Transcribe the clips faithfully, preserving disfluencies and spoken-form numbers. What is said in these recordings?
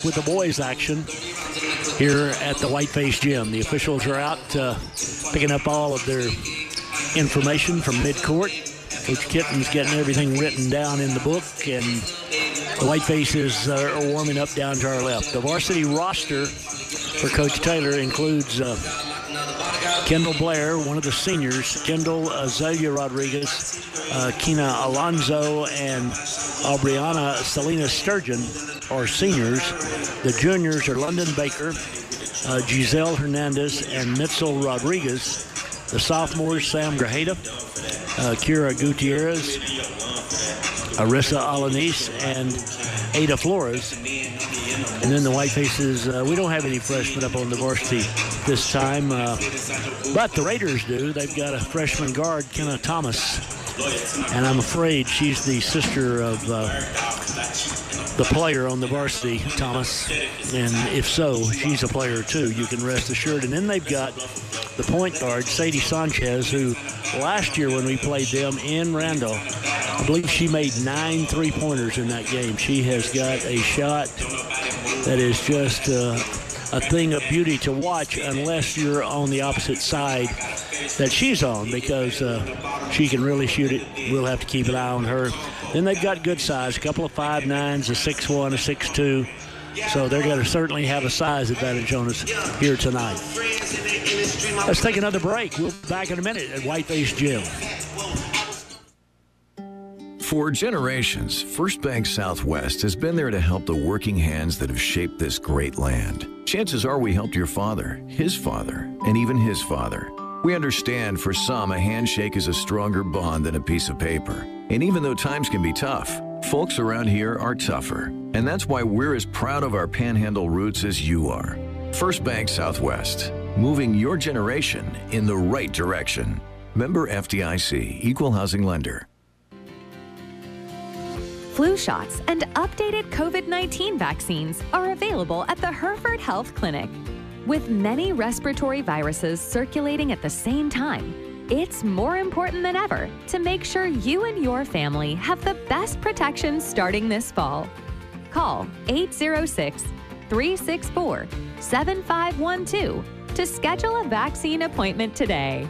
with the boys' action here at the Whiteface Gym. The officials are out uh, picking up all of their information from midcourt. Coach Kitten's getting everything written down in the book, and the Whitefaces are warming up down to our left. The varsity roster for Coach Taylor includes uh, Kendall Blair, one of the seniors, Kendall Azalea Rodriguez, uh, Kina Alonzo, and Aubriana Selena Sturgeon are seniors. The juniors are London Baker, uh, Giselle Hernandez, and Mitzel Rodriguez. The sophomores, Sam Grajeda, uh, Kira Gutierrez, Arissa Alanis, and Ada Flores. And then the Whitefaces, uh, we don't have any freshmen up on the varsity this time, uh, but the Raiders do. They've got a freshman guard, Kenna Thomas, and I'm afraid she's the sister of uh, the player on the varsity, Thomas, and if so, she's a player too, you can rest assured. And then they've got the point guard, Sadie Sanchez, who last year when we played them in Randall, I believe she made nine three-pointers in that game. She has got a shot that is just uh, a thing of beauty to watch unless you're on the opposite side that she's on, because uh, she can really shoot it. We'll have to keep an eye on her. Then they've got good size, a couple of five nines, a six one, a six two. So they're going to certainly have a size advantage on us here tonight. Let's take another break. We'll be back in a minute at Whiteface Gym. For generations, First Bank Southwest has been there to help the working hands that have shaped this great land. Chances are we helped your father, his father, and even his father. We understand for some a handshake is a stronger bond than a piece of paper. And even though times can be tough, folks around here are tougher. And that's why we're as proud of our Panhandle roots as you are. First Bank Southwest, moving your generation in the right direction. Member F D I C, Equal Housing Lender. Flu shots and updated COVID nineteen vaccines are available at the Hereford Health Clinic. With many respiratory viruses circulating at the same time, it's more important than ever to make sure you and your family have the best protection starting this fall. Call eight oh six, three six four, seven five one two to schedule a vaccine appointment today.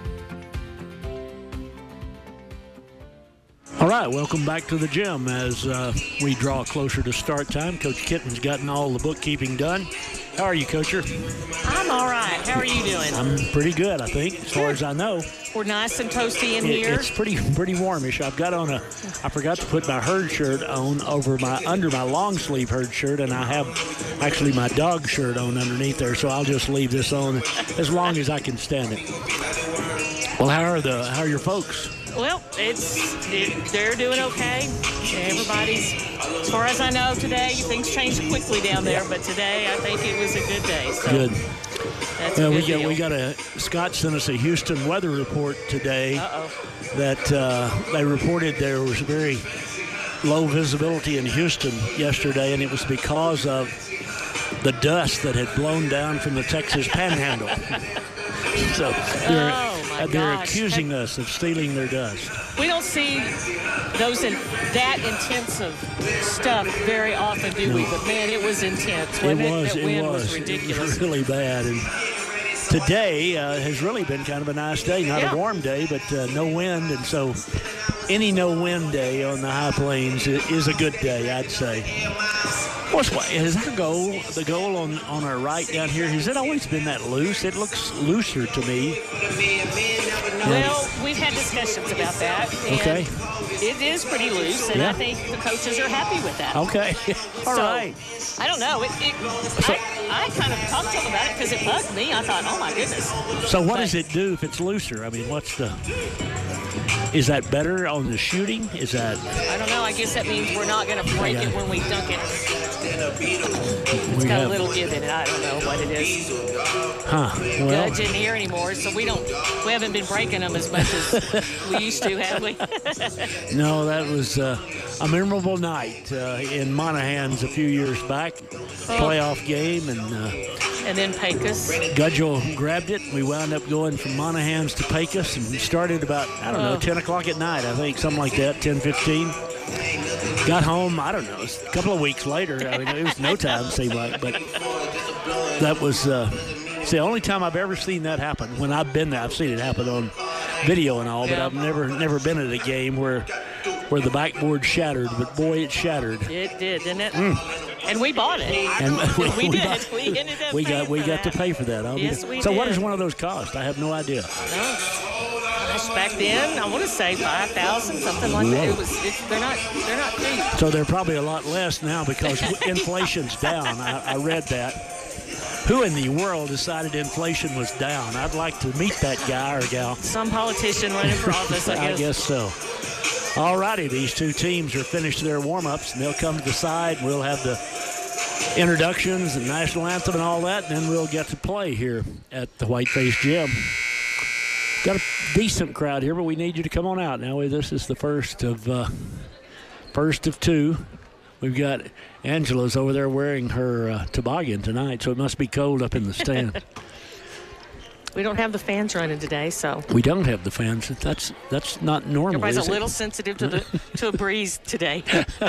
All right, welcome back to the gym as uh, we draw closer to start time. Coach Kitten's gotten all the bookkeeping done. How are you, Coacher? I'm all right. How are you doing? I'm pretty good, I think, as far as I know. We're nice and toasty in it, here. It's pretty pretty warmish. I've got on a, I forgot to put my herd shirt on over my, under my long sleeve herd shirt, and I have actually my dog shirt on underneath there, so I'll just leave this on as long as I can stand it. Well, how are the, how are your folks? Well, it's it, they're doing okay. Everybody's, as far as I know today, things change quickly down there, but today I think it was a good day. So good. That's well, a good we got deal. we got a Scott sent us a Houston weather report today. Uh-oh. That uh, they reported there was very low visibility in Houston yesterday, and it was because of the dust that had blown down from the Texas Panhandle. So they're, oh my they're gosh. accusing us of stealing their dust. We don't see those in that intensive stuff very often, do No. we? But man, it was intense. It Wasn't it? was. That It wind was. was ridiculous. It was really bad. And today uh, has really been kind of a nice day. Not Yeah. a warm day, but uh, no wind, and so any no wind day on the high plains is a good day, I'd say. What's what is our goal? The goal on, on our right down here, has it always been that loose? It looks looser to me. Well, we've had discussions about that. And Okay. It is pretty loose, and Yeah. I think the coaches are happy with that. Okay. All so, right. I don't know. It, it, So- I, I kind of talked to them about it because it bugged me. I thought, oh my goodness. So what But- does it do if it's looser? I mean, what's the? Is that better on the shooting? Is that? I don't know. I guess that means we're not going to break Okay. it when we dunk it. It's we got have, a little give in it. I don't know what it is. Huh. Well, Judge isn't here anymore, so we don't. We haven't been breaking them as much as we used to, have we? no, that was uh, a memorable night uh, in Monaghan's a few years back. Playoff game, and uh, And then Pecos. Gudgel grabbed it. We wound up going from Monaghan's to Pecos, and we started about, I don't know, Oh. ten o'clock at night, I think, something like that, ten fifteen. got home, I don't know, a couple of weeks later. I mean, it was no time, it seemed like. But that was uh, it's the only time I've ever seen that happen. When I've been there, I've seen it happen on video and all, but I've never never been at a game where where the backboard shattered. But, boy, it shattered. It did, didn't it? Mm. And we bought it. And we, we did. Bought, we ended up we paying got we for got that. to pay for that. I'll Yes, be, we so did. what does one of those cost? I have no idea. No. Gosh, back then, I want to say five thousand, something like that. It was. It's, they're not. They're not cheap. So they're probably a lot less now because inflation's down. I, I read that. Who in the world decided inflation was down? I'd like to meet that guy or gal. Some politician running for office, I guess. I guess so. All righty, these two teams are finished their warm-ups, and they'll come to the side. We'll have the introductions and national anthem and all that, and then we'll get to play here at the Whiteface Gym. Got a decent crowd here, but we need you to come on out. Now, this is the first of uh, first of two. We've got Angela's over there wearing her uh, toboggan tonight, so it must be cold up in the stand. We don't have the fans running today, so. We don't have the fans. That's that's not normal. Everybody's is a little it? sensitive to the to a breeze today.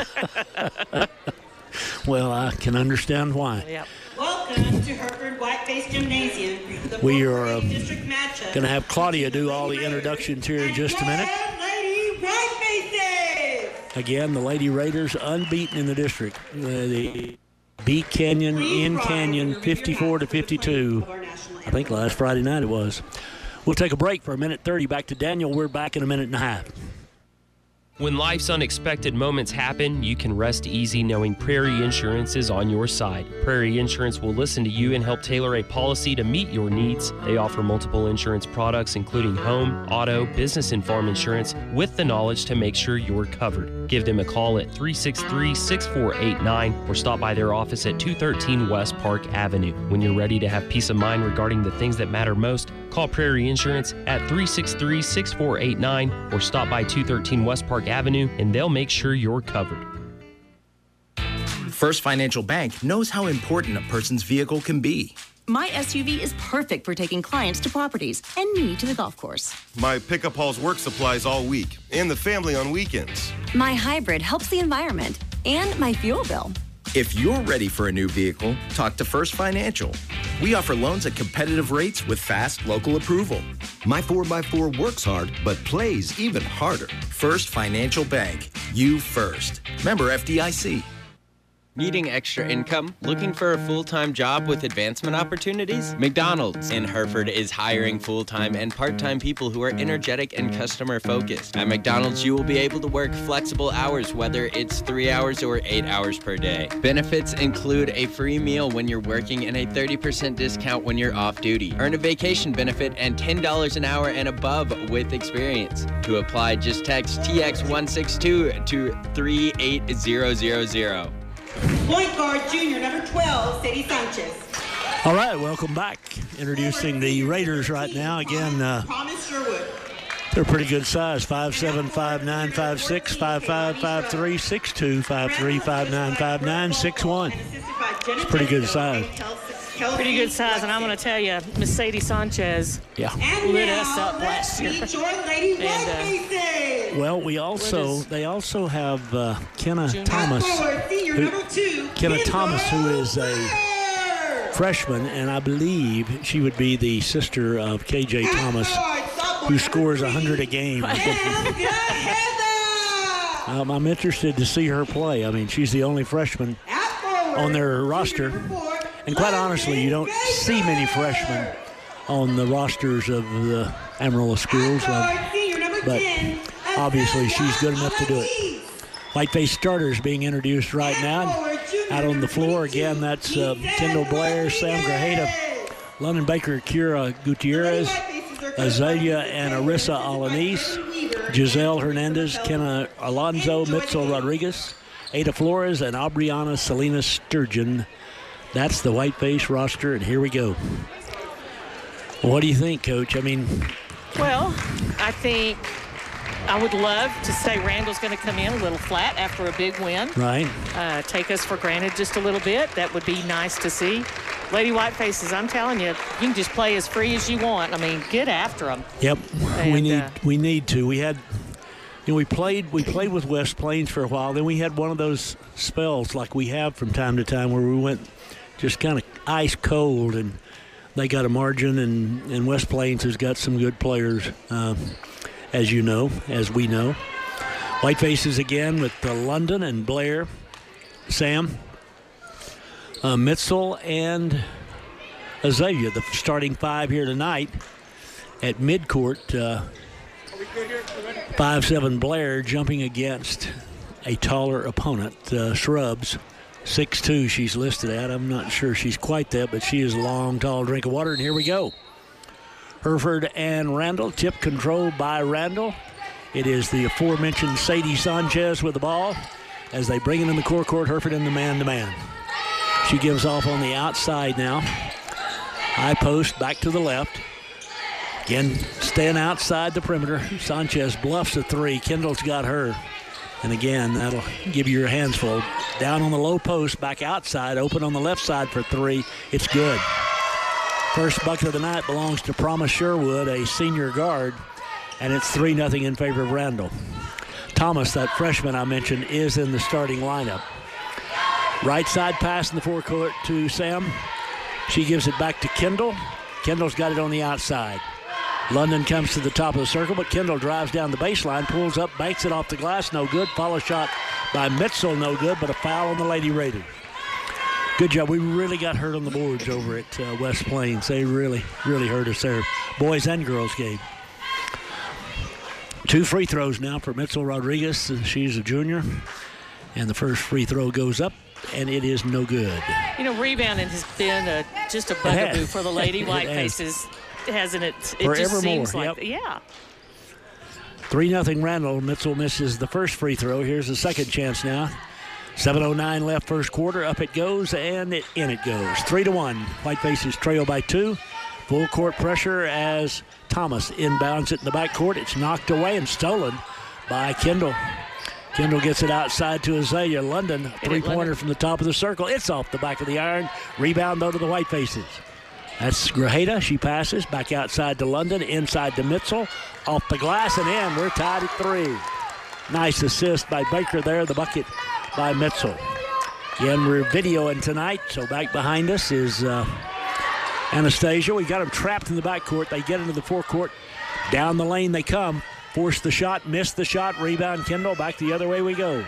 Well, I can understand why. Yep. Welcome to Hereford Whiteface Gymnasium. The We are uh, district matchup. going to have Claudia do all the introductions here in just a minute. Lady Whitefaces. Again, the Lady Raiders unbeaten in the district. Uh, they beat Canyon in Canyon fifty-four to fifty-two. I think last Friday night it was. We'll take a break for a minute thirty. Back to Daniel. We're back in a minute and a half. When life's unexpected moments happen, you can rest easy knowing Prairie Insurance is on your side. Prairie Insurance will listen to you and help tailor a policy to meet your needs. They offer multiple insurance products, including home, auto, business, and farm insurance, with the knowledge to make sure you're covered. Give them a call at three six three, six four eight nine or stop by their office at two thirteen West Park Avenue. When you're ready to have peace of mind regarding the things that matter most, call Prairie Insurance at three six three, six four eight nine or stop by two thirteen West Park Avenue, and they'll make sure you're covered. First Financial Bank knows how important a person's vehicle can be. My S U V is perfect for taking clients to properties and me to the golf course. My pickup hauls work supplies all week and the family on weekends. My hybrid helps the environment and my fuel bill. If you're ready for a new vehicle, talk to First Financial. We offer loans at competitive rates with fast local approval. My four by four works hard, but plays even harder. First Financial Bank. You first. Member F D I C. Needing extra income? Looking for a full-time job with advancement opportunities? McDonald's in Hereford is hiring full-time and part-time people who are energetic and customer-focused. At McDonald's, you will be able to work flexible hours, whether it's three hours or eight hours per day. Benefits include a free meal when you're working and a thirty percent discount when you're off-duty. Earn a vacation benefit and ten dollars an hour and above with experience. To apply, just text T X one six two to three eight zero zero zero. Point guard junior, number twelve, Sadie Sanchez. All right, welcome back. Introducing the Raiders right now. Again, uh, Thomas Sherwood. they're pretty good size. five seven, five nine, five six, five five, five three, six two, five three, five nine, five nine, six one. It's pretty good size. Pretty good size, and I'm going to tell you, Miss Sadie Sanchez Yeah. lit us up last year. Meet your Lady And, uh, Well, we also they also have uh, Kenna Thomas, senior, who, number two, Kenna Thomas, who is a freshman, and I believe she would be the sister of K J Thomas, who scores one hundred a game. um, I'm interested to see her play. I mean, she's the only freshman on their roster. And quite honestly, you don't see many freshmen on the rosters of the Amarillo schools. Uh, but obviously, she's good enough to do it. Whiteface starters being introduced right now. Out on the floor, again, that's uh, Kendall Blair, Sam Grajeda, London Baker, Kira Gutierrez, Azalea and Arissa Alanis, Giselle Hernandez, Kenna Alonzo, Mitchell Rodriguez, Ada Flores, and Aubriana Salinas Sturgeon. That's the Whiteface roster, and here we go. What do you think, Coach? I mean... Well, I think I would love to say Randall's going to come in a little flat after a big win. Right. Uh, take us for granted just a little bit. That would be nice to see. Lady Whitefaces, I'm telling you, you can just play as free as you want. I mean, get after them. Yep. And, we need uh, we need to. We had... You know, we played we played with West Plains for a while. Then we had one of those spells like we have from time to time where we went just kind of ice cold, and they got a margin, and, and West Plains has got some good players, uh, as you know, as we know. Whitefaces again with uh, London and Blair, Sam, uh, Mitzel, and Azalea, the starting five here tonight at midcourt. Uh, five seven Blair jumping against a taller opponent, uh, Shrubs. six two she's listed at. I'm not sure she's quite that, but she is a long, tall drink of water, and here we go. Hereford and Randall, tip control by Randall. It is the aforementioned Sadie Sanchez with the ball as they bring it in the core court. Hereford in the man-to-man. She gives off on the outside now. High post back to the left. Again, staying outside the perimeter. Sanchez bluffs a three. Kendall's got her. And again, that'll give you your hands full. Down on the low post, back outside, open on the left side for three. It's good. First bucket of the night belongs to Promise Sherwood, a senior guard, and it's three nothing in favor of Randall. Thomas, that freshman I mentioned, is in the starting lineup. Right side pass in the forecourt to Sam. She gives it back to Kendall. Kendall's got it on the outside. London comes to the top of the circle, but Kendall drives down the baseline, pulls up, banks it off the glass, no good. Follow shot by Mitzel, no good, but a foul on the Lady Raiders. Good job. We really got hurt on the boards over at uh, West Plains. They really, really hurt us there. Boys and girls game. Two free throws now for Mitzel Rodriguez. She's a junior. And the first free throw goes up, and it is no good. You know, rebounding has been a, just a bugaboo for the Lady Whitefaces. Hasn't it? It Forevermore. Just seems like, yep. yeah. three nothing Randall. Mitzel misses the first free throw. Here's the second chance now. seven oh nine left first quarter. Up it goes, and it, in it goes. three to one. Whitefaces trail by two. Full court pressure as Thomas inbounds it in the backcourt. It's knocked away and stolen by Kendall. Kendall gets it outside to Azalea. London, three-pointer from the top of the circle. It's off the back of the iron. Rebound, though, to the Whitefaces. That's Grajeda. She passes back outside to London, inside to Mitzel, off the glass and in. We're tied at three. Nice assist by Baker there, the bucket by Mitzel. Again, we're videoing tonight, so back behind us is uh, Anastasia. We got them trapped in the backcourt. They get into the forecourt. Down the lane they come. Force the shot, miss the shot, rebound Kendall. Back the other way we go.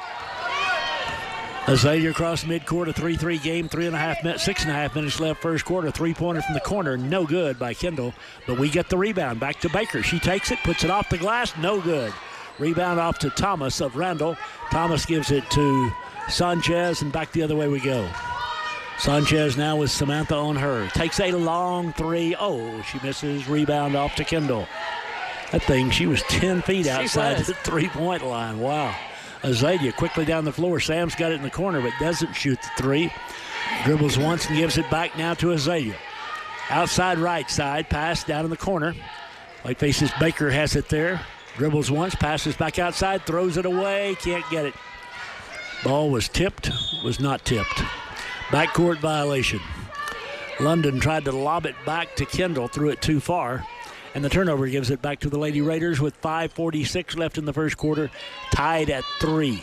Azalea across midcourt, a three three game, three and a half minutes, six and a half minutes left first quarter. Three-pointer from the corner, no good by Kendall. But we get the rebound back to Baker. She takes it, puts it off the glass, no good. Rebound off to Thomas of Randall. Thomas gives it to Sanchez, and back the other way we go. Sanchez now with Samantha on her. Takes a long three. Oh, she misses. Rebound off to Kendall. That thing, she was ten feet outside the three-point line. Wow. Azalea quickly down the floor. Sam's got it in the corner, but doesn't shoot the three. Dribbles once and gives it back now to Azalea. Outside right side, pass down in the corner. Whiteface's Baker has it there. Dribbles once, passes back outside, throws it away, can't get it. Ball was tipped, was not tipped. Backcourt violation. London tried to lob it back to Kendall, threw it too far. And the turnover gives it back to the Lady Raiders with five forty-six left in the first quarter, tied at three.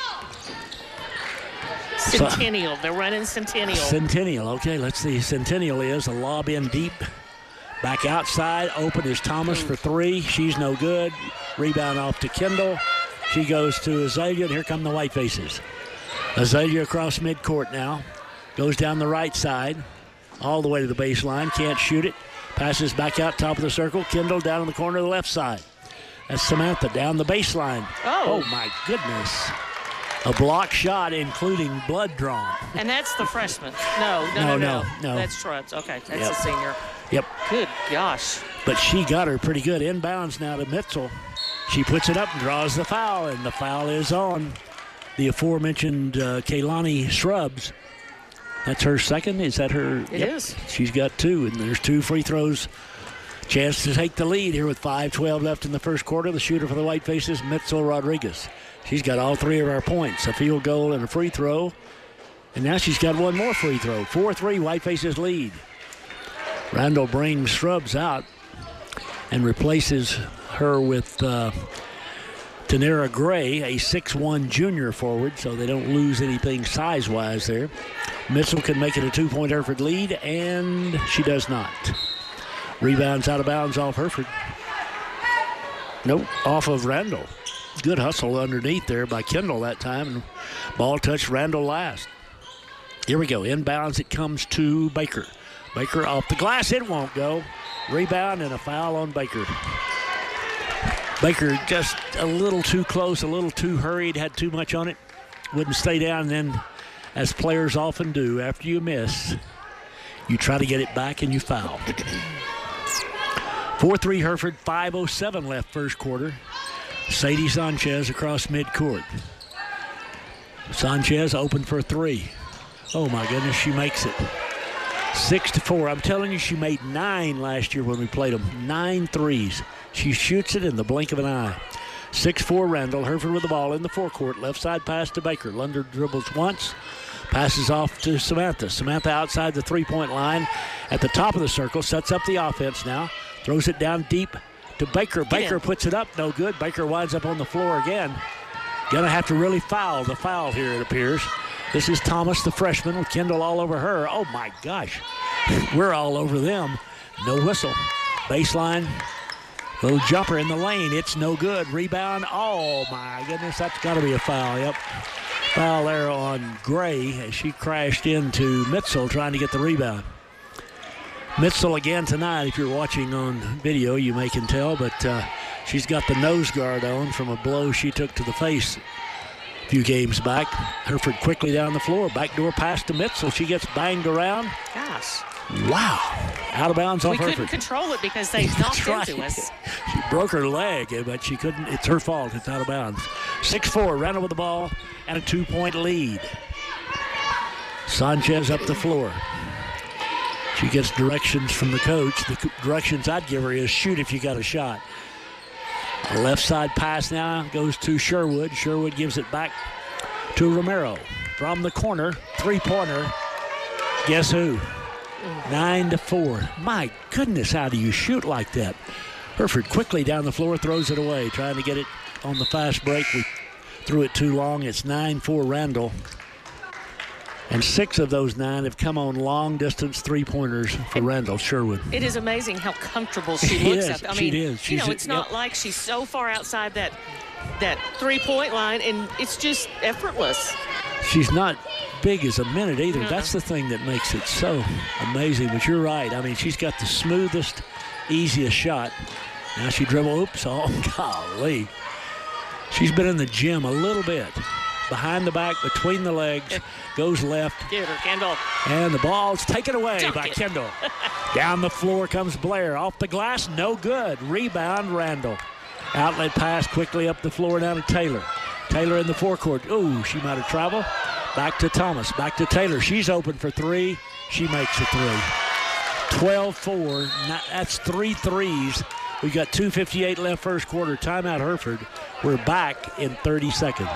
Centennial. So, they're running Centennial. Centennial. Okay, let's see. Centennial is a lob in deep. Back outside. Open is Thomas for three. She's no good. Rebound off to Kendall. She goes to Azalea, and here come the Whitefaces. Azalea across midcourt now. Goes down the right side. All the way to the baseline. Can't shoot it. Passes back out top of the circle. Kendall down in the corner of the left side. That's Samantha down the baseline. Oh. Oh, my goodness. A block shot, including blood drawn. And that's the freshman. No, no, no, no, no. no. no. That's Shrubs. Okay, that's yep. a senior. Yep. Good gosh. But she got her pretty good. Inbounds now to Mitzel. She puts it up and draws the foul, and the foul is on the aforementioned uh, Kaylani Shrubs. That's her second. Is that her? It yep. is. She's got two, and there's two free throws. Chance to take the lead here with five twelve left in the first quarter. The shooter for the Whitefaces, Mitzel Rodriguez. She's got all three of our points, a field goal and a free throw. And now she's got one more free throw. four three, Whitefaces lead. Randall brings Shrubs out and replaces her with uh, Tanera Gray, a six one junior forward, so they don't lose anything size-wise there. Mitchell can make it a two-point Hereford lead, and she does not. Rebounds out of bounds off Hereford. Nope, off of Randall. Good hustle underneath there by Kendall that time. And ball touched Randall last. Here we go. Inbounds, it comes to Baker. Baker off the glass. It won't go. Rebound and a foul on Baker. Baker just a little too close, a little too hurried, had too much on it. Wouldn't stay down. And then, as players often do, after you miss, you try to get it back and you foul. four three Hereford, five oh seven left first quarter. Sadie Sanchez across midcourt. Sanchez open for three. Oh my goodness, she makes it. Six to four. I'm telling you, she made nine last year when we played them. Nine threes. She shoots it in the blink of an eye. six four Randall. Hereford with the ball in the forecourt. Left side pass to Baker. Lunder dribbles once. Passes off to Samantha. Samantha outside the three-point line at the top of the circle. Sets up the offense now. Throws it down deep to Baker. Baker puts it up. No good. Baker winds up on the floor again. Gonna have to really foul the foul here, it appears. This is Thomas, the freshman, with Kendall all over her. Oh, my gosh. We're all over them. No whistle. Baseline. Little jumper in the lane. It's no good. Rebound. Oh, my goodness. That's got to be a foul. Yep. Foul there on Gray as she crashed into Mitchell trying to get the rebound. Mitchell again tonight, if you're watching on video, you may can tell, but uh, she's got the nose guard on from a blow she took to the face a few games back. Hereford quickly down the floor. Backdoor pass to Mitchell. She gets banged around. Gosh. Wow. Out of bounds off we Hereford. We couldn't control it because they knocked right. into us. She broke her leg, but she couldn't. It's her fault. It's out of bounds. six four, Randall with the ball and a two-point lead. Sanchez up the floor. She gets directions from the coach. The directions I'd give her is shoot if you got a shot. A left side pass now goes to Sherwood. Sherwood gives it back to Romero. From the corner, three-pointer. Guess who? Nine to four. My goodness, how do you shoot like that? Hereford quickly down the floor, throws it away, trying to get it on the fast break. We threw it too long. It's nine four Randall. And six of those nine have come on long-distance three-pointers for and Randall Sherwood. It is amazing how comfortable she looks. Yes, I she mean, is. She's you know, it's a, not yep. like she's so far outside that that three-point line, and it's just effortless. She's not big as a minute either. No. That's the thing that makes it so amazing. But you're right. I mean, she's got the smoothest, easiest shot. Now she dribble. Oops. Oh, golly. She's been in the gym a little bit. Behind the back, between the legs, goes left. Get her, Kendall. And the ball's taken away Dunk by it. Kendall. Down the floor comes Blair. Off the glass, no good. Rebound, Randall. Outlet pass quickly up the floor down to Taylor. Taylor in the forecourt. Ooh, she might have traveled. Back to Thomas. Back to Taylor. She's open for three. She makes a three. twelve four. That's three threes. We've got two fifty-eight left first quarter. Timeout, Hereford. We're back in thirty seconds.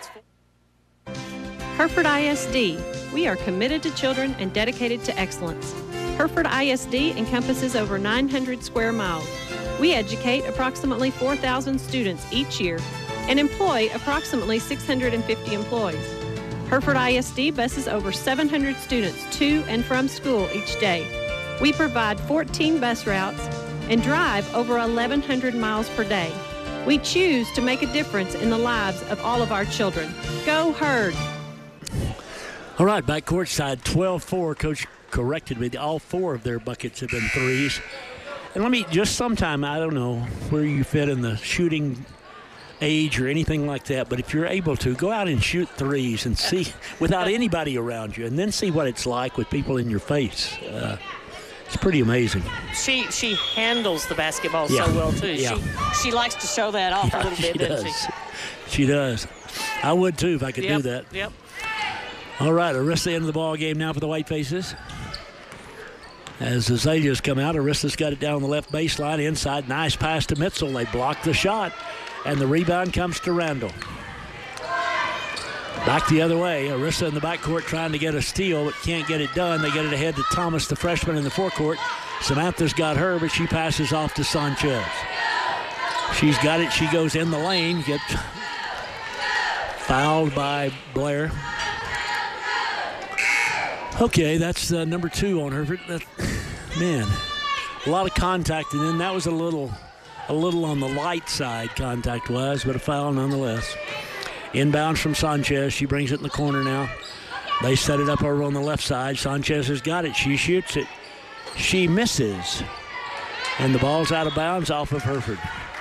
Hereford I S D. We are committed to children and dedicated to excellence. Hereford I S D encompasses over nine hundred square miles. We educate approximately four thousand students each year and employ approximately six hundred fifty employees. Hereford I S D buses over seven hundred students to and from school each day. We provide fourteen bus routes and drive over eleven hundred miles per day. We choose to make a difference in the lives of all of our children. Go Herd! All right, back courtside, twelve four. Coach corrected me. All four of their buckets have been threes. And let me just sometime, I don't know where you fit in the shooting age or anything like that, but if you're able to, go out and shoot threes and see without anybody around you, and then see what it's like with people in your face. Uh, it's pretty amazing. She she handles the basketball yeah. so well, too. Yeah. She, she likes to show that off yeah, a little bit, she doesn't does. she? She does. I would, too, if I could yep, do that. Yep. All right, Arista into the ball game now for the Whitefaces. As the Azaleas come out, Arista's got it down on the left baseline. Inside, nice pass to Mitchell. They block the shot, and the rebound comes to Randall. Back the other way. Arista in the backcourt trying to get a steal, but can't get it done. They get it ahead to Thomas, the freshman in the forecourt. Samantha's got her, but she passes off to Sanchez. She's got it. She goes in the lane. Gets fouled by Blair. Okay, that's uh, number two on Hereford. That, man, a lot of contact, and then that was a little, a little on the light side contact-wise, but a foul nonetheless. Inbounds from Sanchez. She brings it in the corner now. They set it up over on the left side. Sanchez has got it. She shoots it. She misses, and the ball's out of bounds off of Hereford.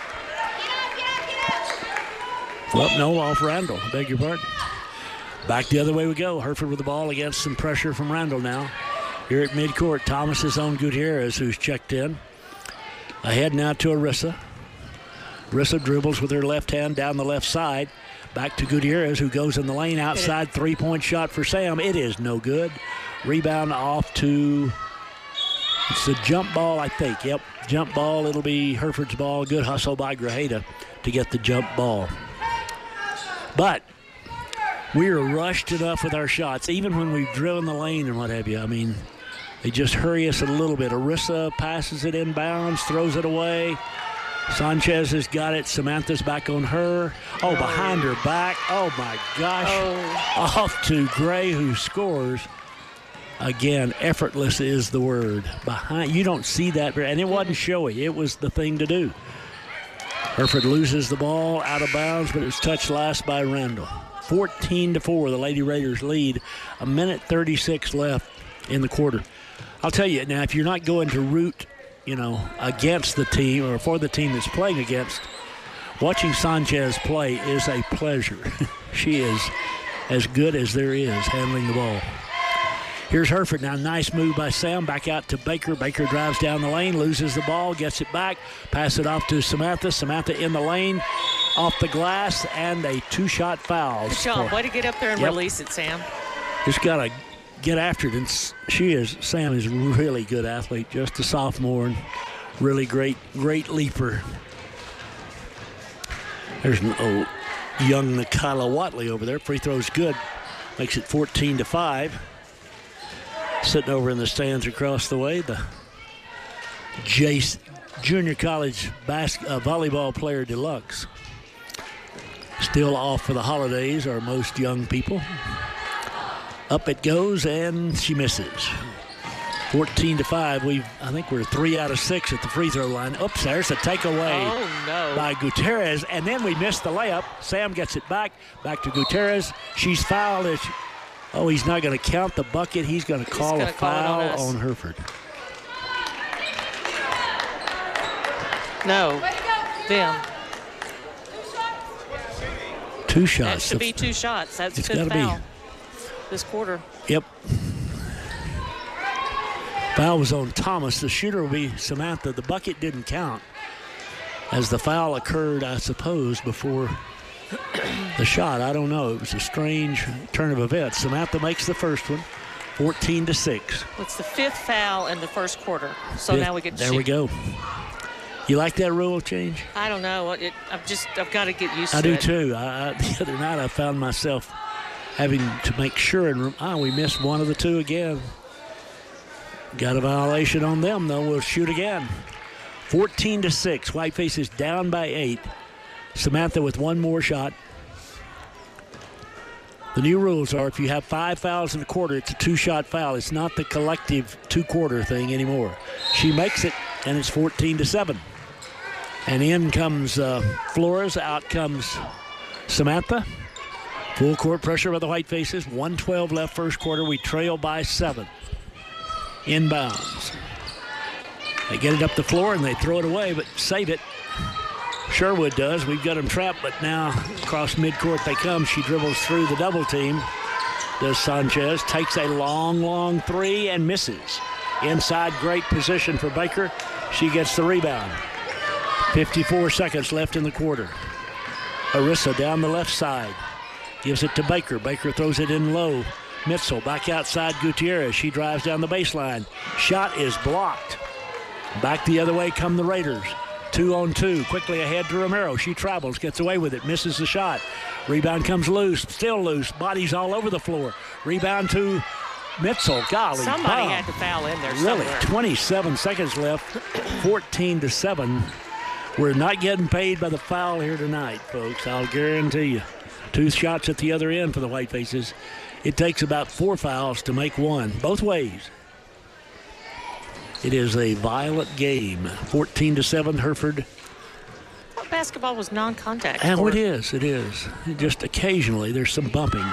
Well, no, off Randall. I beg your pardon. Back the other way we go. Hereford with the ball against some pressure from Randall now. Here at midcourt, Thomas's own Gutierrez, who's checked in. Ahead now to Arissa. Arissa dribbles with her left hand down the left side. Back to Gutierrez, who goes in the lane outside. Three-point shot for Sam. It is no good. Rebound off to, it's a jump ball, I think. Yep, jump ball. It'll be Hereford's ball. Good hustle by Grajeda to get the jump ball. But we are rushed enough with our shots, even when we've driven the lane and what have you. I mean, they just hurry us a little bit. Arissa passes it inbounds, throws it away. Sanchez has got it. Samantha's back on her. Oh, behind her back. Oh, my gosh. Oh. Off to Gray, who scores. Again, effortless is the word. Behind, you don't see that, and it wasn't showy. It was the thing to do. Hereford loses the ball out of bounds, but it's touched last by Randall. fourteen to four, the Lady Raiders lead. A minute thirty-six left in the quarter. I'll tell you, now, if you're not going to root, you know, against the team or for the team that's playing against, watching Sanchez play is a pleasure. She is as good as there is handling the ball. Here's Hereford now. Nice move by Sam. Back out to Baker. Baker drives down the lane, loses the ball, gets it back, pass it off to Samantha. Samantha in the lane, off the glass, and a two-shot foul. Good job. Way to get up there and yep. release it, Sam. Just got to get after it. And she is, Sam is a really good athlete, just a sophomore, and really great, great leaper. There's an old young Nikala Watley over there. Free throw's good. Makes it fourteen to five. Sitting over in the stands across the way, the Jace Junior College bas- uh, volleyball player deluxe. Still off for the holidays are most young people. Up it goes, and she misses. fourteen to five. We've, I think we're three out of six at the free throw line. Oops, there's a takeaway oh, no. by Gutierrez, and then we missed the layup. Sam gets it back, back to Gutierrez. She's fouled. As she, oh, he's not going to count the bucket. He's going to call a foul on, on Hereford. No, them. Two shots. That should be two shots. That's a good foul this quarter. Yep. Foul was on Thomas. The shooter will be Samantha. The bucket didn't count as the foul occurred, I suppose, before the shot. I don't know. It was a strange turn of events. Samantha makes the first one, fourteen to six. It's the fifth foul in the first quarter. So fifth, now we get to There shoot. we go. You like that rule change? I don't know. It, I've just, I've got to get used I to do it. too. I, I, the other night I found myself having to make sure, and ah, we missed one of the two again. Got a violation on them, though. We'll shoot again. fourteen to six. Whiteface is down by eight. Samantha with one more shot. The new rules are if you have five fouls in a quarter, it's a two-shot foul. It's not the collective two-quarter thing anymore. She makes it, and it's fourteen to seven. And in comes uh, Flores. Out comes Samantha. Full court pressure by the Whitefaces. one twelve left first quarter. We trail by seven. Inbounds. They get it up the floor, and they throw it away, but save it. Sherwood does. We've got them trapped, but now across midcourt they come. She dribbles through the double team. Does Sanchez. Takes a long, long three and misses. Inside, great position for Baker. She gets the rebound. fifty-four seconds left in the quarter. Arissa down the left side. Gives it to Baker. Baker throws it in low. Mitchell back outside Gutierrez. She drives down the baseline. Shot is blocked. Back the other way come the Raiders. Two on two. Quickly ahead to Romero. She travels, gets away with it, misses the shot. Rebound comes loose, still loose. Bodies all over the floor. Rebound to Mitchell. Golly, somebody bomb. had to foul in there Really, somewhere. twenty-seven seconds left. fourteen to seven. We're not getting paid by the foul here tonight, folks. I'll guarantee you. Two shots at the other end for the Whitefaces. It takes about four fouls to make one, both ways. It is a violent game. fourteen to seven, Hereford. Well, basketball was non-contact. Oh, it is. It is. Just occasionally there's some bumping.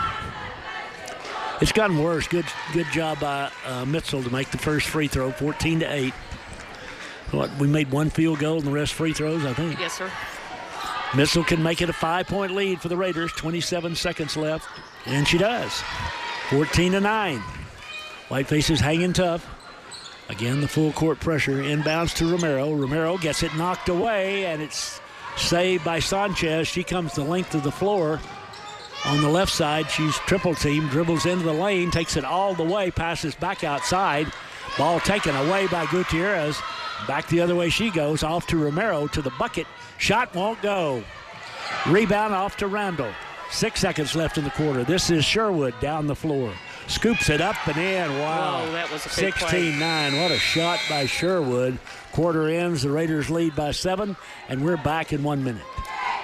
It's gotten worse. Good, good job by uh, Mitchell to make the first free throw, fourteen to eight. What, we made one field goal and the rest free throws, I think. Yes, sir. Mitchell can make it a five-point lead for the Raiders. twenty-seven seconds left, and she does. fourteen to nine. Whitefaces hanging tough. Again, the full court pressure. Inbounds to Romero. Romero gets it knocked away, and it's saved by Sanchez. She comes the length of the floor. On the left side, she's triple teamed, dribbles into the lane, takes it all the way, passes back outside. Ball taken away by Gutierrez. Back the other way she goes, off to Romero, to the bucket. Shot won't go. Rebound off to Randall. Six seconds left in the quarter. This is Sherwood down the floor. Scoops it up and in. Wow. Whoa, that was a big play. sixteen nine. What a shot by Sherwood. Quarter ends. The Raiders lead by seven, and we're back in one minute.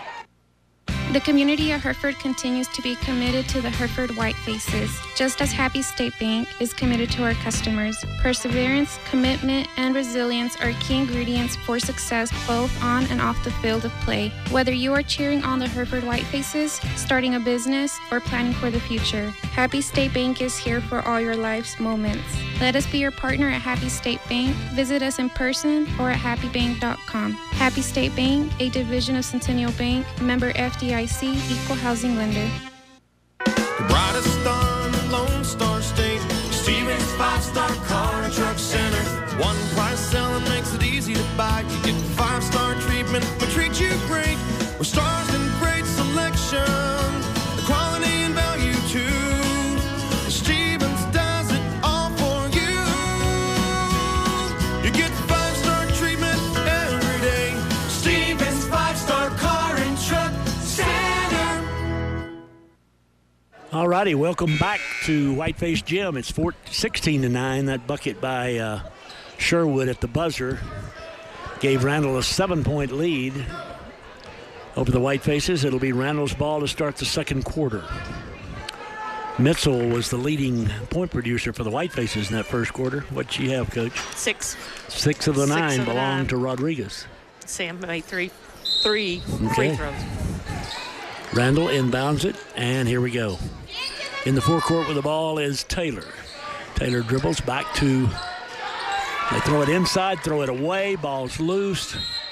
The community of Hereford continues to be committed to the Hereford Whitefaces, just as Happy State Bank is committed to our customers. Perseverance, commitment, and resilience are key ingredients for success both on and off the field of play. Whether you are cheering on the Hereford Whitefaces, starting a business, or planning for the future, Happy State Bank is here for all your life's moments. Let us be your partner at Happy State Bank. Visit us in person or at happy bank dot com. Happy State Bank, a division of Centennial Bank, member F D I C, equal housing lender. The brightest star in the Lone Star State, Stevens five-star car and truck center. One price selling makes it easy to buy. You get five-star treatment, we treat you great. We're stars in great selection, the quality and value too. Stevens does it all for you. You get five-star treatment every day. Stevens five-star car and truck center. All righty, welcome back to Whiteface Gym. It's sixteen to nine. That bucket by uh, Sherwood at the buzzer gave Randall a seven-point lead over the Whitefaces. It'll be Randall's ball to start the second quarter. Mitchell was the leading point producer for the Whitefaces in that first quarter. What'd she have, Coach? Six. Six of the Six nine of the belonged nine. to Rodriguez. Sam made three, three Okay. free throws. Randall inbounds it, and here we go. In the forecourt with the ball is Taylor. Taylor dribbles back to, they throw it inside, throw it away, ball's loose.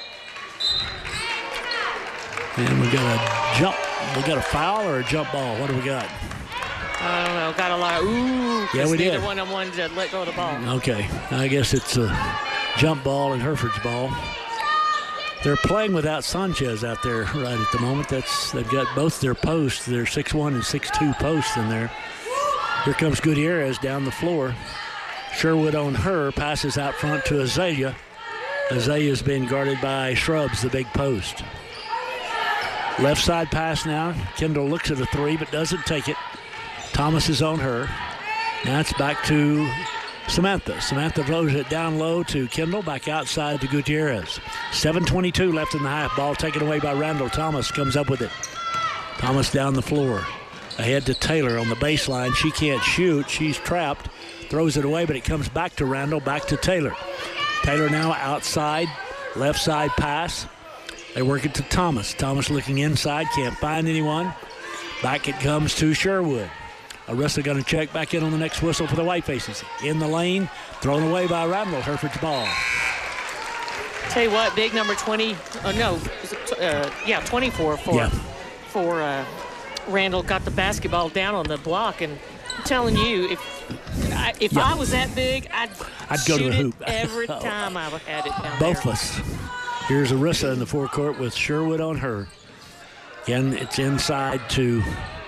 And we got a jump, we got a foul or a jump ball? What do we got? I don't know. Got a lot of ooh. Yeah, 'cause we neither did. one of them wanted to let go of the ball. Okay, I guess it's a jump ball and Hereford's ball. They're playing without Sanchez out there right at the moment. That's they've got both their posts, their six one and six two posts in there. Here comes Gutierrez down the floor. Sherwood on her, passes out front to Azalea. Azalea's been guarded by Shrubs, the big post. Left side pass now. Kendall looks at a three but doesn't take it. Thomas is on her. Now it's back to Samantha. Samantha throws it down low to Kendall, back outside to Gutierrez. seven twenty-two left in the half. Ball taken away by Randall. Thomas comes up with it. Thomas down the floor. Ahead to Taylor on the baseline. She can't shoot. She's trapped. Throws it away, but it comes back to Randall, back to Taylor. Taylor now outside. Left side pass. They work it to Thomas. Thomas looking inside. Can't find anyone. Back it comes to Sherwood. Arista going to check back in on the next whistle for the Whitefaces. In the lane, thrown away by Randall. Hereford's ball. Tell you what, big number twenty. Oh no, is it, uh, yeah, twenty-four for Yeah. for uh, Randall got the basketball down on the block, and I'm telling you, if I, if Yeah. I was that big, I'd, I'd go to shoot the it hoop. every time I had it down Both there. of us. Here's Arissa in the forecourt with Sherwood on her. Again, it's inside to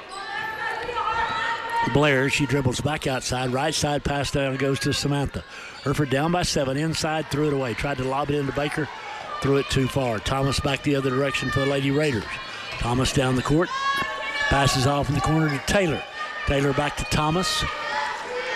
Blair. She dribbles back outside. Right side pass down goes to Samantha. Hereford down by seven. Inside, threw it away. Tried to lob it into Baker. Threw it too far. Thomas back the other direction for the Lady Raiders. Thomas down the court. Passes off in the corner to Taylor. Taylor back to Thomas.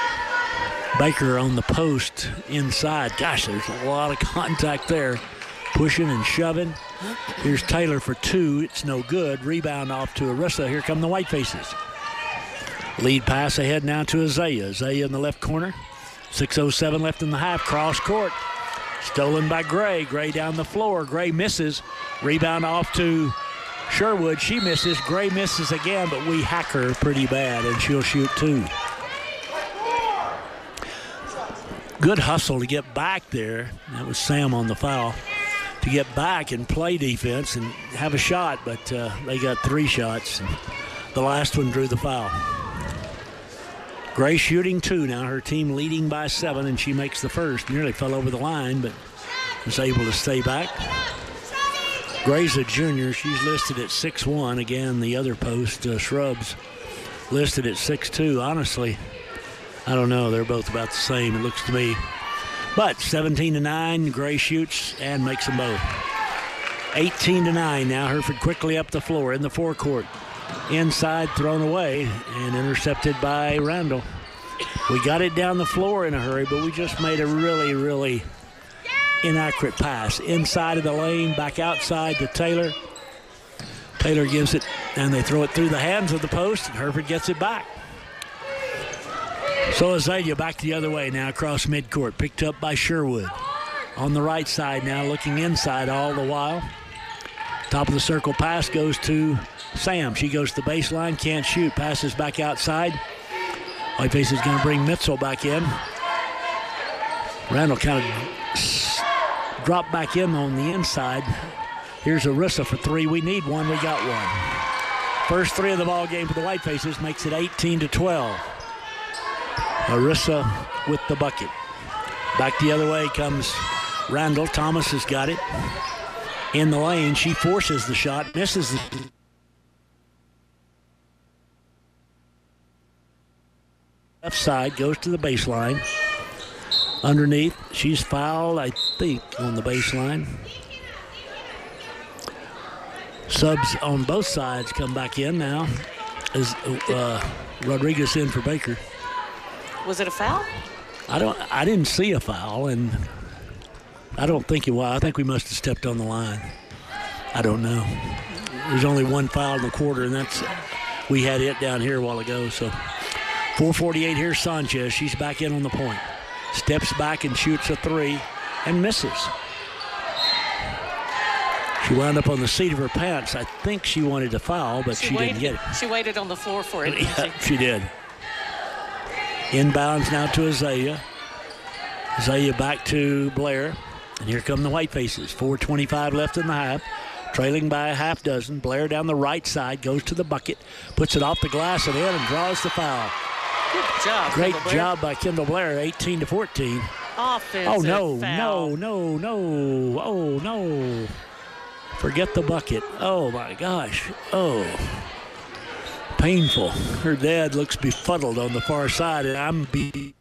Baker on the post inside. Gosh, there's a lot of contact there. pushing and shoving. Here's Taylor for two. It's no good. Rebound off to Arissa. Here come the Whitefaces. Lead pass ahead now to Azalea. Azalea in the left corner. six oh seven left in the half. Cross court. Stolen by Gray. Gray down the floor. Gray misses. Rebound off to Sherwood. She misses. Gray misses again, but we hack her pretty bad, and she'll shoot two. Good hustle to get back there. That was Sam on the foul. To get back and play defense and have a shot, but uh, they got three shots. And the last one drew the foul. Gray shooting two now. Her team leading by seven, and she makes the first. Nearly fell over the line, but was able to stay back. Gray's a junior. She's listed at six one. Again, the other post, uh, Shrubs, listed at six two. Honestly, I don't know. They're both about the same, it looks to me. But seventeen to nine, Gray shoots and makes them both. eighteen to nine now. Hereford quickly up the floor in the forecourt. Inside, thrown away and intercepted by Randall. We got it down the floor in a hurry, but we just made a really, really inaccurate pass. Inside of the lane, back outside to Taylor. Taylor gives it, and they throw it through the hands of the post, and Hereford gets it back. So Azalea back the other way now across midcourt, picked up by Sherwood. On the right side now, looking inside all the while. Top of the circle pass goes to Sam. She goes to the baseline, can't shoot, passes back outside. Whiteface is going to bring Mitchell back in. Randall kind of dropped back in on the inside. Here's Arissa for three. We need one. We got one. First three of the ball game for the Whitefaces makes it eighteen to twelve. Arissa with the bucket. Back the other way comes Randall. Thomas has got it. In the lane, she forces the shot, misses the left side, goes to the baseline. Underneath, she's fouled, I think, on the baseline. Subs on both sides come back in now. As uh, Rodriguez in for Baker. Was it a foul? I don't. I didn't see a foul, and I don't think it was. I think we must have stepped on the line. I don't know. There's only one foul in the quarter, and that's we had it down here a while ago. So four forty-eight here. Sanchez. She's back in on the point. Steps back and shoots a three, and misses. She wound up on the seat of her pants. I think she wanted to foul, but she, she waited, didn't get it. She waited on the floor for it. Yeah, she did. Inbounds now to Azalea. Azalea back to Blair. And here come the Whitefaces. four twenty-five left in the half. Trailing by a half dozen. Blair down the right side. Goes to the bucket. Puts it off the glass and in and draws the foul. Good job, Great Kendall job Blair. by Kendall Blair. eighteen to fourteen. Offensive Oh, no, foul. no, no, no. Oh, no. Forget the bucket. Oh, my gosh. Oh. Painful. Her dad looks befuddled on the far side, and I'm be.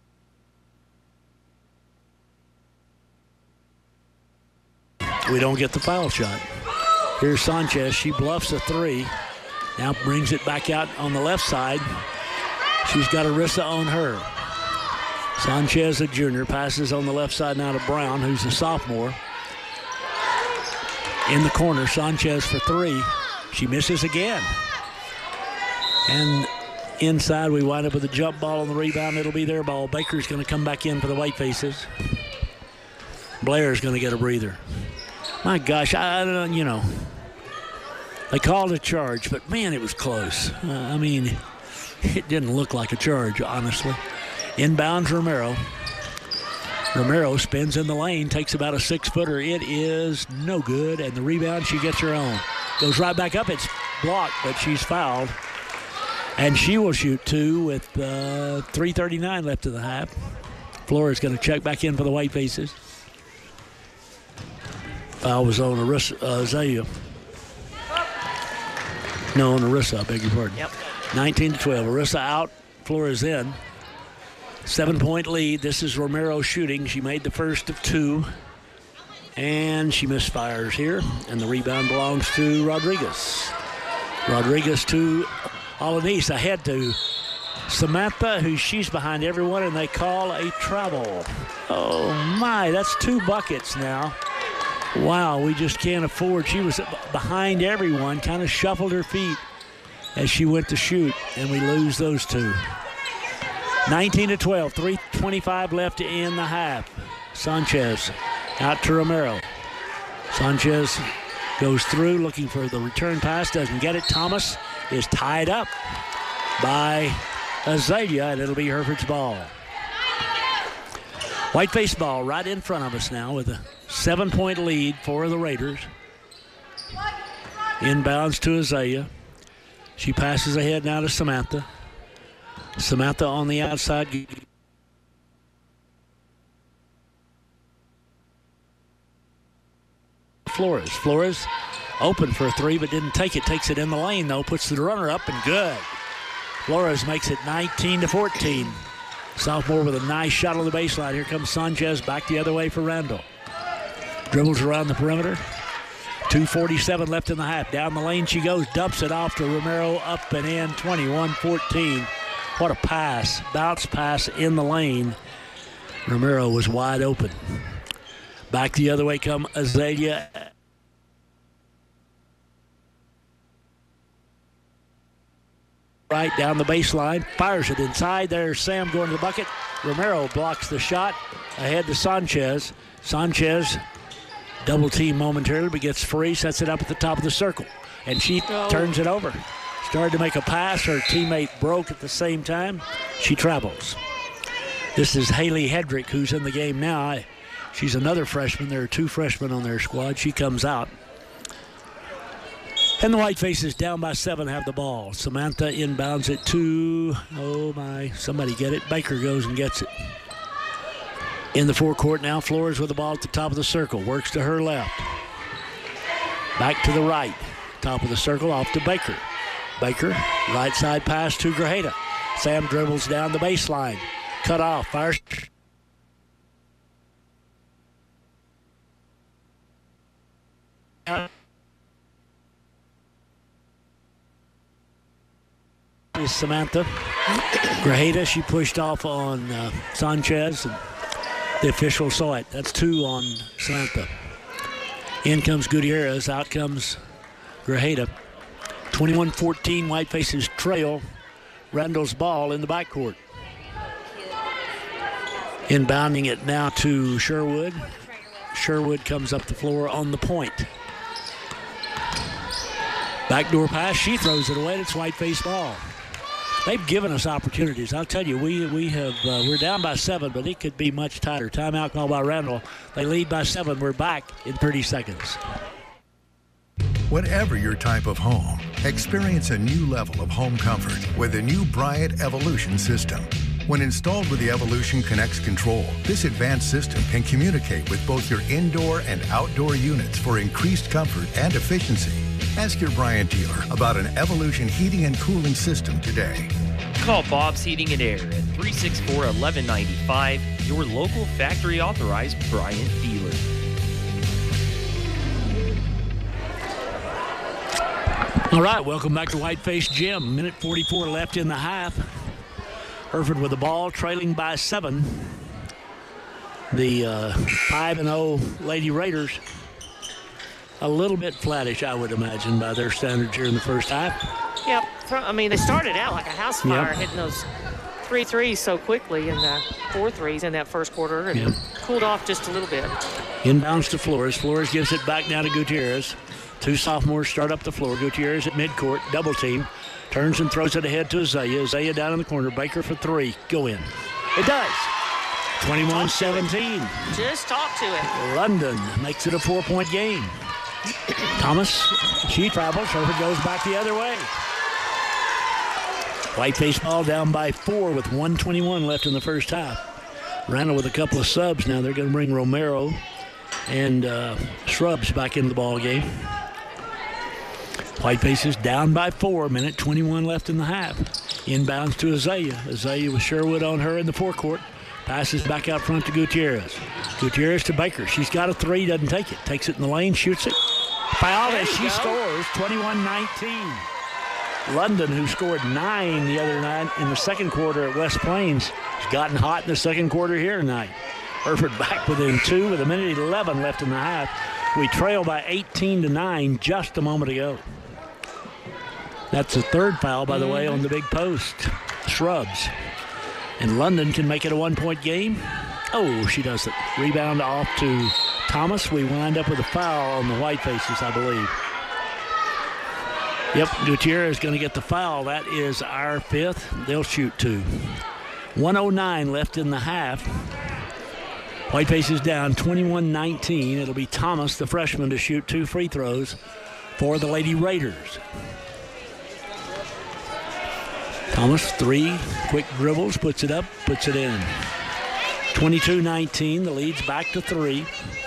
We don't get the foul shot. Here's Sanchez. She bluffs a three. Now brings it back out on the left side. She's got Arissa on her. Sanchez, a junior, passes on the left side now to Brown, who's a sophomore. In the corner, Sanchez for three. She misses again. And inside, we wind up with a jump ball on the rebound. It'll be their ball. Baker's going to come back in for the Whitefaces. Blair's going to get a breather. My gosh, I, I don't, you know, they called a charge, but man, it was close. Uh, I mean, it didn't look like a charge, honestly. Inbounds Romero. Romero spins in the lane, takes about a six-footer. It is no good, and the rebound, she gets her own. Goes right back up. It's blocked, but she's fouled. And she will shoot two with uh, three thirty-nine left in the half. Flores going to check back in for the Whitefaces. Foul was on Arissa, uh, Azalea. No, on Arissa, I beg your pardon. Yep. nineteen to twelve. Arissa out, Flores in. Seven-point lead. This is Romero shooting. She made the first of two. And she misfires here. And the rebound belongs to Rodriguez. Rodriguez to Alanis. Ahead to Samantha, who she's behind everyone, and they call a travel. Oh, my. That's two buckets now. Wow, we just can't afford. She was behind everyone, kind of shuffled her feet as she went to shoot, and we lose those two. nineteen to twelve, three twenty-five left in the half. Sanchez out to Romero. Sanchez goes through looking for the return pass, doesn't get it. Thomas is tied up by Azalea, and it'll be Hereford's ball. Whiteface ball right in front of us now with a seven-point lead for the Raiders. Inbounds to Azalea. She passes ahead now to Samantha. Samantha on the outside. Flores. Flores open for a three, but didn't take it. Takes it in the lane, though. Puts the runner up, and good. Flores makes it nineteen to fourteen. Sophomore with a nice shot on the baseline. Here comes Sanchez back the other way for Randall. Dribbles around the perimeter. two forty-seven left in the half. Down the lane she goes. Dumps it off to Romero. Up and in. twenty-one fourteen. What a pass. Bounce pass in the lane. Romero was wide open. Back the other way come Azalea. Right down the baseline. Fires it inside. There's Sam going to the bucket. Romero blocks the shot. Ahead to Sanchez. Sanchez double team momentarily, but gets free. Sets it up at the top of the circle. And she oh. turns it over. Started to make a pass. Her teammate broke at the same time. She travels. This is Haley Hedrick, who's in the game now. She's another freshman. There are two freshmen on their squad. She comes out. And the Whitefaces down by seven have the ball. Samantha inbounds it to, oh my, somebody get it. Baker goes and gets it. In the forecourt now, Flores with the ball at the top of the circle. Works to her left. Back to the right. Top of the circle, off to Baker. Baker, right side pass to Grajeda. Sam dribbles down the baseline. Cut off, fires. Is Samantha. Grajeda, she pushed off on uh, Sanchez, and the official saw it. That's two on Samantha. In comes Gutierrez, out comes Grajeda. twenty-one fourteen, Whitefaces trail. Randall's ball in the backcourt. Inbounding it now to Sherwood. Sherwood comes up the floor on the point. Backdoor pass, she throws it away. It's Whiteface ball. They've given us opportunities. I'll tell you, we we have uh, we're down by seven, but it could be much tighter. Timeout call by Randall. They lead by seven. We're back in thirty seconds. Whatever your type of home, experience a new level of home comfort with the new Bryant Evolution system. When installed with the Evolution Connects control, this advanced system can communicate with both your indoor and outdoor units for increased comfort and efficiency. Ask your Bryant dealer about an Evolution heating and cooling system today. Call Bob's Heating and Air at three six four, one one nine five, your local factory authorized Bryant dealer. All right, welcome back to Whiteface Gym. Minute forty-four left in the half. Hereford with the ball, trailing by seven. The uh, five and oh Lady Raiders, a little bit flattish, I would imagine, by their standards here in the first half. Yep. I mean, they started out like a house fire, yep. hitting those three threes so quickly and the four threes in that first quarter, and yep. cooled off just a little bit. Inbounds to Flores. Flores gives it back now to Gutierrez. Two sophomores start up the floor. Gutierrez at midcourt, double team. Turns and throws it ahead to Azalea. Azalea down in the corner. Baker for three. Go in. It does. twenty-one seventeen. Just talk to it. London makes it a four-point game. Thomas, she travels. Hereford goes back the other way. Whiteface ball down by four with one twenty-one left in the first half. Randall with a couple of subs now. They're going to bring Romero and uh, Shrubs back into the ball game. Whiteface is down by four. Minute twenty-one left in the half. Inbounds to Azalea. Azalea with Sherwood on her in the forecourt. Passes back out front to Gutierrez. Gutierrez to Baker. She's got a three, doesn't take it. Takes it in the lane, shoots it. Foul as she go. scores, twenty-one nineteen. London, who scored nine the other night in the second quarter at West Plains, has gotten hot in the second quarter here tonight. Hereford back within two with a minute eleven left in the half. We trail by eighteen to nine just a moment ago. That's the third foul, by the way, on the big post. Shrubs. And London can make it a one-point game. Oh, she doesn't. Rebound off to Thomas. We wind up with a foul on the Whitefaces, I believe. Yep, Gutierrez is going to get the foul. That is our fifth. They'll shoot two. one oh nine left in the half. Whitefaces down twenty-one nineteen. It'll be Thomas, the freshman, to shoot two free throws for the Lady Raiders. Thomas, three quick dribbles, puts it up, puts it in. twenty-two nineteen, the lead's back to three.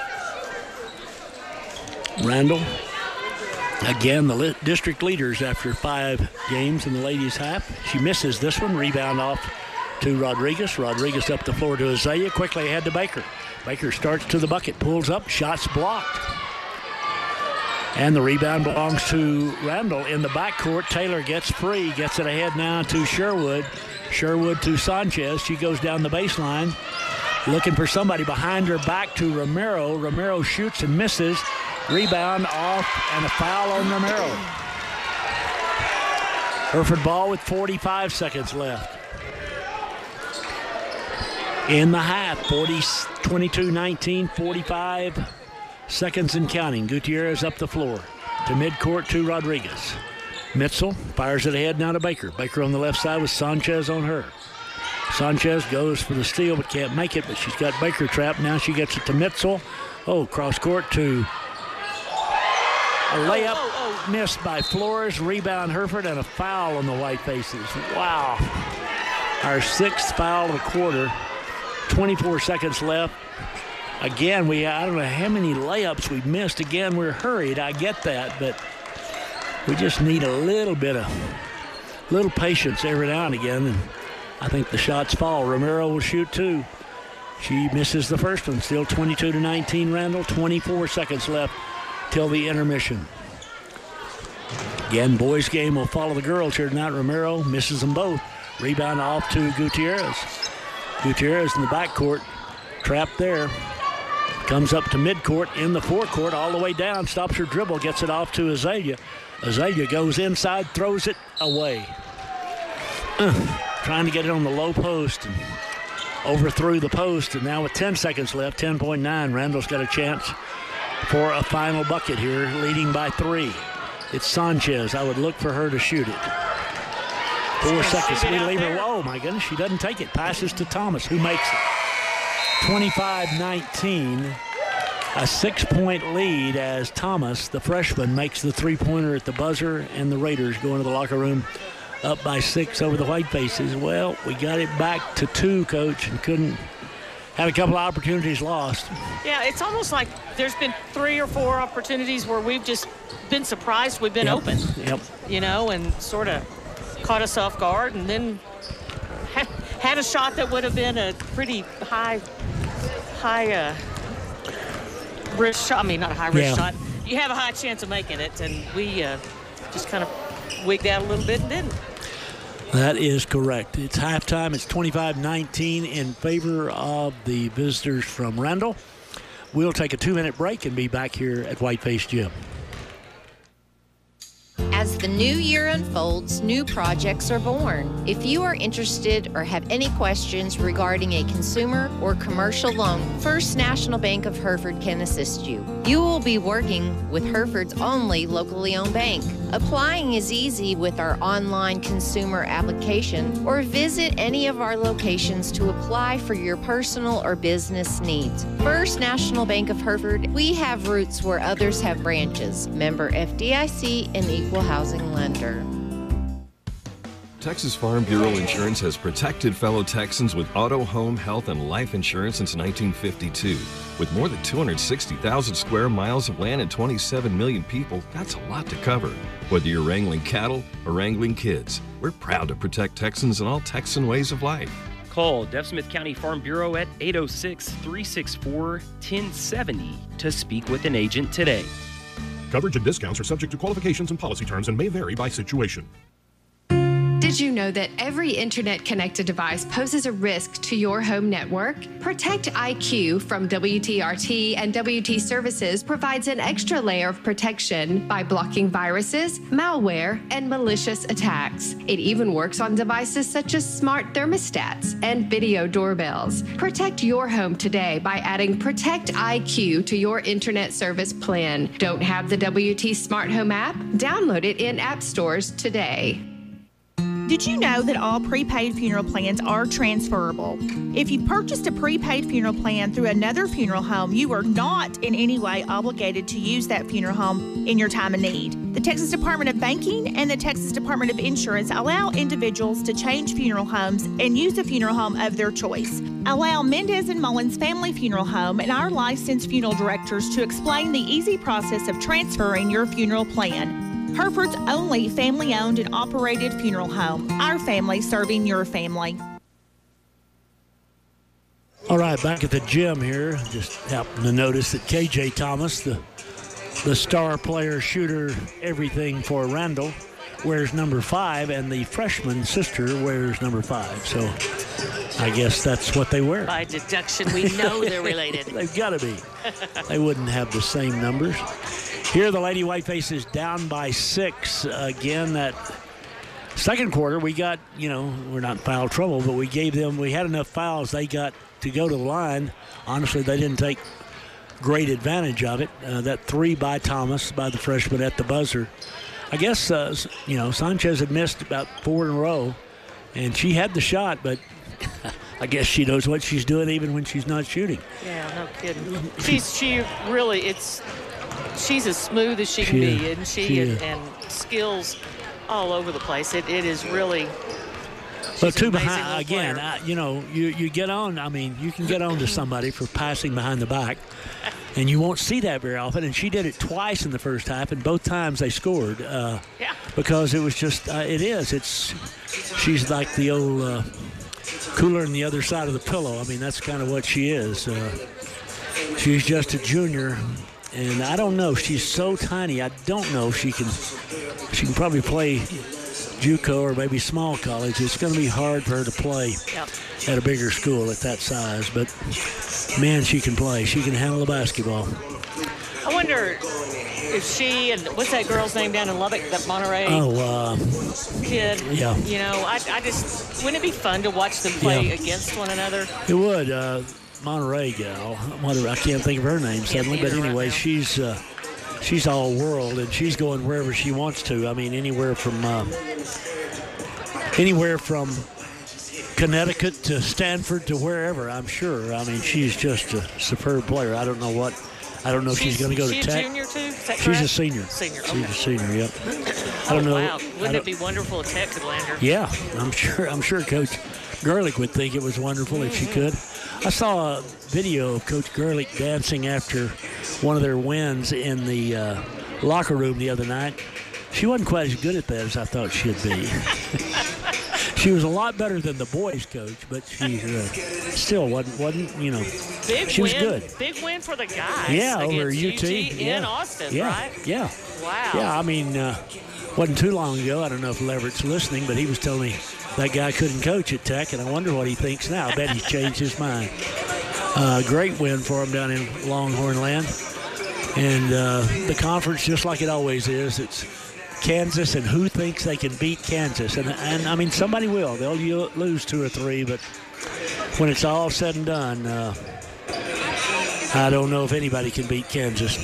Randall, again, the li- district leaders after five games in the ladies' half. She misses this one, rebound off to Rodriguez. Rodriguez up the floor to Azalea, quickly ahead to Baker. Baker starts to the bucket, pulls up, shots blocked. And the rebound belongs to Randall in the backcourt. Taylor gets free, gets it ahead now to Sherwood. Sherwood to Sanchez. She goes down the baseline, looking for somebody behind her, back to Romero. Romero shoots and misses. Rebound off and a foul on Romero. Hereford ball with forty-five seconds left. In the half, forty, twenty-two nineteen, forty-five seconds and counting. Gutierrez up the floor to midcourt to Rodriguez. Mitchell fires it ahead now to Baker. Baker on the left side with Sanchez on her. Sanchez goes for the steal but can't make it, but she's got Baker trapped. Now she gets it to Mitchell. Oh, cross court to a layup oh, oh, oh. missed by Flores. Rebound Hereford and a foul on the Whitefaces. Wow. Our sixth foul of the quarter. twenty-four seconds left. Again, we I don't know how many layups we missed. Again, we're hurried. I get that, but we just need a little bit of little patience every now and again. And I think the shots fall. Romero will shoot two. She misses the first one. Still twenty-two to nineteen, Randall. twenty-four seconds left till the intermission. Again, boys' game will follow the girls here tonight. Romero misses them both. Rebound off to Gutierrez. Gutierrez in the backcourt, trapped there. Comes up to midcourt, in the forecourt, all the way down, stops her dribble, gets it off to Azalea. Azalea goes inside, throws it away. Uh, trying to get it on the low post and overthrew the post, and now with ten seconds left, ten point nine, Randall's got a chance for a final bucket here, leading by three. It's Sanchez. I would look for her to shoot it. Four seconds. We leave her. Oh, my goodness. She doesn't take it. Passes to Thomas, who makes it. twenty-five nineteen. A six-point lead as Thomas, the freshman, makes the three-pointer at the buzzer, and the Raiders go into the locker room up by six over the Whitefaces. Well, we got it back to two, Coach, and couldn't. Had a couple of opportunities lost. Yeah, it's almost like there's been three or four opportunities where we've just been surprised we've been yep. open. Yep. You know, and sort of caught us off guard, and then ha- had a shot that would have been a pretty high, high uh, risk shot. I mean, not a high risk yeah. shot. You have a high chance of making it, and we uh, just kind of wigged out a little bit and didn't. That is correct. It's halftime. It's twenty-five nineteen in favor of the visitors from Randall. We'll take a two-minute break and be back here at Whiteface Gym. As the new year unfolds, new projects are born. If you are interested or have any questions regarding a consumer or commercial loan, First National Bank of Hereford can assist you. You will be working with Hereford's only locally owned bank. Applying is easy with our online consumer application, or visit any of our locations to apply for your personal or business needs. First National Bank of Hereford, we have roots where others have branches. Member F D I C and equal housing lender. Texas Farm Bureau Insurance has protected fellow Texans with auto, home, health, and life insurance since nineteen fifty-two. With more than two hundred sixty thousand square miles of land and twenty-seven million people, that's a lot to cover. Whether you're wrangling cattle or wrangling kids, we're proud to protect Texans in all Texan ways of life. Call Deaf Smith County Farm Bureau at eight oh six, three six four, one oh seven oh to speak with an agent today. Coverage and discounts are subject to qualifications and policy terms and may vary by situation. Did you know that every internet-connected device poses a risk to your home network? Protect I Q from W T R T and W T Services provides an extra layer of protection by blocking viruses, malware, and malicious attacks. It even works on devices such as smart thermostats and video doorbells. Protect your home today by adding Protect I Q to your internet service plan. Don't have the W T Smart Home app? Download it in app stores today. Did you know that all prepaid funeral plans are transferable? If you purchased a prepaid funeral plan through another funeral home, you are not in any way obligated to use that funeral home in your time of need. The Texas Department of Banking and the Texas Department of Insurance allow individuals to change funeral homes and use a funeral home of their choice. Allow Mendez and Mullins Family Funeral Home and our licensed funeral directors to explain the easy process of transferring your funeral plan. Hereford's only family-owned and operated funeral home. Our family serving your family. All right, back at the gym here. Just happened to notice that K J Thomas, the the star player, shooter, everything for Randall, wears number five, and the freshman sister wears number five. So I guess that's what they wear. By deduction, we know they're related. They've got to be. They wouldn't have the same numbers. Here, the Lady Whitefaces down by six. Again, that second quarter, we got, you know, we're not in foul trouble, but we gave them, we had enough fouls. They got to go to the line. Honestly, they didn't take great advantage of it. Uh, that three by Thomas, by the freshman at the buzzer. I guess, uh, you know, Sanchez had missed about four in a row, and she had the shot, but I guess she knows what she's doing even when she's not shooting. Yeah, no kidding. She's, she really, it's, she's as smooth as she can she, be, isn't she? she and, and skills all over the place. It, it is really. But two behind again. I, you know, you you get on. I mean, you can get on to somebody for passing behind the back, and you won't see that very often. And she did it twice in the first half, and both times they scored. Uh, yeah. Because it was just. Uh, it is. It's. She's like the old uh, cooler on the other side of the pillow. I mean, that's kind of what she is. Uh, she's just a junior. And I don't know. She's so tiny. I don't know if she can. She can probably play JUCO or maybe small college. It's going to be hard for her to play yep. at a bigger school at that size. But man, she can play. She can handle the basketball. I wonder if she and what's that girl's name down in Lubbock, that Monterey oh, uh, kid. Yeah. You know, I, I just wouldn't it be fun to watch them play yeah. against one another? It would. Uh, Monterey gal, whatever, I can't think of her name suddenly, but anyway, right she's uh, she's all world, and she's going wherever she wants to. I mean, anywhere from uh, anywhere from Connecticut to Stanford to wherever, I'm sure. I mean, she's just a superb player. I don't know what, I don't know if she's, she's going to go to Tech. She's a junior too? Is that she's correct? a senior. Senior. She's okay. a senior. Yep. Oh, I don't know. Wow! Wouldn't it be wonderful if Tech could land her? Yeah, I'm sure. I'm sure Coach Gerlich would think it was wonderful mm-hmm. if she could. I saw a video of Coach Gerlich dancing after one of their wins in the uh, locker room the other night. She wasn't quite as good at that as I thought she'd be. She was a lot better than the boys' coach, but she uh, still wasn't, wasn't, you know, big she was win, good. Big win for the guys. Yeah, over U T. Yeah. In Austin, yeah. right? Yeah. Wow. Yeah, I mean, uh, wasn't too long ago. I don't know if Leverett's listening, but he was telling me that guy couldn't coach at Tech, and I wonder what he thinks now. I bet he's changed his mind. Uh, great win for him down in Longhorn Land. And uh, the conference, just like it always is, it's Kansas and who thinks they can beat Kansas. And, and I mean, somebody will. They'll lose two or three, but when it's all said and done, uh, I don't know if anybody can beat Kansas.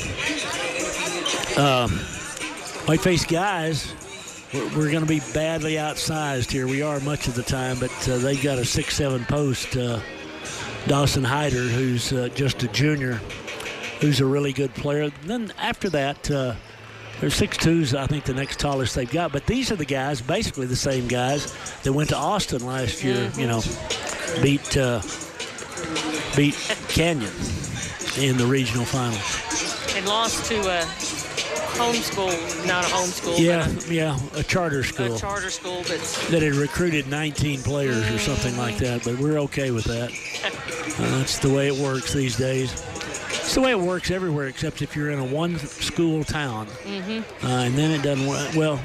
Um, Whiteface guys, we're, we're going to be badly outsized here. We are much of the time, but uh, they've got a six seven post, uh, Dawson Hyder, who's uh, just a junior, who's a really good player. And then after that, uh, they're six twos, I think, the next tallest they've got. But these are the guys, basically the same guys, that went to Austin last year, mm-hmm. you know, beat uh, beat Canyon in the regional finals. And lost to a homeschool, not a homeschool. Yeah, but a, yeah, a charter school. A charter school that's that had recruited nineteen players mm-hmm. or something like that. But we're okay with that. uh, that's the way it works these days. It's the way it works everywhere, except if you're in a one-school town. Mm-hmm. Uh, and then it doesn't work. Well,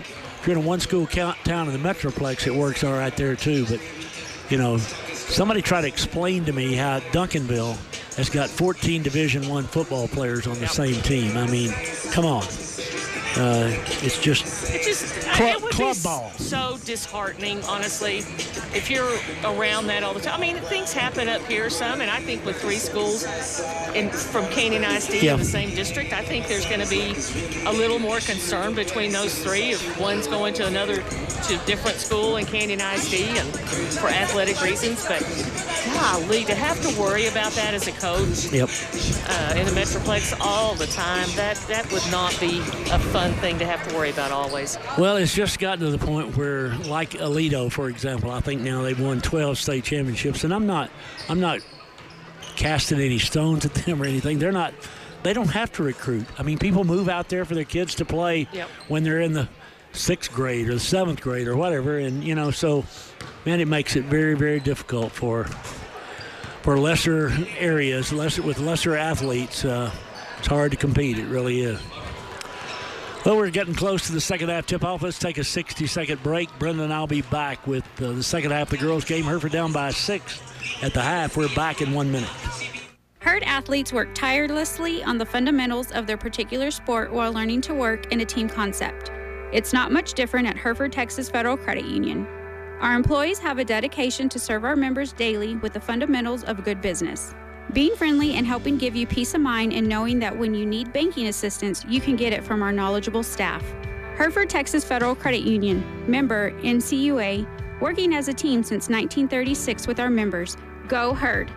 if you're in a one-school count, town in the Metroplex, it works all right there too. But, you know, somebody try to explain to me how Duncanville has got fourteen Division One football players on the same team. I mean, come on. Uh, it's just, it just club, it would club be ball. So disheartening, honestly, if you're around that all the time. I mean, things happen up here some, and I think with three schools in, from Canyon I S D yeah. in the same district, I think there's going to be a little more concern between those three. If one's going to another, to a different school in Canyon I S D and for athletic reasons, but golly, to have to worry about that as a coach yep. uh, in the Metroplex all the time, that, that would not be a fun thing to have to worry about always. Well, it's just gotten to the point where, like Aledo, for example, I think now they've won twelve state championships, and I'm not, I'm not casting any stones at them or anything. They're not, they don't have to recruit. I mean, people move out there for their kids to play yep. when they're in the sixth grade or the seventh grade or whatever, and you know, so man, it makes it very, very difficult for for lesser areas, lesser with lesser athletes. Uh, it's hard to compete. It really is. Well, we're getting close to the second half tip-off. Let's take a sixty-second break. Brenda and I'll be back with uh, the second half of the girls' game. Hereford down by six at the half. We're back in one minute. Herd athletes work tirelessly on the fundamentals of their particular sport while learning to work in a team concept. It's not much different at Hereford Texas Federal Credit Union. Our employees have a dedication to serve our members daily with the fundamentals of good business. Being friendly and helping give you peace of mind and knowing that when you need banking assistance, you can get it from our knowledgeable staff. Hereford Texas Federal Credit Union, member N C U A, working as a team since nineteen thirty-six with our members. Go Herd!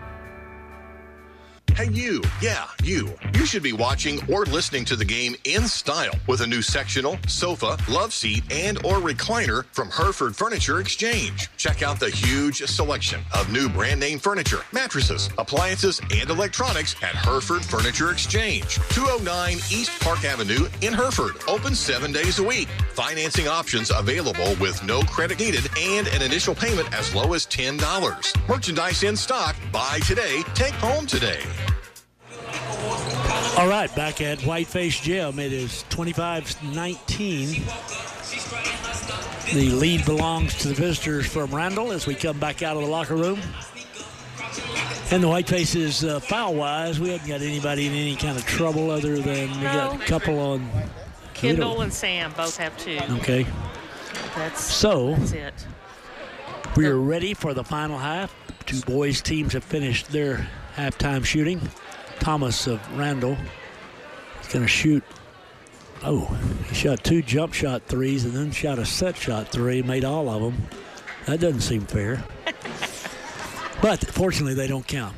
Hey, you. Yeah, you. You should be watching or listening to the game in style with a new sectional, sofa, love seat, and or recliner from Hereford Furniture Exchange. Check out the huge selection of new brand name furniture, mattresses, appliances, and electronics at Hereford Furniture Exchange. two oh nine East Park Avenue in Hereford. Open seven days a week. Financing options available with no credit needed and an initial payment as low as ten dollars. Merchandise in stock. Buy today. Take home today. All right, back at Whiteface Gym, it is twenty-five nineteen. The lead belongs to the visitors from Randall as we come back out of the locker room. And the Whitefaces, uh, foul-wise, we haven't got anybody in any kind of trouble other than we got a couple on. Kendall and Sam both have two. Okay. That's, so, that's it. We are ready for the final half. Two boys' teams have finished their halftime shooting. Thomas of Randall is going to shoot. Oh, he shot two jump shot threes and then shot a set shot three, made all of them. That doesn't seem fair. But fortunately, they don't count.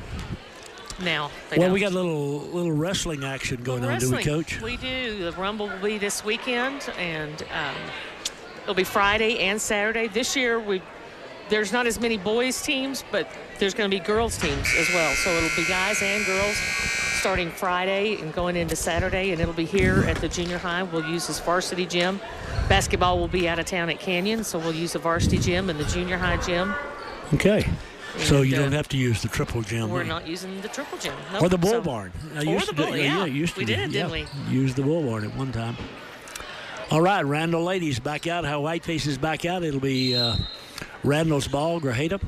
Now, well, don't. we got a little little wrestling action going on, wrestling. do we, Coach? We do. The Rumble will be this weekend, and um, it'll be Friday and Saturday. This year, we there's not as many boys teams, but there's going to be girls teams as well. So it'll be guys and girls starting Friday and going into Saturday, and it'll be here at the junior high. We'll use this varsity gym. Basketball will be out of town at Canyon, so we'll use the varsity gym and the junior high gym. Okay. And so you uh, don't have to use the triple gym. We're right? not using the triple gym. Nope. Or the bull so, barn. I or used the to bull, do, yeah. yeah, used to we do, did, yeah. didn't we? Used the bull barn at one time. All right, Randall ladies back out. How Whiteface is back out. It'll be uh, Randall's ball, Grajeda,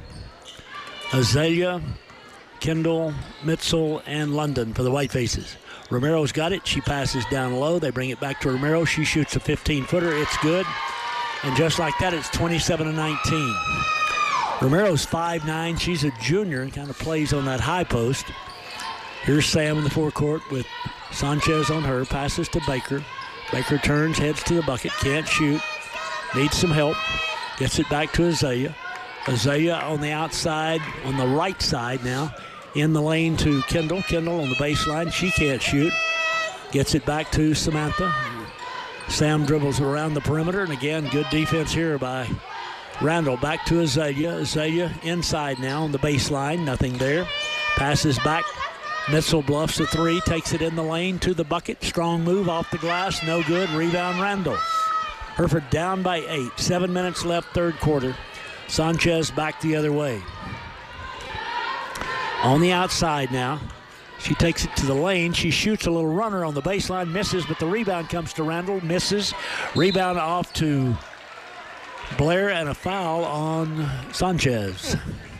Azalea, Kendall, Mitzel, and London for the Whitefaces. Romero's got it. She passes down low. They bring it back to Romero. She shoots a fifteen-footer. It's good. And just like that, it's twenty-seven to nineteen. Romero's five nine. She's a junior and kind of plays on that high post. Here's Sam in the forecourt with Sanchez on her. Passes to Baker. Baker turns, heads to the bucket. Can't shoot. Needs some help. Gets it back to Azalea. Azalea on the outside, on the right side now. In the lane to Kendall. Kendall on the baseline. She can't shoot. Gets it back to Samantha. Sam dribbles around the perimeter. And again, good defense here by Randall. Back to Azalea. Azalea inside now on the baseline. Nothing there. Passes back. Mitzel bluffs a three. Takes it in the lane to the bucket. Strong move off the glass. No good. Rebound Randall. Hereford down by eight. Seven minutes left, third quarter. Sanchez back the other way. On the outside now. She takes it to the lane. She shoots a little runner on the baseline, misses, but the rebound comes to Randall, misses. Rebound off to Blair, and a foul on Sanchez.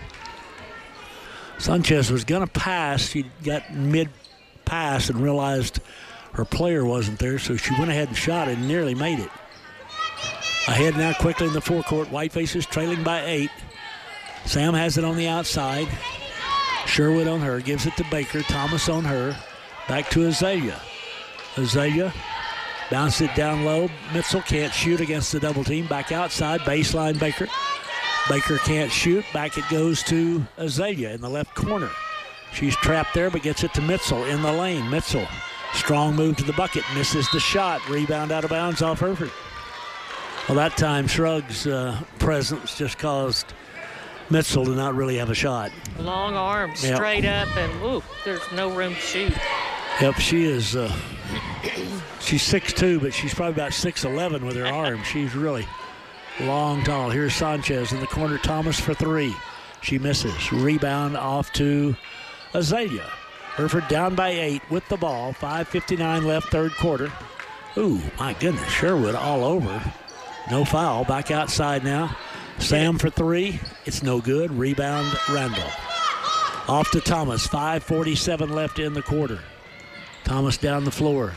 Sanchez was going to pass. She got mid-pass and realized her player wasn't there, so she went ahead and shot it and nearly made it. Ahead now quickly in the forecourt. Whitefaces trailing by eight. Sam has it on the outside. Sherwood on her, gives it to Baker. Thomas on her. Back to Azalea. Azalea bounces it down low. Mitchell can't shoot against the double team. Back outside, baseline Baker. Baker can't shoot. Back it goes to Azalea in the left corner. She's trapped there, but gets it to Mitchell in the lane. Mitchell, strong move to the bucket, misses the shot. Rebound out of bounds off Hereford. Well, that time Shrug's uh, presence just caused Mitchell to not really have a shot. Long arm, Yep. straight up, and ooh, there's no room to shoot. Yep, she is. Uh, she's six two, but she's probably about six eleven with her arm. She's really long, tall. Here's Sanchez in the corner. Thomas for three. She misses. Rebound off to Azalea. Hereford down by eight with the ball. five fifty-nine left, third quarter. Ooh, my goodness, Sherwood all over. No foul. Back outside now. Sam for three. It's no good. Rebound, Randall. Off to Thomas. five forty-seven left in the quarter. Thomas down the floor.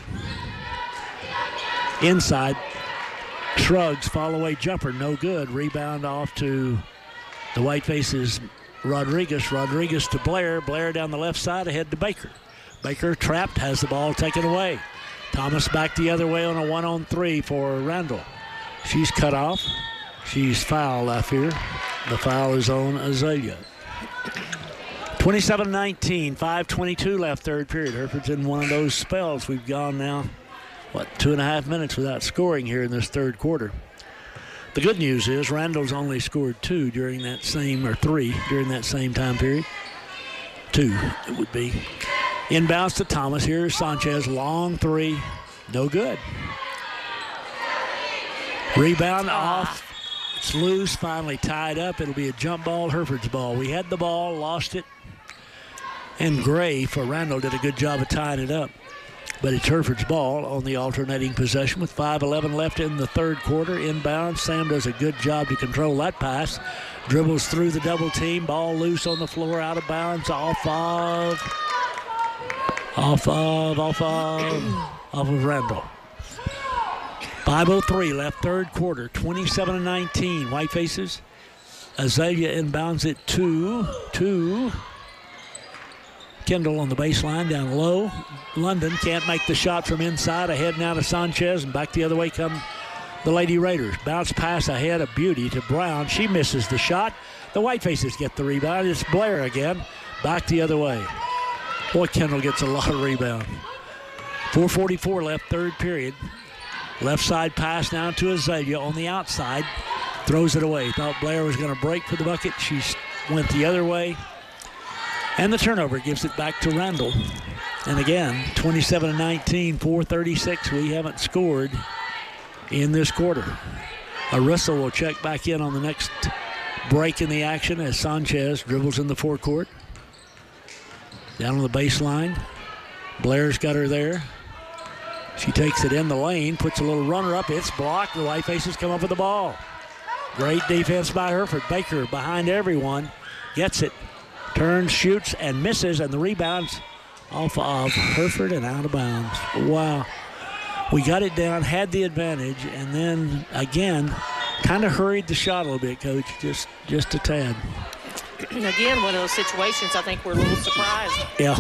Inside. Shrugs. Fall away jumper. No good. Rebound off to the Whitefaces. Rodriguez. Rodriguez to Blair. Blair down the left side. Ahead to Baker. Baker trapped. Has the ball taken away. Thomas back the other way on a one-on-three for Randall. She's cut off. She's fouled off here. The foul is on Azalea. twenty-seven nineteen, five twenty-two left, third period. Hereford's in one of those spells. We've gone now, what, two and a half minutes without scoring here in this third quarter. The good news is Randall's only scored two during that same, or three, during that same time period. Two, it would be. Inbounds to Thomas. Here's Sanchez, long three, no good. Rebound off. It's loose, finally tied up. It'll be a jump ball, Hereford's ball. We had the ball, lost it. And Gray for Randall did a good job of tying it up. But it's Hereford's ball on the alternating possession with five eleven left in the third quarter. Inbound. Sam does a good job to control that pass. Dribbles through the double team. Ball loose on the floor, out of bounds, off of, off of, off of, off of Randall. five oh three left, third quarter, twenty-seven nineteen. Whitefaces. Azalea inbounds it to, to Kendall on the baseline, down low. London can't make the shot from inside. Ahead now to Sanchez, and back the other way come the Lady Raiders. Bounce pass ahead, a beauty to Brown. She misses the shot. The Whitefaces get the rebound. It's Blair again. Back the other way. Boy, Kendall gets a lot of rebound. four forty-four left, third period. Left side pass now to Azalea on the outside. Throws it away. Thought Blair was going to break for the bucket. She went the other way. And the turnover gives it back to Randall. And again, twenty-seven nineteen, four thirty-six. We haven't scored in this quarter. Arissa will check back in on the next break in the action as Sanchez dribbles in the forecourt. Down on the baseline. Blair's got her there. She takes it in the lane, puts a little runner up. It's blocked. The Whitefaces come up with the ball. Great defense by Hereford. Baker behind everyone. Gets it. Turns, shoots, and misses. And the rebounds off of Hereford and out of bounds. Wow. We got it down, had the advantage, and then, again, kind of hurried the shot a little bit, Coach. Just, just a tad. Again, one of those situations I think we're a little surprised. Yeah.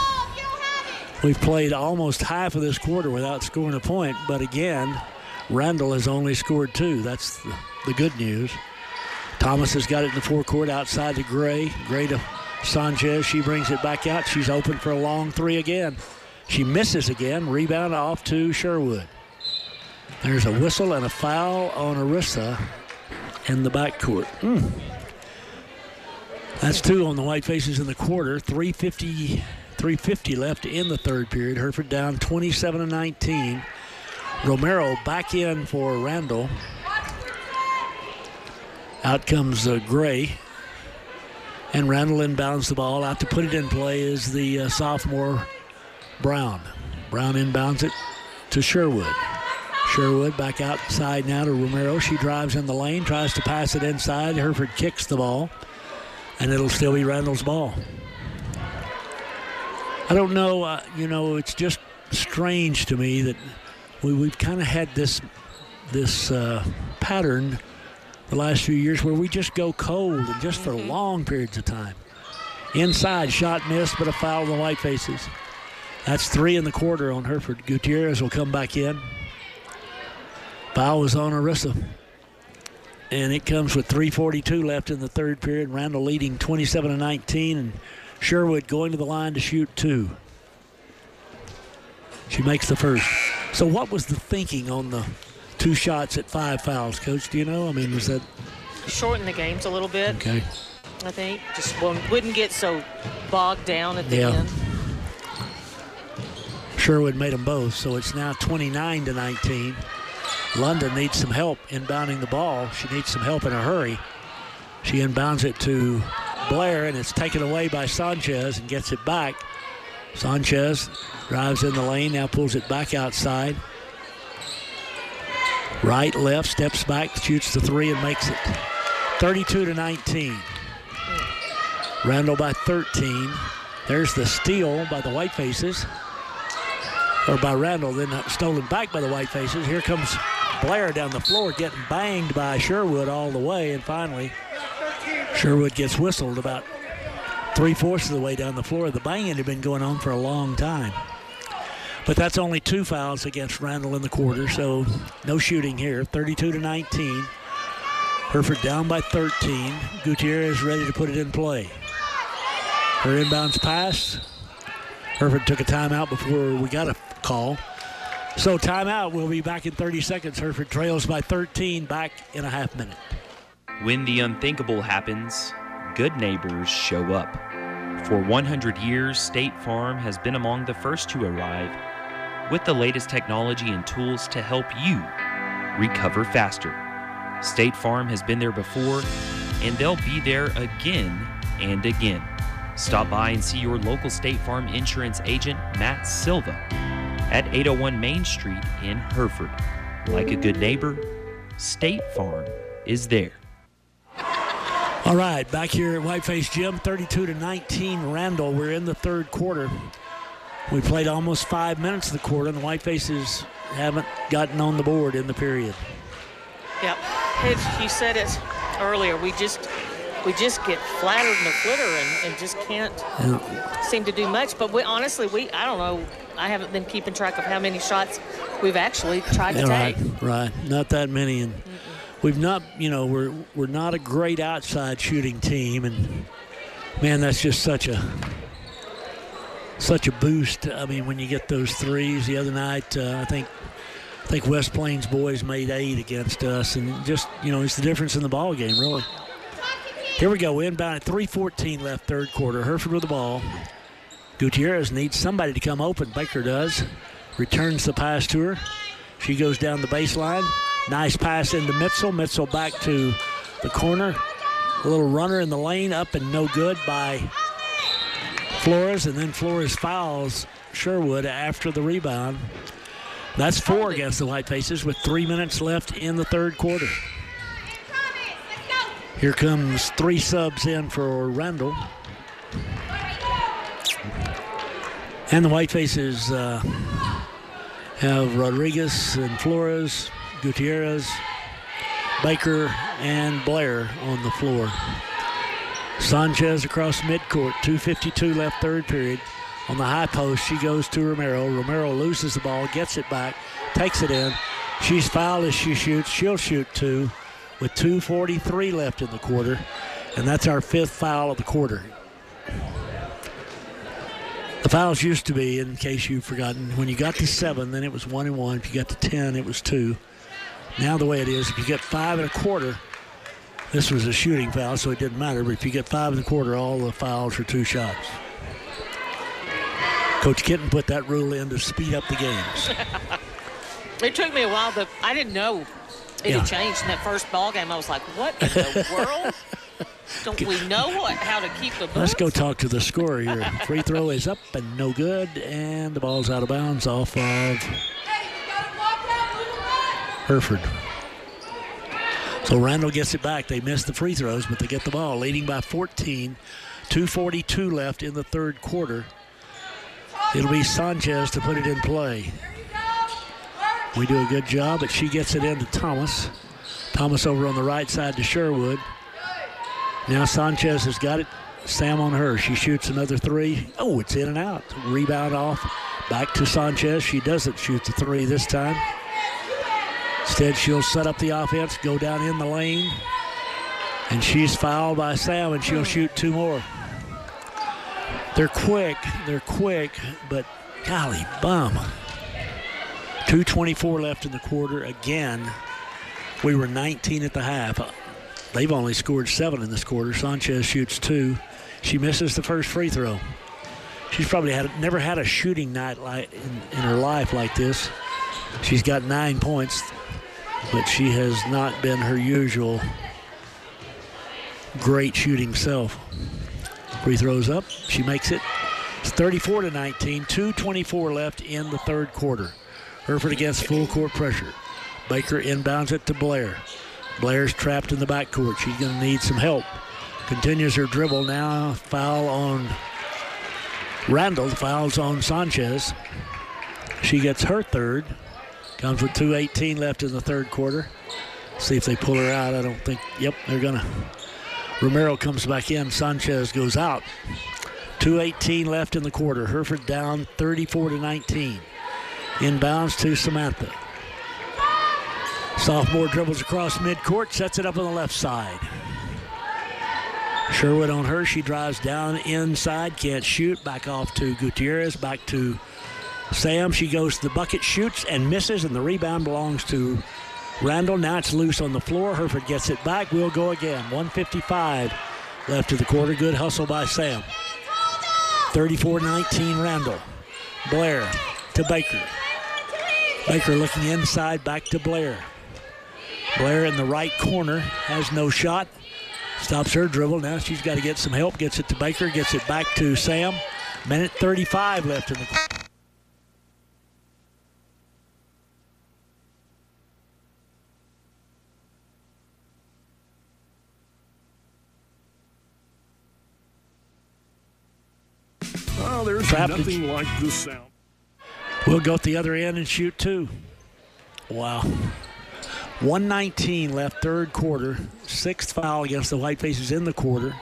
We've played almost half of this quarter without scoring a point, but again, Randall has only scored two. That's the, the good news. Thomas has got it in the forecourt outside to Gray. Gray to Sanchez. She brings it back out. She's open for a long three again. She misses again. Rebound off to Sherwood. There's a whistle and a foul on Arissa in the backcourt. Mm. That's two on the Whitefaces in the quarter. three fifty, three fifty left in the third period. Hereford down twenty-seven to nineteen. Romero back in for Randall. Out comes uh, Gray. And Randall inbounds the ball. Out to put it in play is the uh, sophomore Brown. Brown inbounds it to Sherwood. Sherwood back outside now to Romero. She drives in the lane, tries to pass it inside. Hereford kicks the ball, and it'll still be Randall's ball. I don't know, uh, you know, it's just strange to me that we, we've kind of had this this uh, pattern the last few years where we just go cold and just for long periods of time. Inside, shot missed, but a foul on the Whitefaces. That's three in the quarter on Hereford. Gutierrez will come back in. Foul was on Arissa. And it comes with three forty-two left in the third period. Randall leading twenty-seven to nineteen, and Sherwood going to the line to shoot two. She makes the first. So what was the thinking on the two shots at five fouls, Coach? Do you know? I mean, was that... Shorten the games a little bit. Okay. I think. Just wouldn't get so bogged down at the yeah. end. Sherwood made them both, so it's now twenty-nine to nineteen. London needs some help inbounding the ball. She needs some help in a hurry. She inbounds it to Blair, and it's taken away by Sanchez and gets it back. Sanchez drives in the lane, now pulls it back outside. Right, left, steps back, shoots the three and makes it. thirty-two to nineteen. Randall by thirteen. There's the steal by the Whitefaces. Or by Randall, then stolen back by the Whitefaces. Here comes Blair down the floor, getting banged by Sherwood all the way, and finally Sherwood gets whistled about three-fourths of the way down the floor. The banging had been going on for a long time. But that's only two fouls against Randall in the quarter, so no shooting here. thirty-two to nineteen. Hereford down by thirteen. Gutierrez ready to put it in play. Her inbounds pass. Hereford took a timeout before we got a call. So timeout, we'll be back in thirty seconds. Hereford trails by thirteen, back in a half minute. When the unthinkable happens, good neighbors show up. For one hundred years, State Farm has been among the first to arrive with the latest technology and tools to help you recover faster. State Farm has been there before, and they'll be there again and again. Stop by and see your local State Farm insurance agent, Matt Silva, at eight oh one Main Street in Hereford. Like a good neighbor, State Farm is there. All right, back here at Whiteface Gym, thirty-two to nineteen, Randall. We're in the third quarter. We played almost five minutes of the quarter, and the Whitefaces haven't gotten on the board in the period. Yep, it, you said it earlier. We just we just get flattered in the footer and, and just can't yeah. seem to do much. But we honestly, we I don't know. I haven't been keeping track of how many shots we've actually tried to right, take. Right, not that many, and mm-mm. We've not, you know, we're we're not a great outside shooting team, and man, that's just such a such a boost. I mean, when you get those threes the other night, uh, I think I think West Plains boys made eight against us, and just, you know, it's the difference in the ball game, really. Here we go, inbound at three fourteen left, third quarter. Hereford with the ball. Gutierrez needs somebody to come open. Baker does. Returns the pass to her. She goes down the baseline. Nice pass into Mitchell. Mitchell back to the corner. A little runner in the lane, up and no good by Flores, and then Flores fouls Sherwood after the rebound. That's four against the Whitefaces with three minutes left in the third quarter. Here comes three subs in for Randall. And the Whitefaces uh, have Rodriguez and Flores, Gutierrez, Baker, and Blair on the floor. Sanchez across midcourt, two fifty-two left third period. On the high post, she goes to Romero. Romero loses the ball, gets it back, takes it in. She's fouled as she shoots. She'll shoot two with two forty-three left in the quarter, and that's our fifth foul of the quarter. The fouls used to be, in case you've forgotten, when you got to seven, then it was one and one. If you got to ten, it was two. Now the way it is, if you get five and a quarter, this was a shooting foul, so it didn't matter. But if you get five and a quarter, all the fouls are two shots. Coach Kitten put that rule in to speed up the games. It took me a while. To, I didn't know it yeah. had changed in that first ball game. I was like, what in the world? Don't we know what, how to keep the books? Let's go talk to the scorer here. Free throw is up and no good, and the ball's out of bounds off of Hereford. So Randall gets it back. They missed the free throws, but they get the ball, leading by fourteen. two forty-two left in the third quarter. It'll be Sanchez to put it in play. We do a good job, but she gets it into Thomas. Thomas over on the right side to Sherwood. Now Sanchez has got it. Sam on her. She shoots another three. Oh, it's in and out. Rebound off. Back to Sanchez. She doesn't shoot the three this time. Instead, she'll set up the offense, go down in the lane. And she's fouled by Sam, and she'll shoot two more. They're quick. They're quick, but golly bum. two twenty-four left in the quarter. Again, we were nineteen at the half. They've only scored seven in this quarter. Sanchez shoots two. She misses the first free throw. She's probably had never had a shooting night like in, in her life like this. She's got nine points, but she has not been her usual great shooting self. Free throws up. She makes it. It's thirty-four to nineteen. two twenty-four left in the third quarter. Hereford against full court pressure. Baker inbounds it to Blair. Blair's trapped in the backcourt. She's going to need some help. Continues her dribble now. Foul on Randall. Fouls on Sanchez. She gets her third. Comes with two eighteen left in the third quarter. See if they pull her out. I don't think. Yep, they're going to. Romero comes back in. Sanchez goes out. two eighteen left in the quarter. Hereford down thirty-four to nineteen. Inbounds to Samantha. Sophomore dribbles across midcourt, sets it up on the left side. Sherwood on her. She drives down inside, can't shoot. Back off to Gutierrez, back to Sam. She goes to the bucket, shoots and misses, and the rebound belongs to Randall. Now it's loose on the floor. Hereford gets it back. We'll go again. one fifty-five left of the quarter. Good hustle by Sam. thirty-four nineteen Randall. Blair to Baker. Baker looking inside, back to Blair. Blair in the right corner, has no shot. Stops her dribble. Now she's got to get some help. Gets it to Baker, gets it back to Sam. Minute thirty-five left in the quarter. Well, there's Trapped nothing it. like the sound. We'll go at the other end and shoot two. Wow. one nineteen left, third quarter. Sixth foul against the Whitefaces in the quarter.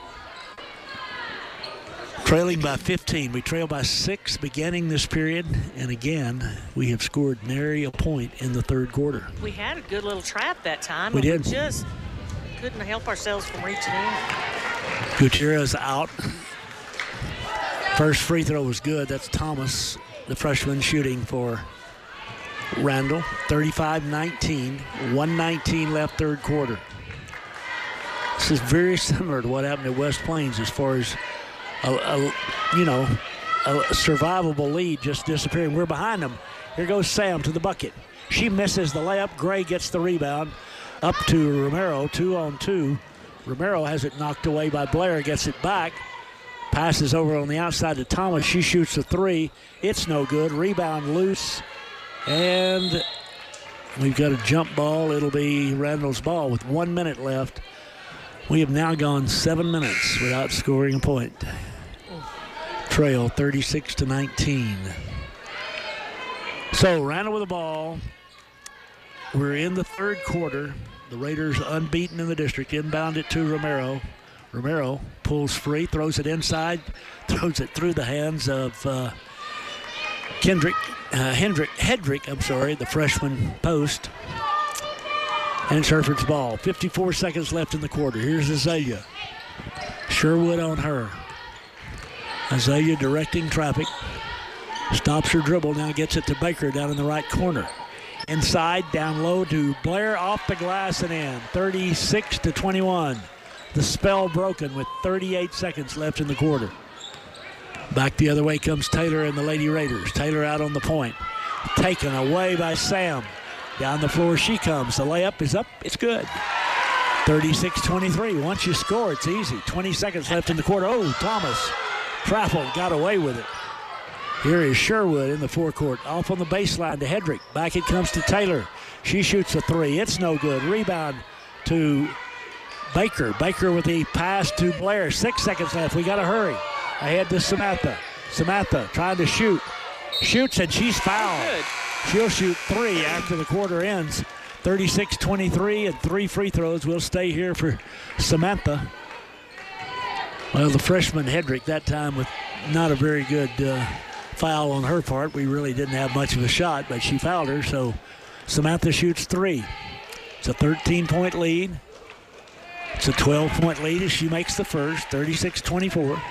Trailing by fifteen. We trail by six beginning this period. And again, we have scored nary a point in the third quarter. We had a good little trap that time. We and did. We just couldn't help ourselves from reaching in. Gutierrez out. First free throw was good. That's Thomas, the freshman, shooting for Randall. thirty-five nineteen. one nineteen left, third quarter. This is very similar to what happened at West Plains as far as, a, a, you know, a survivable lead just disappearing. We're behind them. Here goes Sam to the bucket. She misses the layup. Gray gets the rebound. Up to Romero, two on two. Romero has it knocked away by Blair, gets it back. Passes over on the outside to Thomas. She shoots a three. It's no good. Rebound loose. And we've got a jump ball. It'll be Randall's ball with one minute left. We have now gone seven minutes without scoring a point. Trail thirty-six to nineteen. So Randall with the ball. We're in the third quarter. The Raiders unbeaten in the district. Inbound it to Romero. Romero pulls free, throws it inside, throws it through the hands of uh, Kendrick, uh, Hendrick, Hedrick, I'm sorry, the freshman post. And it's Hereford's ball. fifty-four seconds left in the quarter. Here's Azalea. Sherwood on her. Azalea directing traffic. Stops her dribble, now gets it to Baker down in the right corner. Inside, down low to Blair, off the glass and in. thirty-six to twenty-one. The spell broken with thirty-eight seconds left in the quarter. Back the other way comes Taylor and the Lady Raiders. Taylor out on the point. Taken away by Sam. Down the floor she comes. The layup is up. It's good. thirty-six twenty-three. Once you score, it's easy. twenty seconds left in the quarter. Oh, Thomas Traffel got away with it. Here is Sherwood in the forecourt. Off on the baseline to Hedrick. Back it comes to Taylor. She shoots a three. It's no good. Rebound to Baker. Baker with the pass to Blair. Six seconds left. We got to hurry. Ahead to Samantha. Samantha trying to shoot. Shoots, and she's fouled. Good. She'll shoot three after the quarter ends. thirty-six twenty-three, and three free throws will stay here for Samantha. Well, the freshman Hedrick that time with not a very good uh, foul on her part. We really didn't have much of a shot, but she fouled her, so Samantha shoots three. It's a thirteen-point lead. It's a twelve-point lead as she makes the first, thirty-six twenty-four.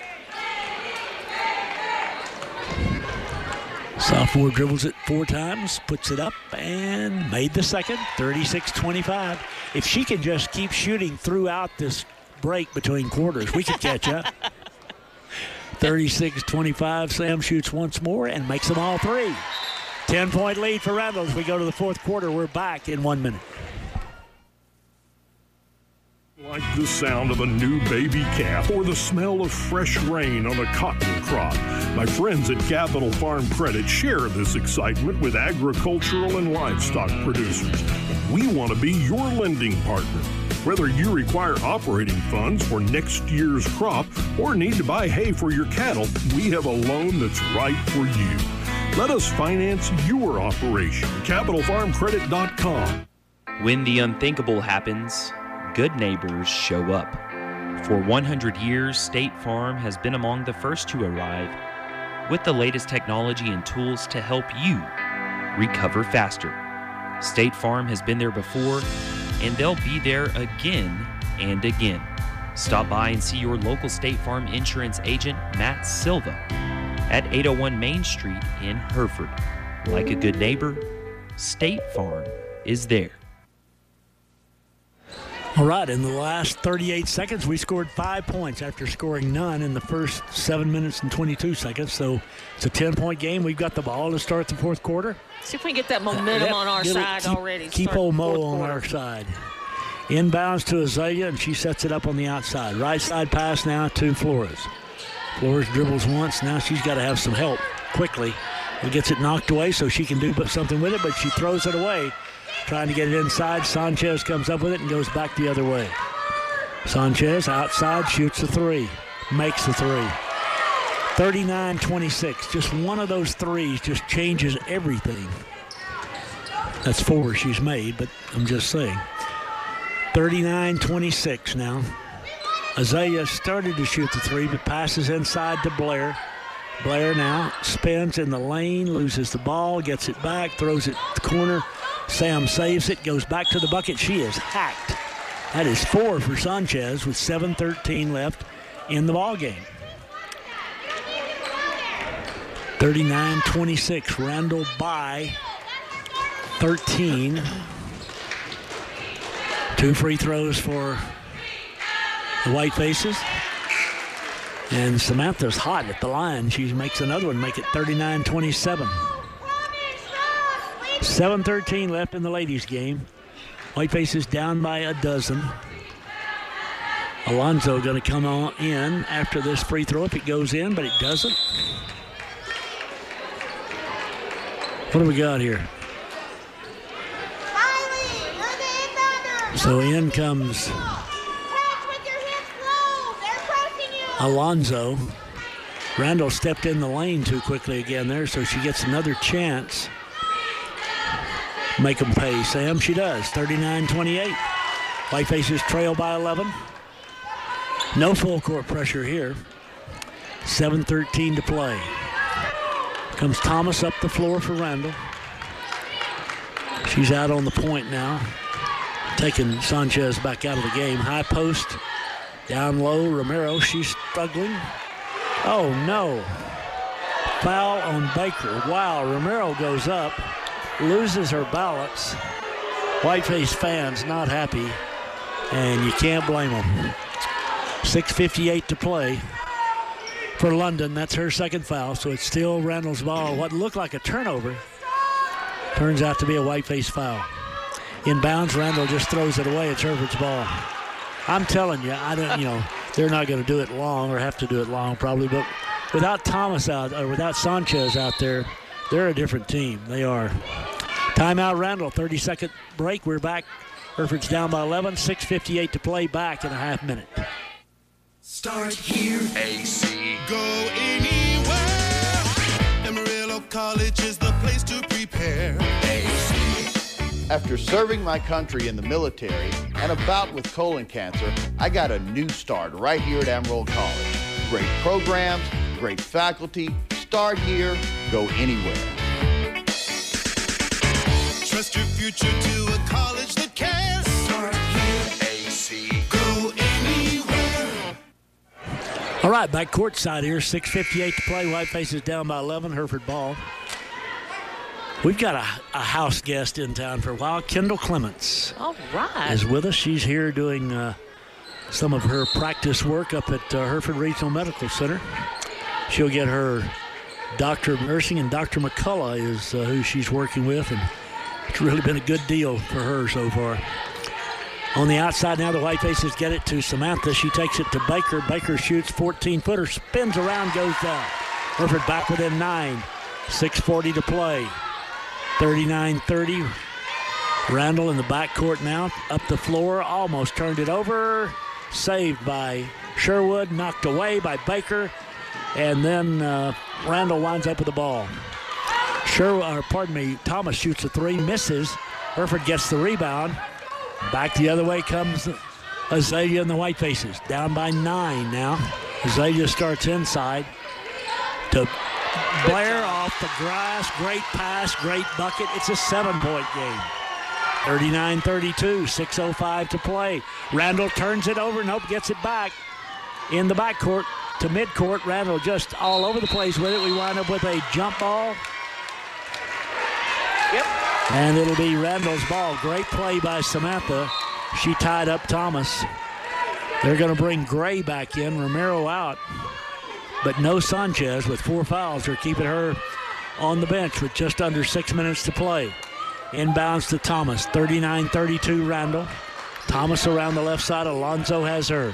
Sophomore dribbles it four times, puts it up, and made the second, thirty-six twenty-five. If she can just keep shooting throughout this break between quarters, we could catch up. thirty-six twenty-five, Sam shoots once more and makes them all three. ten-point lead for Randall as we go to the fourth quarter. We're back in one minute. Like the sound of a new baby calf or the smell of fresh rain on a cotton crop. My friends at Capital Farm Credit share this excitement with agricultural and livestock producers. We want to be your lending partner. Whether you require operating funds for next year's crop or need to buy hay for your cattle, we have a loan that's right for you. Let us finance your operation. capital farm credit dot com. When the unthinkable happens, good neighbors show up. For one hundred years, State Farm has been among the first to arrive with the latest technology and tools to help you recover faster. State Farm has been there before, and they'll be there again and again. Stop by and see your local State Farm insurance agent, Matt Silva, at eight oh one Main Street in Hereford. Like a good neighbor, State Farm is there. All right, in the last thirty-eight seconds, we scored five points after scoring none in the first seven minutes and twenty-two seconds. So it's a ten-point game. We've got the ball to start the fourth quarter. See if we can get that momentum Yep, on our get it- side keep, already. Keep Start old the Mo fourth on quarter. our side. Inbounds to Azalea, and she sets it up on the outside. Right side pass now to Flores. Flores dribbles once. Now she's got to have some help quickly. He gets it knocked away so she can do something with it, but she throws it away. Trying to get it inside. Sanchez comes up with it and goes back the other way. Sanchez outside shoots a three. Makes the three. thirty-nine twenty-six. Just one of those threes just changes everything. That's four she's made, but I'm just saying. thirty-nine twenty-six now. Azalea started to shoot the three, but passes inside to Blair. Blair now spins in the lane, loses the ball, gets it back, throws it to the corner. Sam saves it, goes back to the bucket. She is hacked. That is four for Sanchez with seven thirteen left in the ball game. thirty-nine twenty-six. Randall by thirteen. Two free throws for the Whitefaces. And Samantha's hot at the line. She makes another one, make it thirty-nine twenty-seven. seven thirteen left in the ladies' game. Whitefaces down by a dozen. Alonzo going to come on in after this free throw if it goes in, but it doesn't. What do we got here? So in comes Alonzo. Randall stepped in the lane too quickly again there, so she gets another chance. Make them pay, Sam. She does. thirty-nine twenty-eight. Whitefaces trail by eleven. No full court pressure here. seven thirteen to play. Comes Thomas up the floor for Randall. She's out on the point now. Taking Sanchez back out of the game. High post. Down low, Romero. She's struggling. Oh, no. Foul on Baker. Wow, Romero goes up. Loses her balance. Whiteface fans not happy, and you can't blame them. six fifty-eight to play for London. That's her second foul, so it's still Randall's ball. What looked like a turnover turns out to be a Whiteface foul. Inbounds, Randall just throws it away. It's Hereford's ball. I'm telling you, I don't, you know, they're not going to do it long or have to do it long probably, but without Thomas out, or without Sanchez out there, they're a different team. They are. Timeout, Randall, thirty-second break. We're back. Hereford's down by eleven, six fifty-eight to play, back in a half minute. Start here. A C. Go anywhere. Amarillo College is the place to prepare. A C. After serving my country in the military and a bout with colon cancer, I got a new start right here at Amarillo College. Great programs, great faculty. Start here, go anywhere. Trust your future to a college that cares. Start here. A C. Go anywhere. All right, back courtside here, six fifty-eight to play. Whiteface is down by eleven, Hereford ball. We've got a, a house guest in town for a while. Kendall Clements All right. is with us. She's here doing uh, some of her practice work up at uh, Hereford Regional Medical Center. She'll get her Doctor of Nursing, and Doctor McCullough is uh, who she's working with, and it's really been a good deal for her so far. On the outside now, the Whitefaces get it to Samantha. She takes it to Baker. Baker shoots fourteen-footer, spins around, goes down. Hereford back within nine. six forty to play. thirty-nine thirty. Randall in the backcourt now. Up the floor, almost turned it over. Saved by Sherwood, knocked away by Baker. And then uh, Randall winds up with the ball. Sherwood, or pardon me, Thomas shoots a three, misses. Hereford gets the rebound. Back the other way comes Azalea and the Whitefaces. Down by nine now. Azalea starts inside to Blair off the grass. Great pass, great bucket. It's a seven-point game. thirty-nine thirty-two, six oh five to play. Randall turns it over. Nope, gets it back in the backcourt to midcourt. Randall just all over the place with it. We wind up with a jump ball. Yep. And it'll be Randall's ball. Great play by Samantha. She tied up Thomas. They're going to bring Gray back in. Romero out. But no Sanchez with four fouls. They're keeping her on the bench with just under six minutes to play. Inbounds to Thomas. thirty-nine thirty-two Randall. Thomas around the left side. Alonzo has her.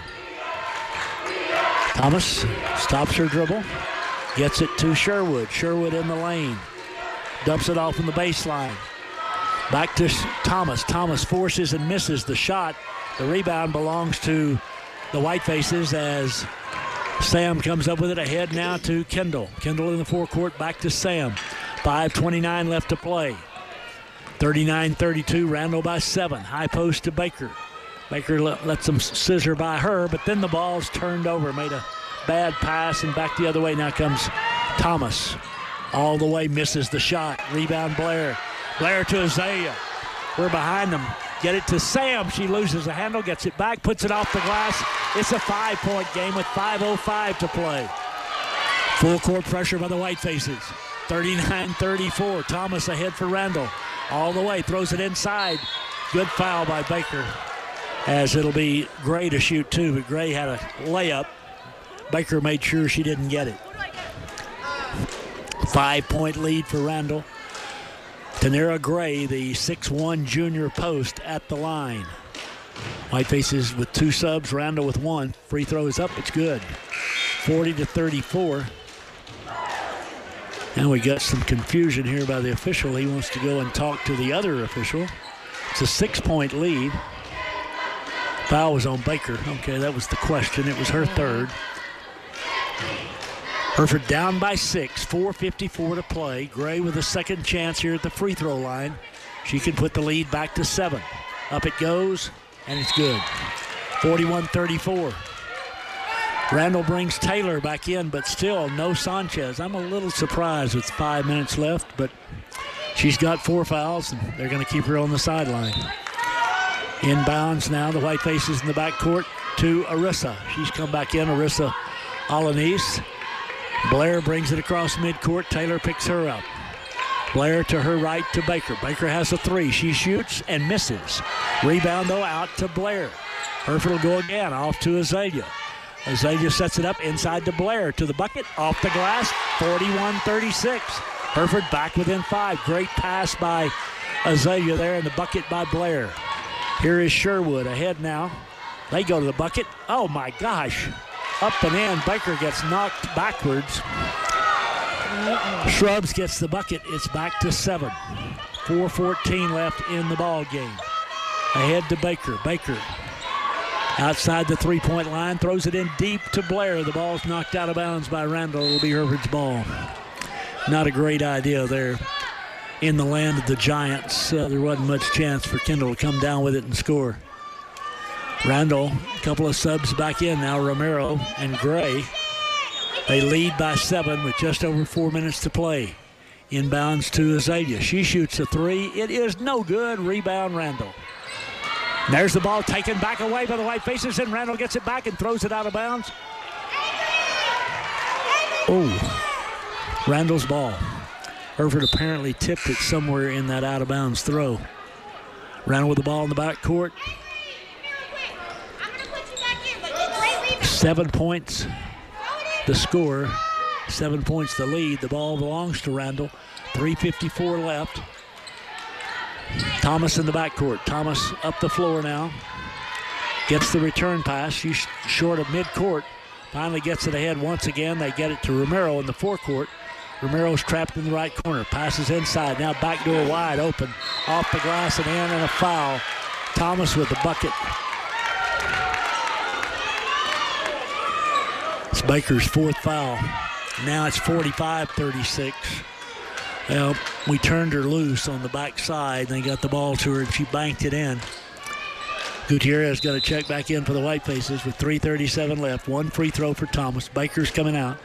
Thomas stops her dribble. Gets it to Sherwood. Sherwood in the lane. Dumps it off from the baseline. Back to Thomas. Thomas forces and misses the shot. The rebound belongs to the Whitefaces as Sam comes up with it ahead now to Kendall. Kendall in the forecourt, back to Sam. five twenty-nine left to play. thirty-nine thirty-two, Randall by seven. High post to Baker. Baker let, lets them scissor by her, but then the ball's turned over. Made a bad pass, and back the other way now comes Thomas. All the way, misses the shot. Rebound Blair. Blair to Azalea. We're behind them. Get it to Sam. She loses the handle, gets it back, puts it off the glass. It's a five-point game with five oh five to play. Full court pressure by the Whitefaces. thirty-nine thirty-four. Thomas ahead for Randall. All the way, throws it inside. Good foul by Baker, as it'll be Gray to shoot two, but Gray had a layup. Baker made sure she didn't get it. Five-point lead for Randall. Tanera Gray, the six one junior post at the line. Whitefaces with two subs, Randall with one. Free throw is up, it's good. forty to thirty-four. And we got some confusion here by the official. He wants to go and talk to the other official. It's a six-point lead. Foul was on Baker. Okay, that was the question. It was her third. Hereford down by six, four fifty-four to play. Gray with a second chance here at the free throw line. She can put the lead back to seven. Up it goes, and it's good. forty-one thirty-four. Randall brings Taylor back in, but still no Sanchez. I'm a little surprised with five minutes left, but she's got four fouls, and they're going to keep her on the sideline. Inbounds now, the Whitefaces in the backcourt to Arissa. She's come back in, Arissa Alanis. Blair brings it across midcourt. Taylor picks her up. Blair to her right to Baker. Baker has a three. She shoots and misses. Rebound, though, out to Blair. Hereford will go again, off to Azalea. Azalea sets it up inside to Blair. To the bucket, off the glass, forty-one thirty-six. Hereford back within five. Great pass by Azalea there in the bucket by Blair. Here is Sherwood ahead now. They go to the bucket. Oh, my gosh. Up and in. Baker gets knocked backwards. Shrubs gets the bucket. It's back to seven. four fourteen left in the ball game. Ahead to Baker. Baker outside the three-point line. Throws it in deep to Blair. The ball's knocked out of bounds by Randall. It'll be Hereford's ball. Not a great idea there. In the land of the Giants, uh, there wasn't much chance for Kendall to come down with it and score. Randall, a couple of subs back in now. Romero and Gray. They lead by seven with just over four minutes to play. Inbounds to Azalea. She shoots a three. It is no good. Rebound Randall. And there's the ball taken back away by the Whitefaces, and Randall gets it back and throws it out of bounds. Oh, Randall's ball. Hereford apparently tipped it somewhere in that out-of-bounds throw. Randall with the ball in the backcourt. Seven points the score. Seven points the lead. The ball belongs to Randall. three fifty-four left. Thomas in the backcourt. Thomas up the floor now. Gets the return pass. She's short of midcourt. Finally gets it ahead once again. They get it to Romero in the forecourt. Romero's trapped in the right corner. Passes inside. Now backdoor wide open. Off the glass and in, and a foul. Thomas with the bucket. It's Baker's fourth foul. Now it's forty-five thirty-six. Well, we turned her loose on the backside. They got the ball to her, and she banked it in. Gutierrez got to check back in for the Whitefaces with three thirty-seven left. One free throw for Thomas. Baker's coming out.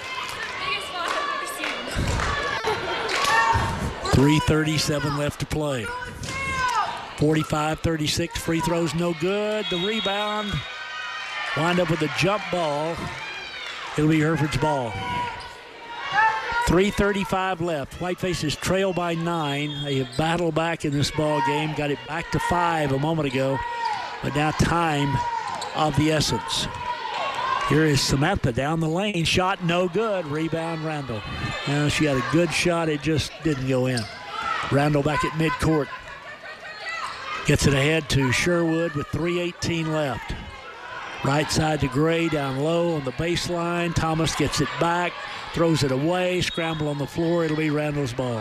three thirty-seven left to play. forty-five thirty-six. Free throws no good. The rebound. Wind up with a jump ball. It'll be Hereford's ball. three thirty-five left. Whitefaces trail by nine. They have battled back in this ball game. Got it back to five a moment ago. But now time of the essence. Here is Samantha down the lane. Shot no good. Rebound Randall. Now she had a good shot. It just didn't go in. Randall back at midcourt. Gets it ahead to Sherwood with three eighteen left. Right side to Gray down low on the baseline. Thomas gets it back. Throws it away. Scramble on the floor. It'll be Randall's ball.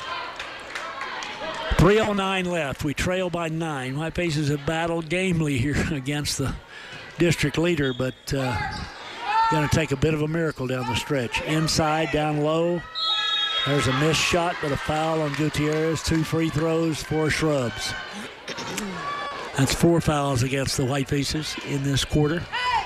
three oh nine left. We trail by nine. Whitefaces have battled gamely here against the district leader, but uh, going to take a bit of a miracle down the stretch. Inside, down low. There's a missed shot, but a foul on Gutierrez. Two free throws for Shrubs. That's four fouls against the Whitefaces in this quarter.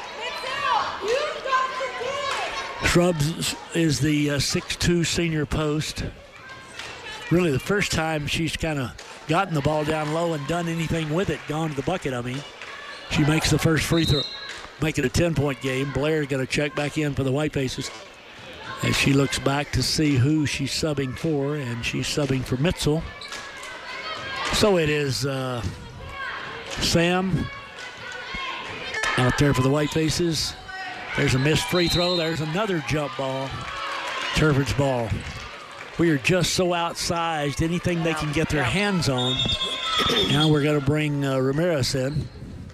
Shrubs is the uh, six two senior post. Really the first time she's kind of gotten the ball down low and done anything with it, gone to the bucket, I mean. She makes the first free throw, make it a ten-point game. Blair going to check back in for the Whitefaces as she looks back to see who she's subbing for, and she's subbing for Mitzel. So it is uh, Sam out there for the Whitefaces. There's a missed free throw. There's another jump ball. Hereford's ball. We are just so outsized. Anything they can get their hands on. Now we're going to bring uh, Ramirez in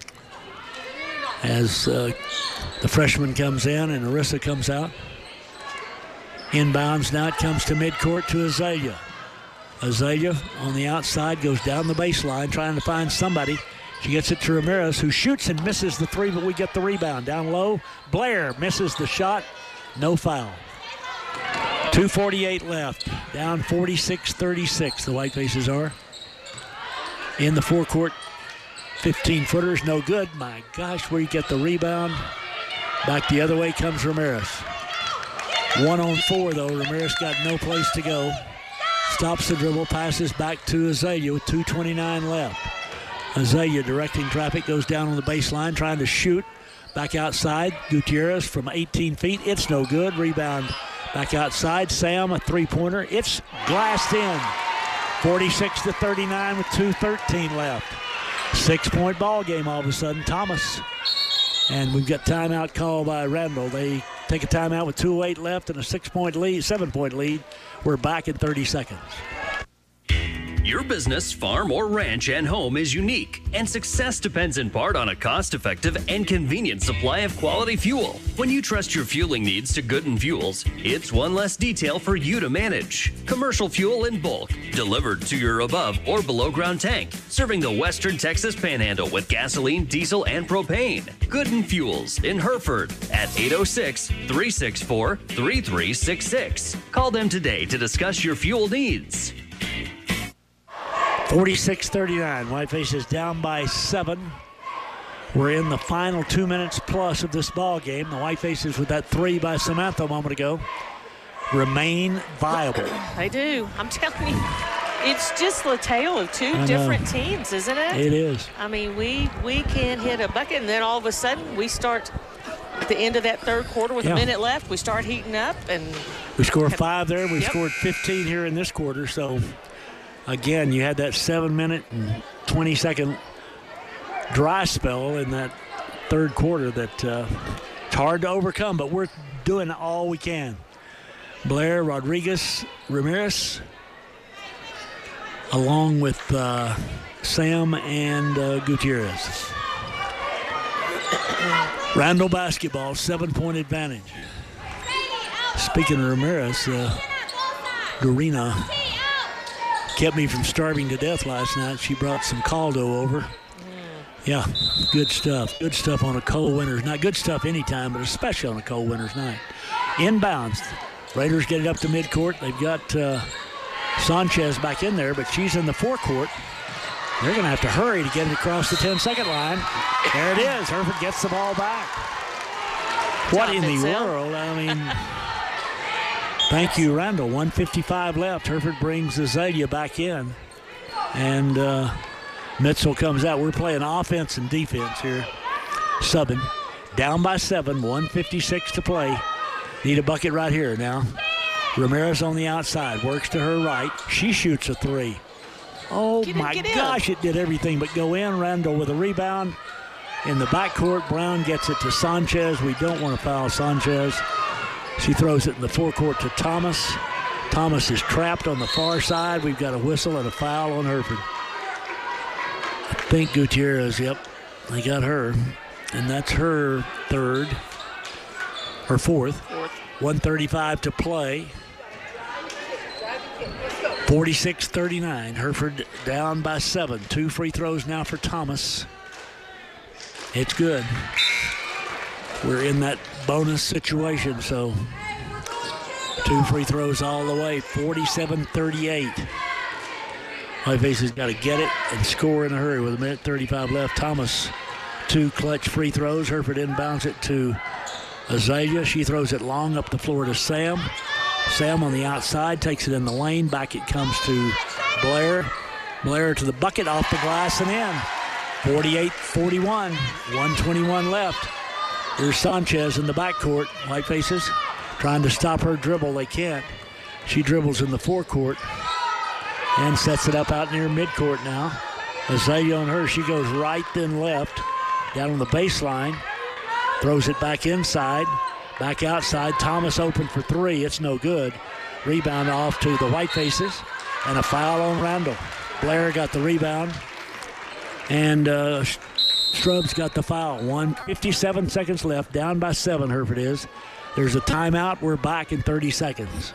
as uh, the freshman comes in and Arissa comes out. Inbounds now. It comes to midcourt to Azalea. Azalea on the outside goes down the baseline trying to find somebody. She gets it to Ramirez, who shoots and misses the three, but we get the rebound. Down low, Blair misses the shot. No foul. two forty-eight left. Down forty-six thirty-six, the Whitefaces are. In the forecourt, fifteen-footers, no good. My gosh, where you get the rebound. Back the other way comes Ramirez. One on four, though. Ramirez got no place to go. Stops the dribble, passes back to Azalea with two twenty-nine left. Azalea directing traffic, goes down on the baseline, trying to shoot. Back outside, Gutierrez from eighteen feet. It's no good. Rebound back outside. Sam, a three-pointer. It's glassed in. forty-six to thirty-nine with two thirteen left. Six-point ball game all of a sudden. Thomas. And we've got timeout called by Randall. They take a timeout with two oh eight left and a six-point lead, seven-point lead. We're back in thirty seconds. Your business, farm, or ranch and home is unique, and success depends in part on a cost-effective and convenient supply of quality fuel. When you trust your fueling needs to Gooden Fuels, it's one less detail for you to manage. Commercial fuel in bulk, delivered to your above or below ground tank, serving the Western Texas Panhandle with gasoline, diesel, and propane. Gooden Fuels in Hereford at eight oh six, three six four, three three six six. Call them today to discuss your fuel needs. forty-six thirty-nine. Whiteface is down by seven. We're in the final two minutes plus of this ball game. The Whitefaces, with that three by Samantha a moment ago, remain viable. They do. I'm telling you, it's just the tale of two different teams, isn't it? It is. I mean, we we can hit a bucket, and then all of a sudden we start at the end of that third quarter with Yeah. a minute left. We start heating up, and We scored five there. We Yep. scored fifteen here in this quarter. So, again, you had that seven-minute and twenty-second dry spell in that third quarter that uh, it's hard to overcome, but we're doing all we can. Blair, Rodriguez, Ramirez, along with uh, Sam and uh, Gutierrez. Randall basketball, seven-point advantage. Speaking of Ramirez, uh, Dorina kept me from starving to death last night. She brought some caldo over. Yeah, good stuff. Good stuff on a cold winter's night. Good stuff anytime, but especially on a cold winter's night. Inbounds. Raiders get it up to midcourt. They've got uh, Sanchez back in there, but she's in the forecourt. They're going to have to hurry to get it across the ten-second line. There it is. Hereford gets the ball back. What in the world? I mean, thank you, Randall. one fifty-five left. Hereford brings Azalea back in. And uh, Mitchell comes out. We're playing offense and defense here. Subbing. Down by seven. one fifty-six to play. Need a bucket right here now. Ramirez on the outside. Works to her right. She shoots a three. Oh, Get in, my get in. gosh. It did everything but go in. Randall with a rebound. In the backcourt, Brown gets it to Sanchez. We don't want to foul Sanchez. She throws it in the forecourt to Thomas. Thomas is trapped on the far side. We've got a whistle and a foul on Hereford. I think Gutierrez, yep, they got her. And that's her third, her fourth. Fourth. one thirty-five to play. forty-six thirty-nine. Hereford down by seven. Two free throws now for Thomas. It's good. We're in that bonus situation, so two free throws all the way. forty-seven thirty-eight. Whiteface has got to get it and score in a hurry with a minute thirty-five left. Thomas, two clutch free throws. Hereford inbounds it to Azalea. She throws it long up the floor to Sam. Sam on the outside takes it in the lane. Back it comes to Blair. Blair to the bucket, off the glass and in. forty-eight forty-one, one twenty-one left. Here's Sanchez in the backcourt. Whitefaces trying to stop her dribble. They can't. She dribbles in the forecourt and sets it up out near midcourt now. Azalea on her. She goes right then left down on the baseline. Throws it back inside. Back outside. Thomas open for three. It's no good. Rebound off to the Whitefaces. And a foul on Randall. Blair got the rebound. And uh, Strub's got the foul. one fifty-seven seconds left. Down by seven, Hereford is. There's a timeout. We're back in thirty seconds.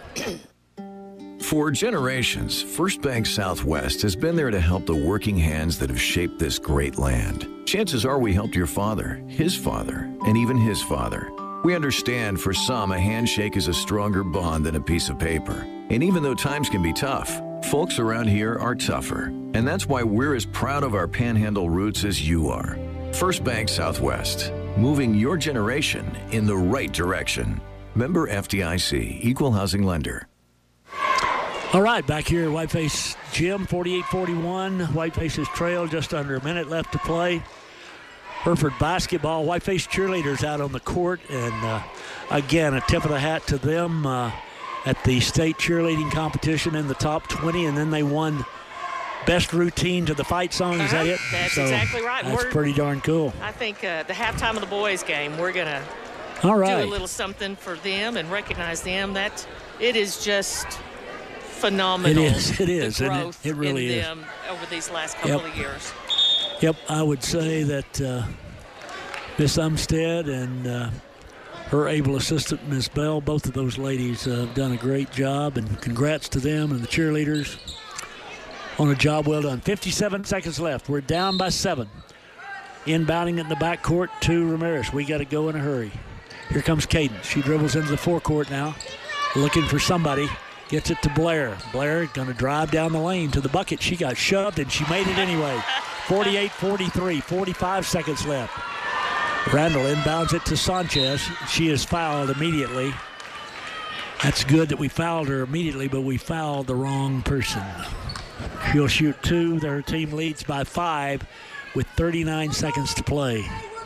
For generations, First Bank Southwest has been there to help the working hands that have shaped this great land. Chances are we helped your father, his father, and even his father. We understand for some a handshake is a stronger bond than a piece of paper. And even though times can be tough, folks around here are tougher. And that's why we're as proud of our Panhandle roots as you are. First Bank Southwest, moving your generation in the right direction. Member F D I C, Equal Housing Lender. All right, back here at Whiteface Gym, forty-eight forty-one. Whiteface's trail, just under a minute left to play. Hereford Basketball, Whiteface cheerleaders out on the court. And uh, again, a tip of the hat to them uh, at the state cheerleading competition in the top twenty. And then they won best routine to the fight song. Is Uh-huh. that it? That's So exactly right. That's We're- pretty darn cool. I think uh, the halftime of the boys' game, we're going to All right. do a little something for them and recognize them. That it is just phenomenal. It is. It is. The And growth it, it really in is. them over these last couple Yep. of years. Yep, I would say that uh, Miss Umstead and uh, her able assistant, Miss Bell, both of those ladies uh, have done a great job, and congrats to them and the cheerleaders on a job well done. fifty-seven seconds left. We're down by seven. Inbounding in the backcourt to Ramirez. We got to go in a hurry. Here comes Cadence. She dribbles into the forecourt now, looking for somebody. Gets it to Blair. Blair going to drive down the lane to the bucket. She got shoved, and she made it anyway. forty-eight forty-three, forty-five seconds left. Randall inbounds it to Sanchez. She is fouled immediately. That's good that we fouled her immediately, but we fouled the wrong person. She'll shoot two. Their team leads by five with thirty-nine seconds to play.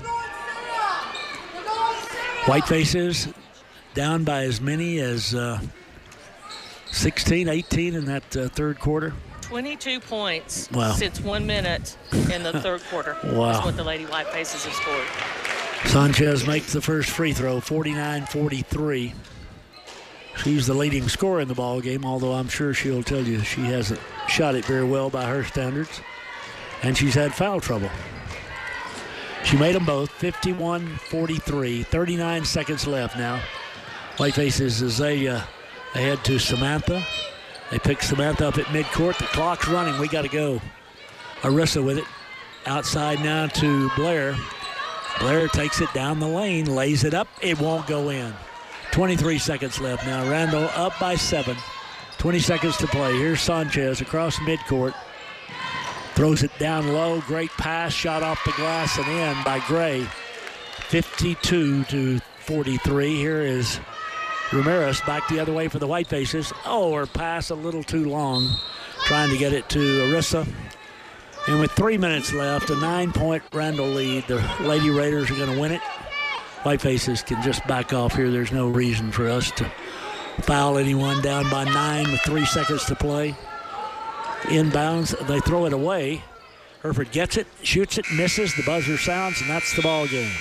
Whitefaces down by as many as uh, sixteen, eighteen in that uh, third quarter. twenty-two points Wow. since one minute in the third quarter. Wow. That's what the Lady Whitefaces have scored. Sanchez makes the first free throw, forty-nine forty-three. She's the leading scorer in the ball game, although I'm sure she'll tell you she hasn't shot it very well by her standards. And she's had foul trouble. She made them both, fifty-one forty-three, thirty-nine seconds left now. Whitefaces Azalea ahead to Samantha. They pick Samantha up at midcourt. The clock's running. We got to go. Arissa with it. Outside now to Blair. Blair takes it down the lane, lays it up. It won't go in. twenty-three seconds left now. Randall up by seven. twenty seconds to play. Here's Sanchez across midcourt. Throws it down low. Great pass. Shot off the glass and in by Gray. fifty-two to forty-three. Here is Ramirez back the other way for the Whitefaces. Oh, her pass a little too long. Trying to get it to Arissa. And with three minutes left, a nine-point Randall lead. The Lady Raiders are going to win it. Whitefaces can just back off here. There's no reason for us to foul anyone. Down by nine with three seconds to play. Inbounds, they throw it away. Hereford gets it, shoots it, misses. The buzzer sounds, and that's the ball game.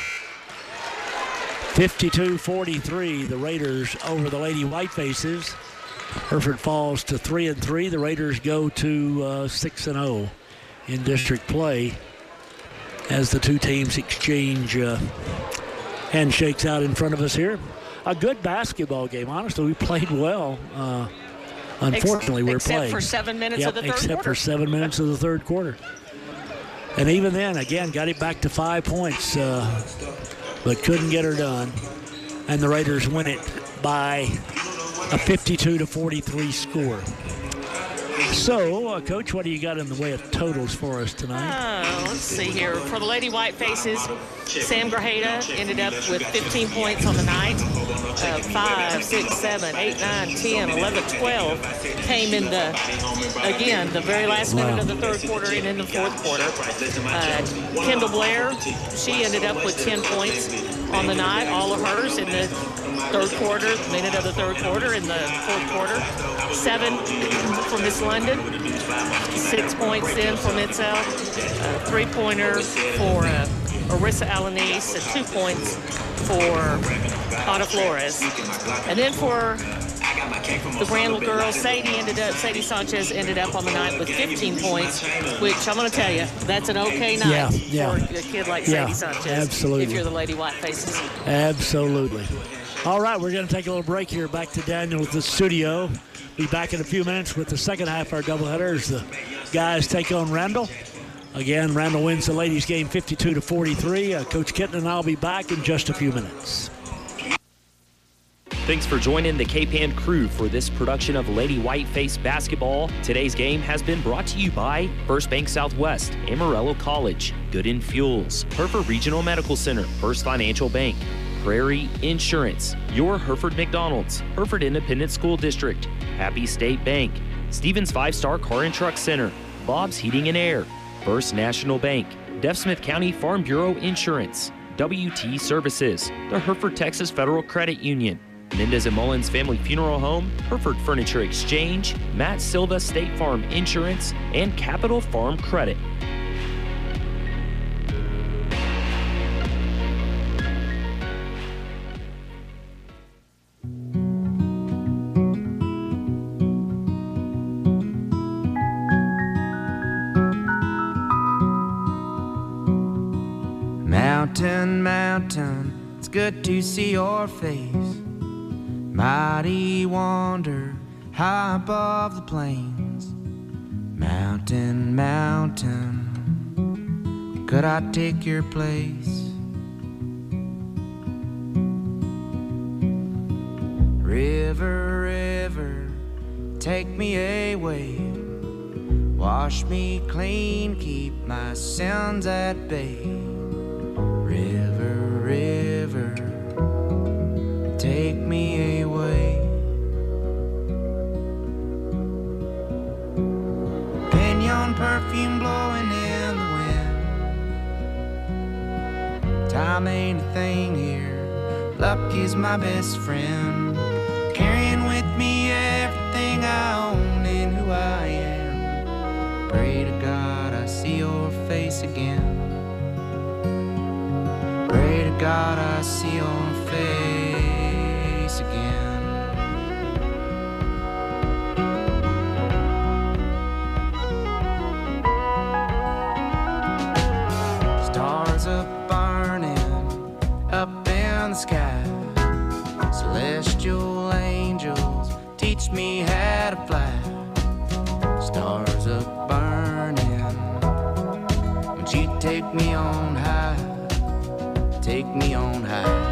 fifty-two forty-three, the Raiders over the Lady Whitefaces. Hereford falls to three and three. The Raiders go to uh, six and zero in district play as the two teams exchange uh, handshakes out in front of us here. A good basketball game. Honestly, we played well. Uh, unfortunately, we're except playing. Except for seven minutes yep, of the third except quarter. for seven minutes of the third quarter. And even then, again, got it back to five points, uh, but couldn't get her done. And the Raiders win it by a fifty-two to forty-three score. So, uh, Coach, what do you got in the way of totals for us tonight? Uh, let's see here. For the Lady Whitefaces, Sam Grajeda ended up with fifteen points on the night. Uh, five, six, seven, eight, nine, ten, eleven, twelve came in the, again, the very last minute Wow. of the third quarter and in the fourth quarter. Uh, Kendall Blair, she ended up with ten points on the night, all of hers in the third quarter, minute of the third quarter, in the fourth quarter. Seven for Miss London, six points in for Mid-South, a three-pointer for uh, Arissa Alanis, and two points for Ana Flores. And then for the Randall girls, Sadie ended up, Sadie Sanchez ended up on the night with fifteen points, which I'm going to tell you, that's an okay night Yeah, yeah. for a kid like Yeah, Sadie Sanchez. absolutely. If you're the Lady Whitefaces. Absolutely. All right, we're going to take a little break here. Back to Daniel at the studio. Be back in a few minutes with the second half of our doubleheader as the guys take on Randall. Again, Randall wins the ladies' game fifty-two to forty-three. Uh, Coach Kitten and I'll be back in just a few minutes. Thanks for joining the K-Pan crew for this production of Lady Whiteface Basketball. Today's game has been brought to you by First Bank Southwest, Amarillo College, Gooden Fuels, Hereford Regional Medical Center, First Financial Bank, Prairie Insurance, Your Hereford McDonald's, Hereford Independent School District, Happy State Bank, Stevens Five Star Car and Truck Center, Bob's Heating and Air, First National Bank, Deaf Smith County Farm Bureau Insurance, W T Services, the Hereford Texas Federal Credit Union, Mendez and Mullins Family Funeral Home, Hereford Furniture Exchange, Matt Silva State Farm Insurance, and Capital Farm Credit. mountain, it's good to see your face. Mighty wonder, high above the plains. Mountain, mountain, could I take your place? River, river, take me away. Wash me clean, keep my sins at bay. River, river, take me away. Pinion perfume blowing in the wind. Time ain't a thing here, luck is my best friend. Carrying with me everything I own and who I am. Pray to God I see your face again. Pray to God I see your face again. Stars are burning up in the sky. Celestial angels teach me how to fly. Stars are burning, won't you take me on high? Take me on high.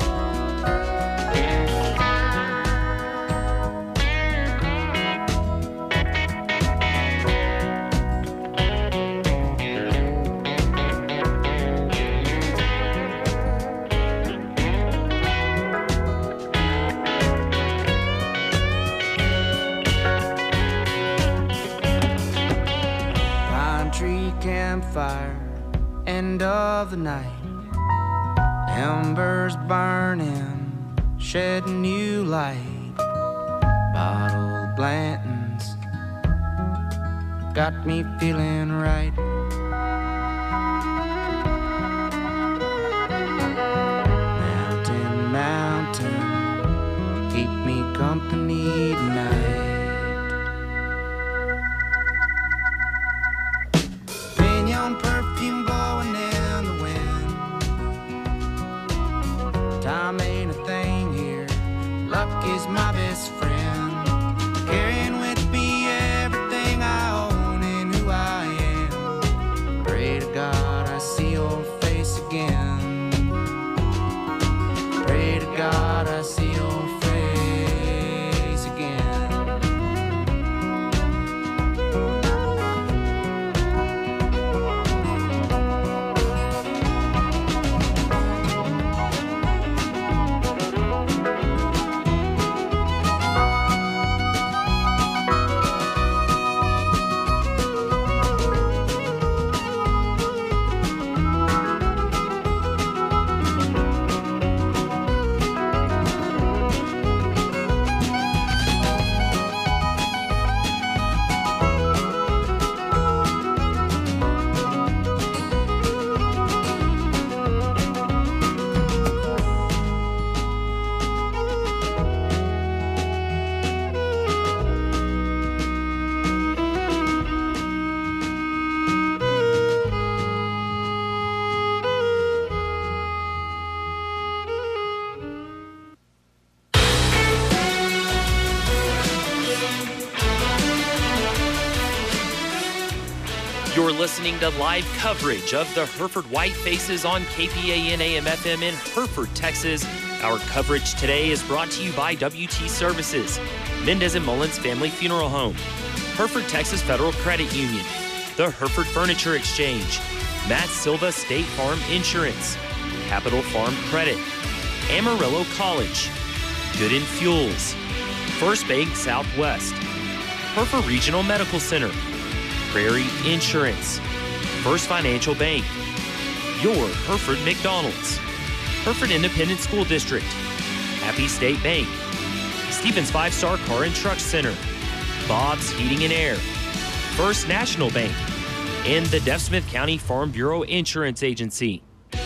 Pine tree campfire, end of the night. Embers burning, shedding new light. Bottled Blantons got me feeling right. Mountain, mountain, keep me company tonight. Pinion perfume blowing in the wind. Time ain't a thing here, luck is my best friend. Carrying with me everything I own and who I am. Pray to God I see your face again. Pray to God I see your face again. You're listening to live coverage of the Hereford Whitefaces on K P A N A M F M in Hereford, Texas. Our coverage today is brought to you by W T Services, Mendez and Mullins Family Funeral Home, Hereford, Texas Federal Credit Union, the Hereford Furniture Exchange, Matt Silva State Farm Insurance, Capital Farm Credit, Amarillo College, Gooden Fuels, First Bank Southwest, Hereford Regional Medical Center, Prairie Insurance, First Financial Bank, your Hereford McDonald's, Hereford Independent School District, Happy State Bank, Stevens Five Star Car and Truck Center, Bob's Heating and Air, First National Bank, and the Deaf Smith County Farm Bureau Insurance Agency.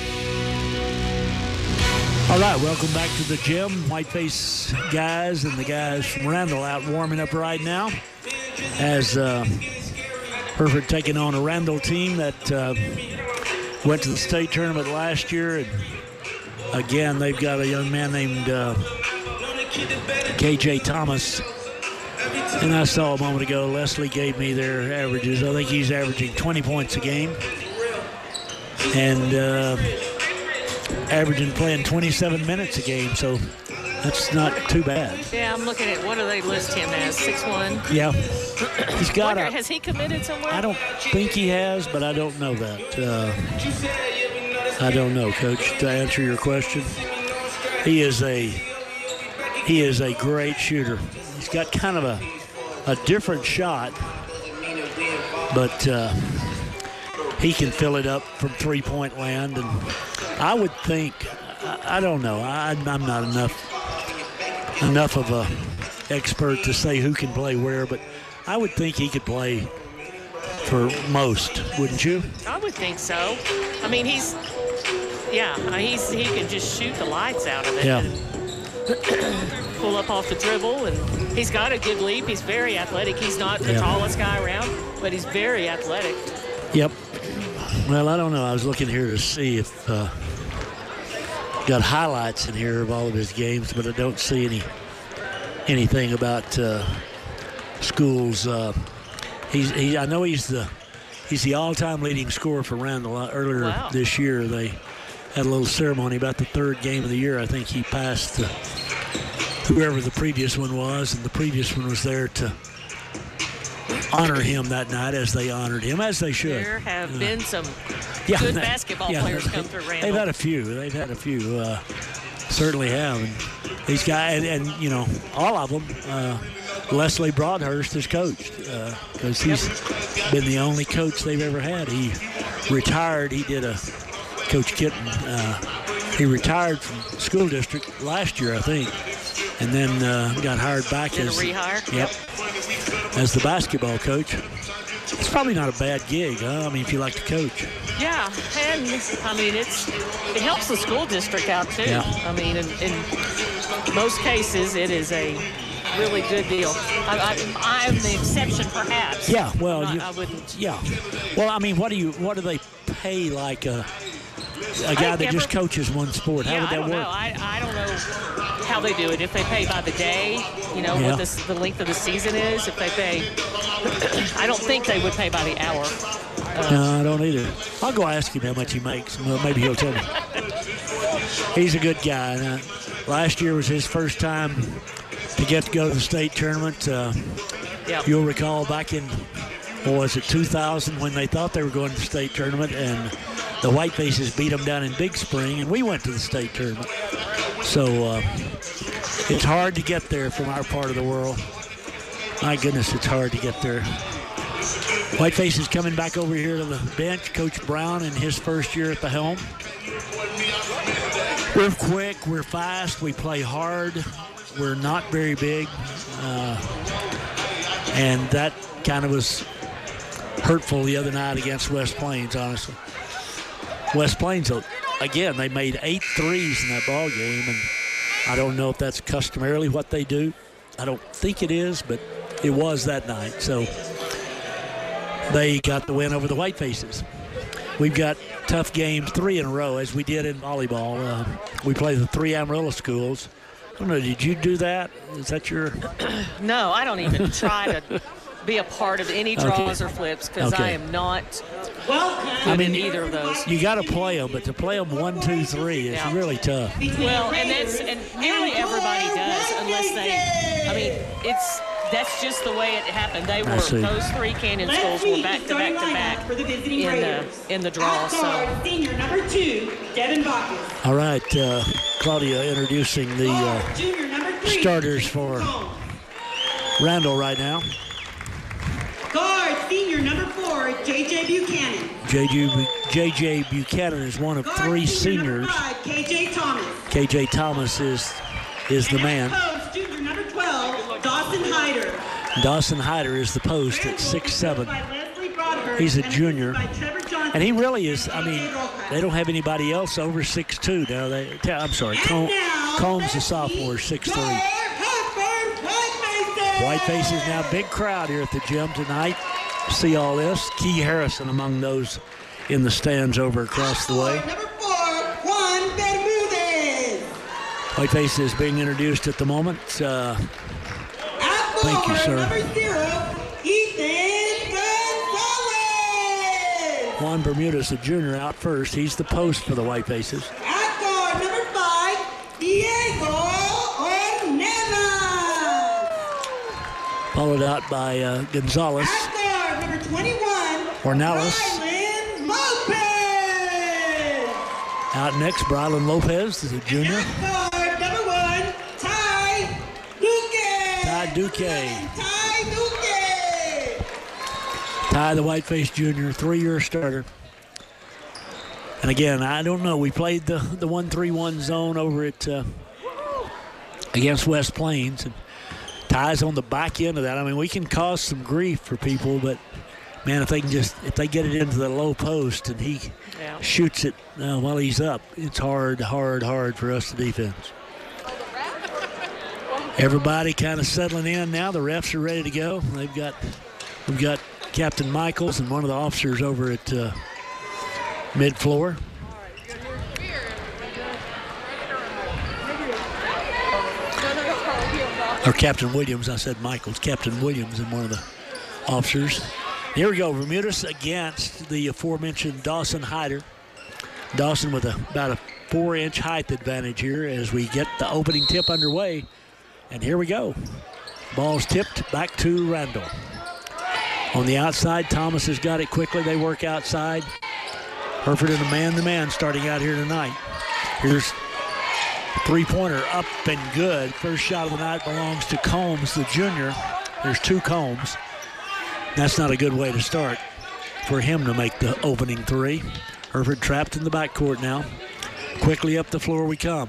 All right, welcome back to the gym. Whiteface guys and the guys from Randall out warming up right now as uh, Hereford taking on a Randall team that uh, went to the state tournament last year and again, they've got a young man named uh, K J Thomas. And I saw a moment ago, Leslie gave me their averages. I think he's averaging twenty points a game. And uh, averaging playing twenty-seven minutes a game, so that's not too bad. Yeah, I'm looking at, what do they list him as, six one? Yeah. He's got Wonder, a, has he committed somewhere? I don't think he has, but I don't know that. Uh, I don't know, Coach, to answer your question. He is a he is a great shooter. He's got kind of a, a different shot, but uh, he can fill it up from three-point land. And I would think, I, I don't know, I, I'm not enough enough of a expert to say who can play where, but I would think he could play for most, wouldn't you? I would think so. I mean, he's, yeah, he's he can just shoot the lights out of it. Yeah. And pull up off the dribble, and he's got a good leap. He's very athletic. He's not the Yeah. tallest guy around, but he's very athletic. Yep. Well, I don't know. I was looking here to see if uh, got highlights in here of all of his games, but I don't see any anything about uh, schools. Uh, he's he, I know he's the he's the all-time leading scorer for Randall. Earlier Wow. this year, they had a little ceremony about the third game of the year. I think he passed uh, whoever the previous one was, and the previous one was there to honor him that night, as they honored him, as they should. There have Uh, been some yeah, good they- basketball yeah, players they- come through Randall. They've had a few. They've had a few. Uh, certainly have. And these guys, and, and you know, all of them. Uh, Leslie Broadhurst has coached because he's been the only coach they've ever had. He retired. He did a Coach Kitten. Uh, he retired from school district last year, I think, and then uh, got hired back Did a as rehire? Yep, as the basketball coach. It's probably not a bad gig, huh? I mean, if you like to coach. Yeah, and I mean, it's it helps the school district out too. Yeah. I mean, in, in most cases, it is a really good deal. I, I, I'm the exception, perhaps. Yeah, well, Not- you, I wouldn't. Yeah, well, I mean, what do you what do they pay like a a guy I that just never- coaches one sport? How yeah, would that I don't work? know. I, I don't know how they do it. If they pay by the day, you know, Yeah. what this, the length of the season is. If they pay, I don't think they would pay by the hour. Uh, No, I don't either. I'll go ask him how much he makes. Well, maybe he'll tell me. He's a good guy. And, uh, last year was his first time to get to go to the state tournament. Uh, Yep. You'll recall back in, what was it, two thousand, when they thought they were going to the state tournament, and the Whitefaces beat them down in Big Spring, and we went to the state tournament. So uh, it's hard to get there from our part of the world. My goodness, it's hard to get there. Whiteface is coming back over here to the bench. Coach Brown in his first year at the helm. We're quick, we're fast, we play hard. We're not very big. Uh, and that kind of was hurtful the other night against West Plains, honestly. West Plains, again, they made eight threes in that ball game, and I don't know if that's customarily what they do. I don't think it is, but it was that night. So they got the win over the Whitefaces. We've got tough games, three in a row, as we did in volleyball. Uh, we play the three Amarillo schools. I don't know, did you do that? Is that your... No, I don't even try to be a part of any draws Okay. or flips because Okay. I am not I good mean, in either of those. You got to play them, but to play them one, two, three is Yeah. really tough. Well, and that's and nearly everybody does, unless they. I mean, it's that's just the way it happened. They I were see. those three Canyon schools were back to back to back for the visiting in the Raiders. in the draw. So Guard, senior number two, Devin Bacchus. All right, uh, Claudia introducing the uh, Junior number three, starters for Randall right now. Guard, senior number four, J J Buchanan. J J, J J Buchanan is one of three seniors. Five, K J Thomas. K J Thomas is is the man. Post, junior number twelve, Dawson Hyder. Dawson Hyder is the post at six seven. He's a junior. And he really is, I mean, they don't have anybody else over six two now. They, I'm sorry, Col- Combs, the sophomore, six three. Whitefaces now, big crowd here at the gym tonight. See all this. Key Harrison among those in the stands over across the way. Number four, Juan Bermudez. Whiteface is being introduced at the moment. Uh, thank you, sir. Number zero, Ethan Gonzalez. Juan Bermudez, a junior, out first. He's the post for the Whitefaces. At guard, number five, Diego Ornelas. Followed out by uh, Gonzalez. At guard, number twenty-one, Ornelas. Rylan Lopez. Out next, Brylan Lopez is a junior. At guard, number one, Ty Duque. Ty Duque. Ty Duque. Ty, the Whiteface junior, three-year starter. And again, I don't know. We played the the one three one zone over at uh, against West Plains, and Ty's on the back end of that. I mean, we can cause some grief for people, but man, if they can just if they get it into the low post and he yeah. shoots it uh, while he's up, it's hard, hard, hard for us to defense. Everybody kind of settling in now. The refs are ready to go. They've got we've got Captain Michaels and one of the officers over at uh, mid-floor. Or Captain Williams, I said Michaels. Captain Williams and one of the officers. Here we go, Bermudez against the aforementioned Dawson Hyder. Dawson with a, about a four-inch height advantage here as we get the opening tip underway. And here we go. Ball's tipped back to Randall. On the outside, Thomas has got it quickly. They work outside. Hereford in a man-to-man starting out here tonight. Here's three-pointer up and good. First shot of the night belongs to Combs, the junior. There's two Combs. That's not a good way to start for him to make the opening three. Hereford trapped in the backcourt now. Quickly up the floor we come.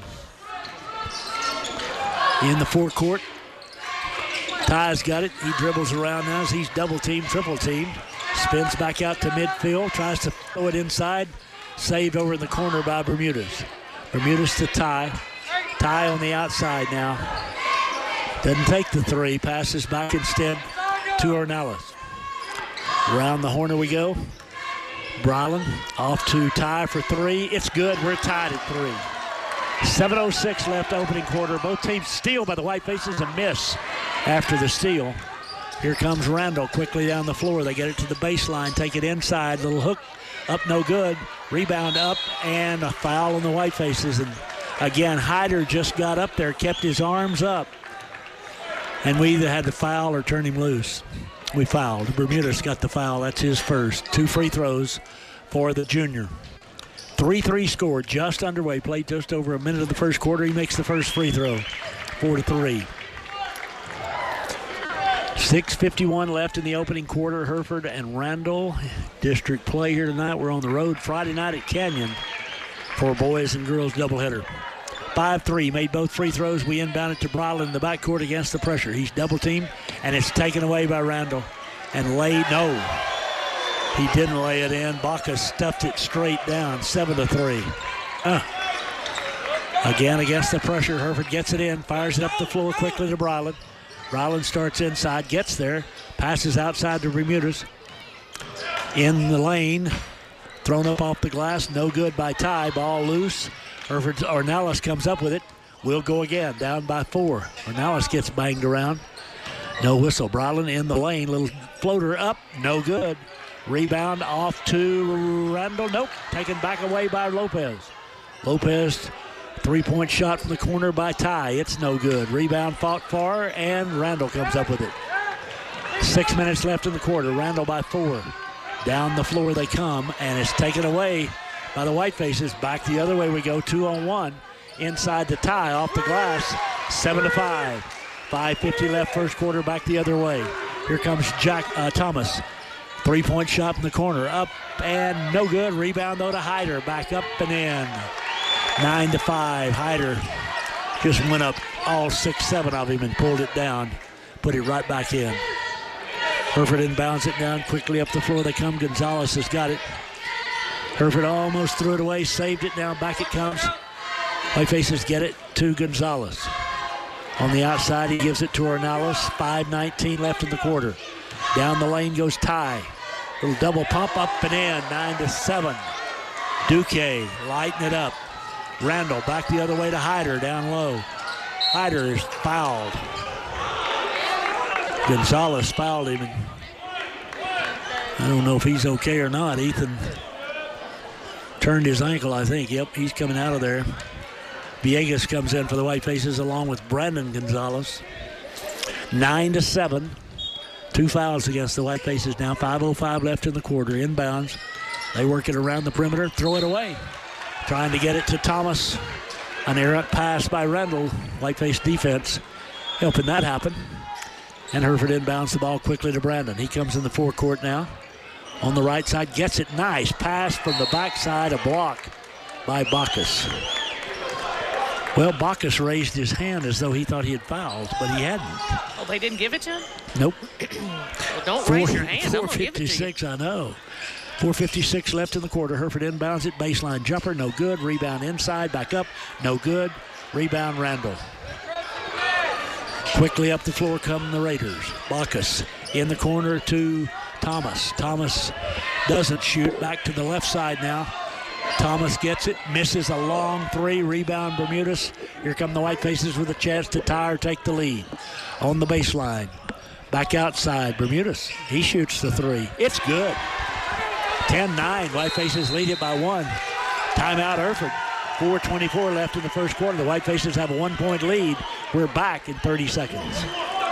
In the forecourt, Ty's got it. He dribbles around now as he's double-teamed, triple-teamed. Spins back out to midfield, tries to throw it inside. Saved over in the corner by Bermudez. Bermudez to Ty. Ty on the outside now. Doesn't take the three. Passes back instead to Ornelas. Around the horner we go. Brylan off to Ty for three. It's good. We're tied at three. seven oh six left opening quarter. Both teams steal by the Whitefaces. A miss after the steal. Here comes Randall quickly down the floor. They get it to the baseline, take it inside. Little hook up, no good. Rebound up, and a foul on the Whitefaces. And again, Hyder just got up there, kept his arms up. And we either had to foul or turn him loose. We fouled. Bermudez got the foul. That's his first. Two free throws for the junior. three three score just underway. Played just over a minute of the first quarter. He makes the first free throw. Four to three. six fifty-one left in the opening quarter. Hereford and Randall. District play here tonight. We're on the road Friday night at Canyon for boys and girls doubleheader. five three, made both free throws. We inbound it to Brylan in the backcourt against the pressure. He's double-teamed, and it's taken away by Randall. And laid, no. He didn't lay it in. Baca stuffed it straight down, seven to three. Uh. Again, against the pressure, Hereford gets it in, fires it up the floor quickly to Brylan. Brylan starts inside, gets there, passes outside to Bermudez. In the lane, thrown up off the glass, no good by Ty. Ball loose. Hereford Ornelas comes up with it. We'll go again, down by four. Ornelas gets banged around. No whistle. Brylan in the lane, little floater up, no good. Rebound off to Randall. Nope, taken back away by Lopez. Lopez, three-point shot from the corner by Ty. It's no good. Rebound fought far, and Randall comes up with it. Six minutes left in the quarter. Randall by four. Down the floor they come, and it's taken away by the Whitefaces. Back the other way we go, two on one. Inside the Ty, off the glass, seven to five. five fifty left first quarter, back the other way. Here comes Jack uh, Thomas. Three-point shot from the corner, up and no good. Rebound though to Hyder, back up and in. Nine to five. Hyder just went up all six, seven of him and pulled it down, put it right back in. Hereford inbounds it down quickly up the floor. They come. Gonzalez has got it. Hereford almost threw it away, saved it. Now back it comes. Whitefaces get it to Gonzalez. On the outside, he gives it to Ornelas. five nineteen left in the quarter. Down the lane goes Ty. Little double pump up and in. nine to seven. Duque lighting it up. Randall back the other way to Hyder down low. Hyder is fouled. Gonzalez fouled him. And I don't know if he's okay or not. Ethan turned his ankle, I think. Yep, he's coming out of there. Villegas comes in for the Whitefaces along with Brandon Gonzalez. Nine to seven. Two fouls against the Whitefaces now. five oh five left in the quarter. Inbounds. They work it around the perimeter. Throw it away. Trying to get it to Thomas. An errant pass by Randall. Whiteface defense helping that happen. And Hereford inbounds the ball quickly to Brandon. He comes in the forecourt now. On the right side, gets it nice. Pass from the backside, a block by Bacchus. Well, Bacchus raised his hand as though he thought he had fouled, but he hadn't. Oh, they didn't give it to him? Nope. Well, don't Four, raise your hand. four fifty-six, I know. four fifty-six left in the quarter. Hereford inbounds it. Baseline jumper, no good. Rebound inside, back up, no good. Rebound, Randall. Quickly up the floor come the Raiders. Bacchus in the corner to Thomas. Thomas doesn't shoot. Back to the left side now. Thomas gets it, misses a long three, rebound Bermudez. Here come the Whitefaces with a chance to tie or take the lead. On the baseline, back outside, Bermudez, he shoots the three. It's good. ten nine, Whitefaces lead it by one. Timeout Hereford. four twenty-four left in the first quarter. The Whitefaces have a one-point lead. We're back in thirty seconds.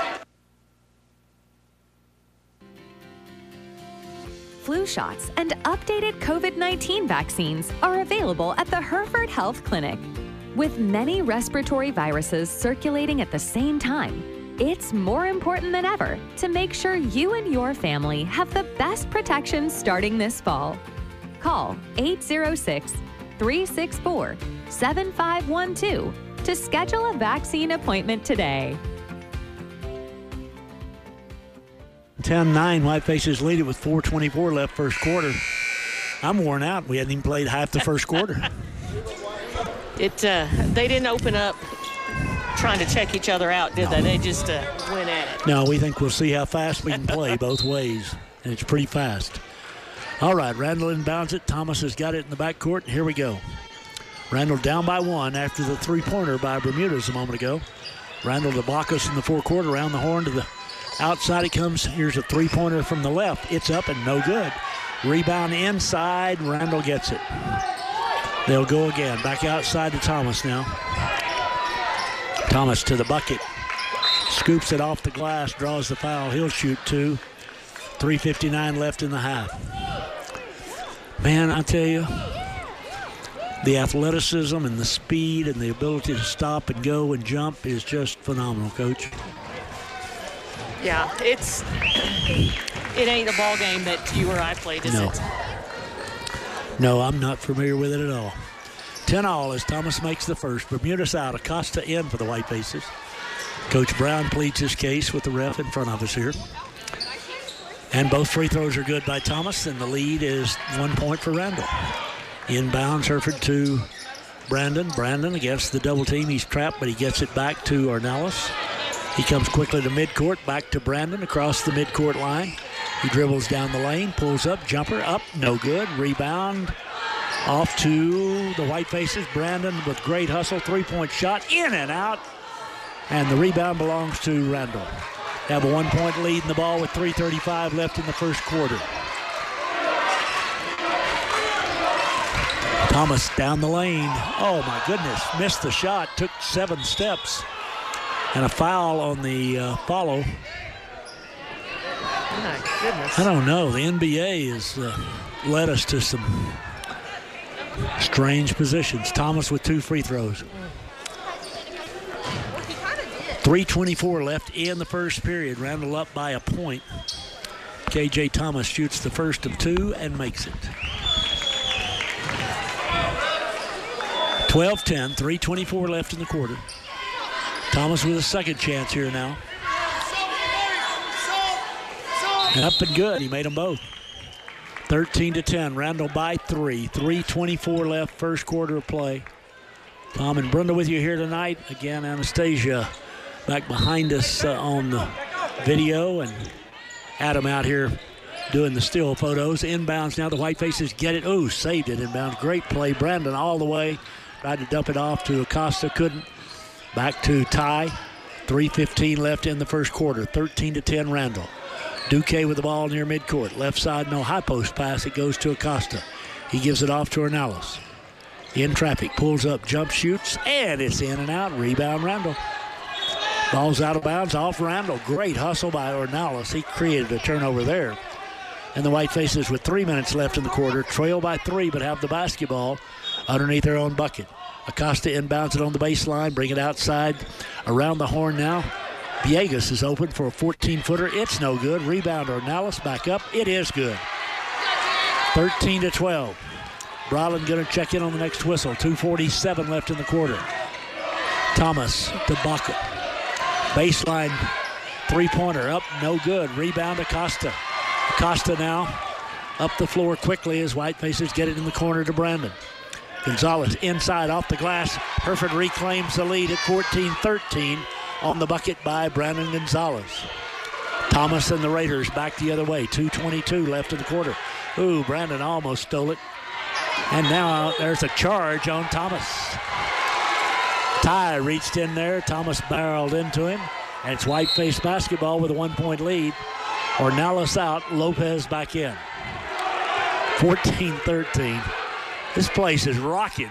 Flu shots and updated COVID nineteen vaccines are available at the Hereford Health Clinic. With many respiratory viruses circulating at the same time, it's more important than ever to make sure you and your family have the best protection starting this fall. Call eight zero six, three six four, seven five one two to schedule a vaccine appointment today. ten nine, Whitefaces lead it with four twenty-four left first quarter. I'm worn out. We hadn't even played half the first quarter. It uh, they didn't open up trying to check each other out, did No. they? They just uh, went at it. No, we think we'll see how fast we can play both ways, and it's pretty fast. All right, Randall inbounds it. Thomas has got it in the backcourt. Here we go. Randall down by one after the three-pointer by Bermudez a moment ago. Randall to Bacchus in the forecourt, around the horn to the outside it comes. Here's a three-pointer from the left. It's up and no good. Rebound inside. Randall gets it. They'll go again. Back outside to Thomas now. Thomas to the bucket. Scoops it off the glass. Draws the foul. He'll shoot two. three fifty-nine left in the half. Man, I tell you, the athleticism and the speed and the ability to stop and go and jump is just phenomenal, Coach. Yeah, it's it ain't a ball game that you or I played, is No. it? No, I'm not familiar with it at all. ten all as Thomas makes the first. Bermudez out. Acosta in for the Whitefaces. Coach Brown pleads his case with the ref in front of us here. And both free throws are good by Thomas, and the lead is one point for Randall. Inbounds Hereford to Brandon. Brandon against the double team. He's trapped, but he gets it back to Ornelas. He comes quickly to midcourt, back to Brandon across the midcourt line. He dribbles down the lane, pulls up, jumper up, no good. Rebound off to the Whitefaces. Brandon with great hustle, three-point shot, in and out. And the rebound belongs to Randall. They have a one-point lead in the ball with three thirty-five left in the first quarter. Thomas down the lane. Oh, my goodness. Missed the shot. Took seven steps. And a foul on the uh, follow. My goodness. I don't know. The N B A has uh, led us to some strange positions. Thomas with two free throws. three twenty-four left in the first period. Randall up by a point. K J Thomas shoots the first of two and makes it. twelve ten, three twenty-four left in the quarter. Thomas with a second chance here now. And up and good. He made them both. thirteen to ten. Randall by three. three twenty-four left, first quarter of play. Tom and Brenda with you here tonight. Again, Anastasia back behind us uh, on the video, and Adam out here doing the still photos. Inbounds now. The Whitefaces get it. Ooh, saved it inbounds. Great play. Brandon all the way Tried to dump it off to Acosta, couldn't. Back to Ty. three fifteen left in the first quarter. thirteen to ten Randall. Duque with the ball near midcourt. Left side, no high post pass. It goes to Acosta. He gives it off to Ornelas. In traffic, pulls up, jump shoots, and it's in and out. Rebound Randall. Ball's out of bounds off Randall. Great hustle by Ornelas. He created a turnover there. And the Whitefaces with three minutes left in the quarter trail by three but have the basketball underneath their own bucket. Acosta inbounds it on the baseline, bring it outside around the horn now. Villegas is open for a fourteen-footer. It's no good. Rebound Ornelas back up. It is good. thirteen to twelve. Bryland going to check in on the next whistle. two forty-seven left in the quarter. Thomas to Baca. Baseline three-pointer up, no good. Rebound Acosta. Acosta now up the floor quickly as Whitefaces get it in the corner to Brandon. Gonzalez inside off the glass. Hereford reclaims the lead at fourteen thirteen on the bucket by Brandon Gonzalez. Thomas and the Raiders back the other way. two twenty-two left in the quarter. Ooh, Brandon almost stole it. And now there's a charge on Thomas. Ty reached in there. Thomas barreled into him. And it's Whiteface basketball with a one-point lead. Ornelas out. Lopez back in. fourteen thirteen. This place is rocking.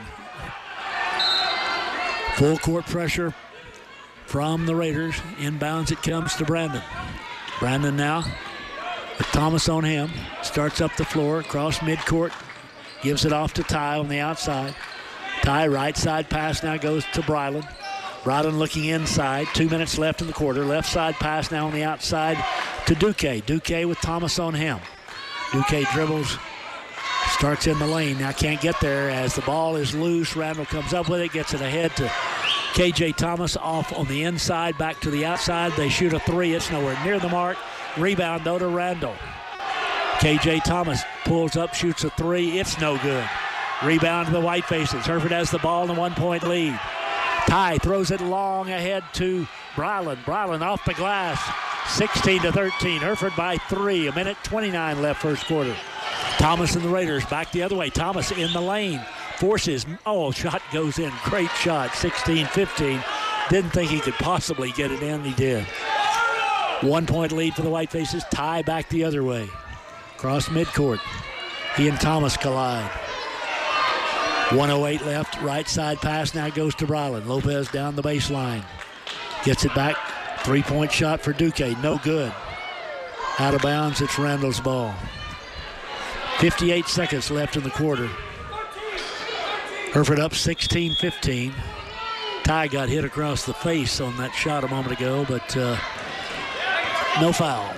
Full court pressure from the Raiders. Inbounds it comes to Brandon. Brandon now with Thomas on him. Starts up the floor, across midcourt. Gives it off to Ty on the outside. Ty right side pass now goes to Bryland. Bryland looking inside. Two minutes left in the quarter. Left side pass now on the outside to Duque. Duque with Thomas on him. Duque dribbles. Starts in the lane. Now can't get there as the ball is loose. Randall comes up with it. Gets it ahead to K J Thomas off on the inside. Back to the outside. They shoot a three. It's nowhere near the mark. Rebound though to Randall. K J Thomas pulls up, shoots a three. It's no good. Rebound to the Whitefaces. Hereford has the ball in a one-point lead. Ty throws it long ahead to Bryland. Bryland off the glass. sixteen to thirteen. Hereford by three. A minute twenty-nine left first quarter. Thomas and the Raiders back the other way. Thomas in the lane. Forces. Oh, shot goes in. Great shot. sixteen fifteen. Didn't think he could possibly get it in. He did. One-point lead for the Whitefaces. Ty back the other way. Cross midcourt. He and Thomas collide. one oh eight left. Right side pass now goes to Bryland. Lopez down the baseline. Gets it back. Three-point shot for Duque. No good. Out of bounds. It's Randall's ball. fifty-eight seconds left in the quarter. Hereford up sixteen fifteen. Ty got hit across the face on that shot a moment ago, but uh, no foul.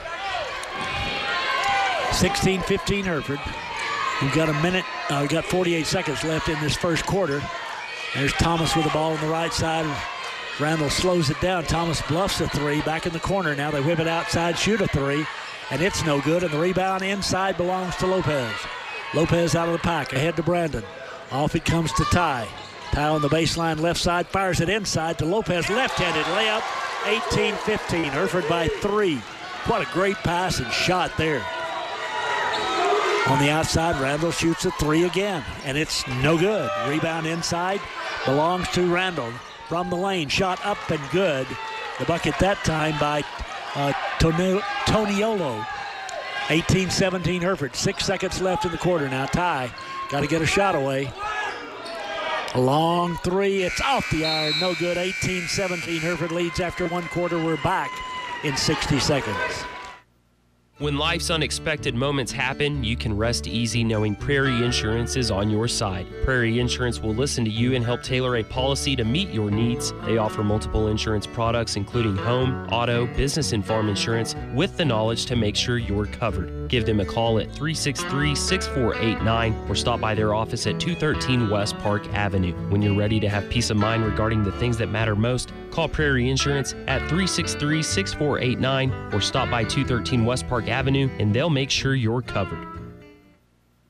sixteen fifteen Hereford. We've got a minute, uh, we've got forty-eight seconds left in this first quarter. There's Thomas with the ball on the right side. Randall slows it down. Thomas bluffs a three. Back in the corner now. They whip it outside, shoot a three, and it's no good. And the rebound inside belongs to Lopez. Lopez out of the pack, ahead to Brandon. Off it comes to Ty. Ty on the baseline, left side, fires it inside to Lopez. Left-handed layup, eighteen fifteen. Hereford by three. What a great pass and shot there. On the outside, Randall shoots a three again, and it's no good. Rebound inside belongs to Randall. From the lane, shot up and good. The bucket that time by uh, Toniolo. eighteen seventeen Hereford. Six seconds left in the quarter now. Ty got to get a shot away. A long three. It's off the iron. No good. eighteen seventeen Hereford leads after one quarter. We're back in sixty seconds. When life's unexpected moments happen, you can rest easy knowing Prairie Insurance is on your side. Prairie Insurance will listen to you and help tailor a policy to meet your needs. They offer multiple insurance products, including home, auto, business, and farm insurance, with the knowledge to make sure you're covered. Give them a call at three six three, six four eight nine or stop by their office at two thirteen West Park Avenue. When you're ready to have peace of mind regarding the things that matter most, call Prairie Insurance at three six three, six four eight nine or stop by two thirteen West Park Avenue, and they'll make sure you're covered.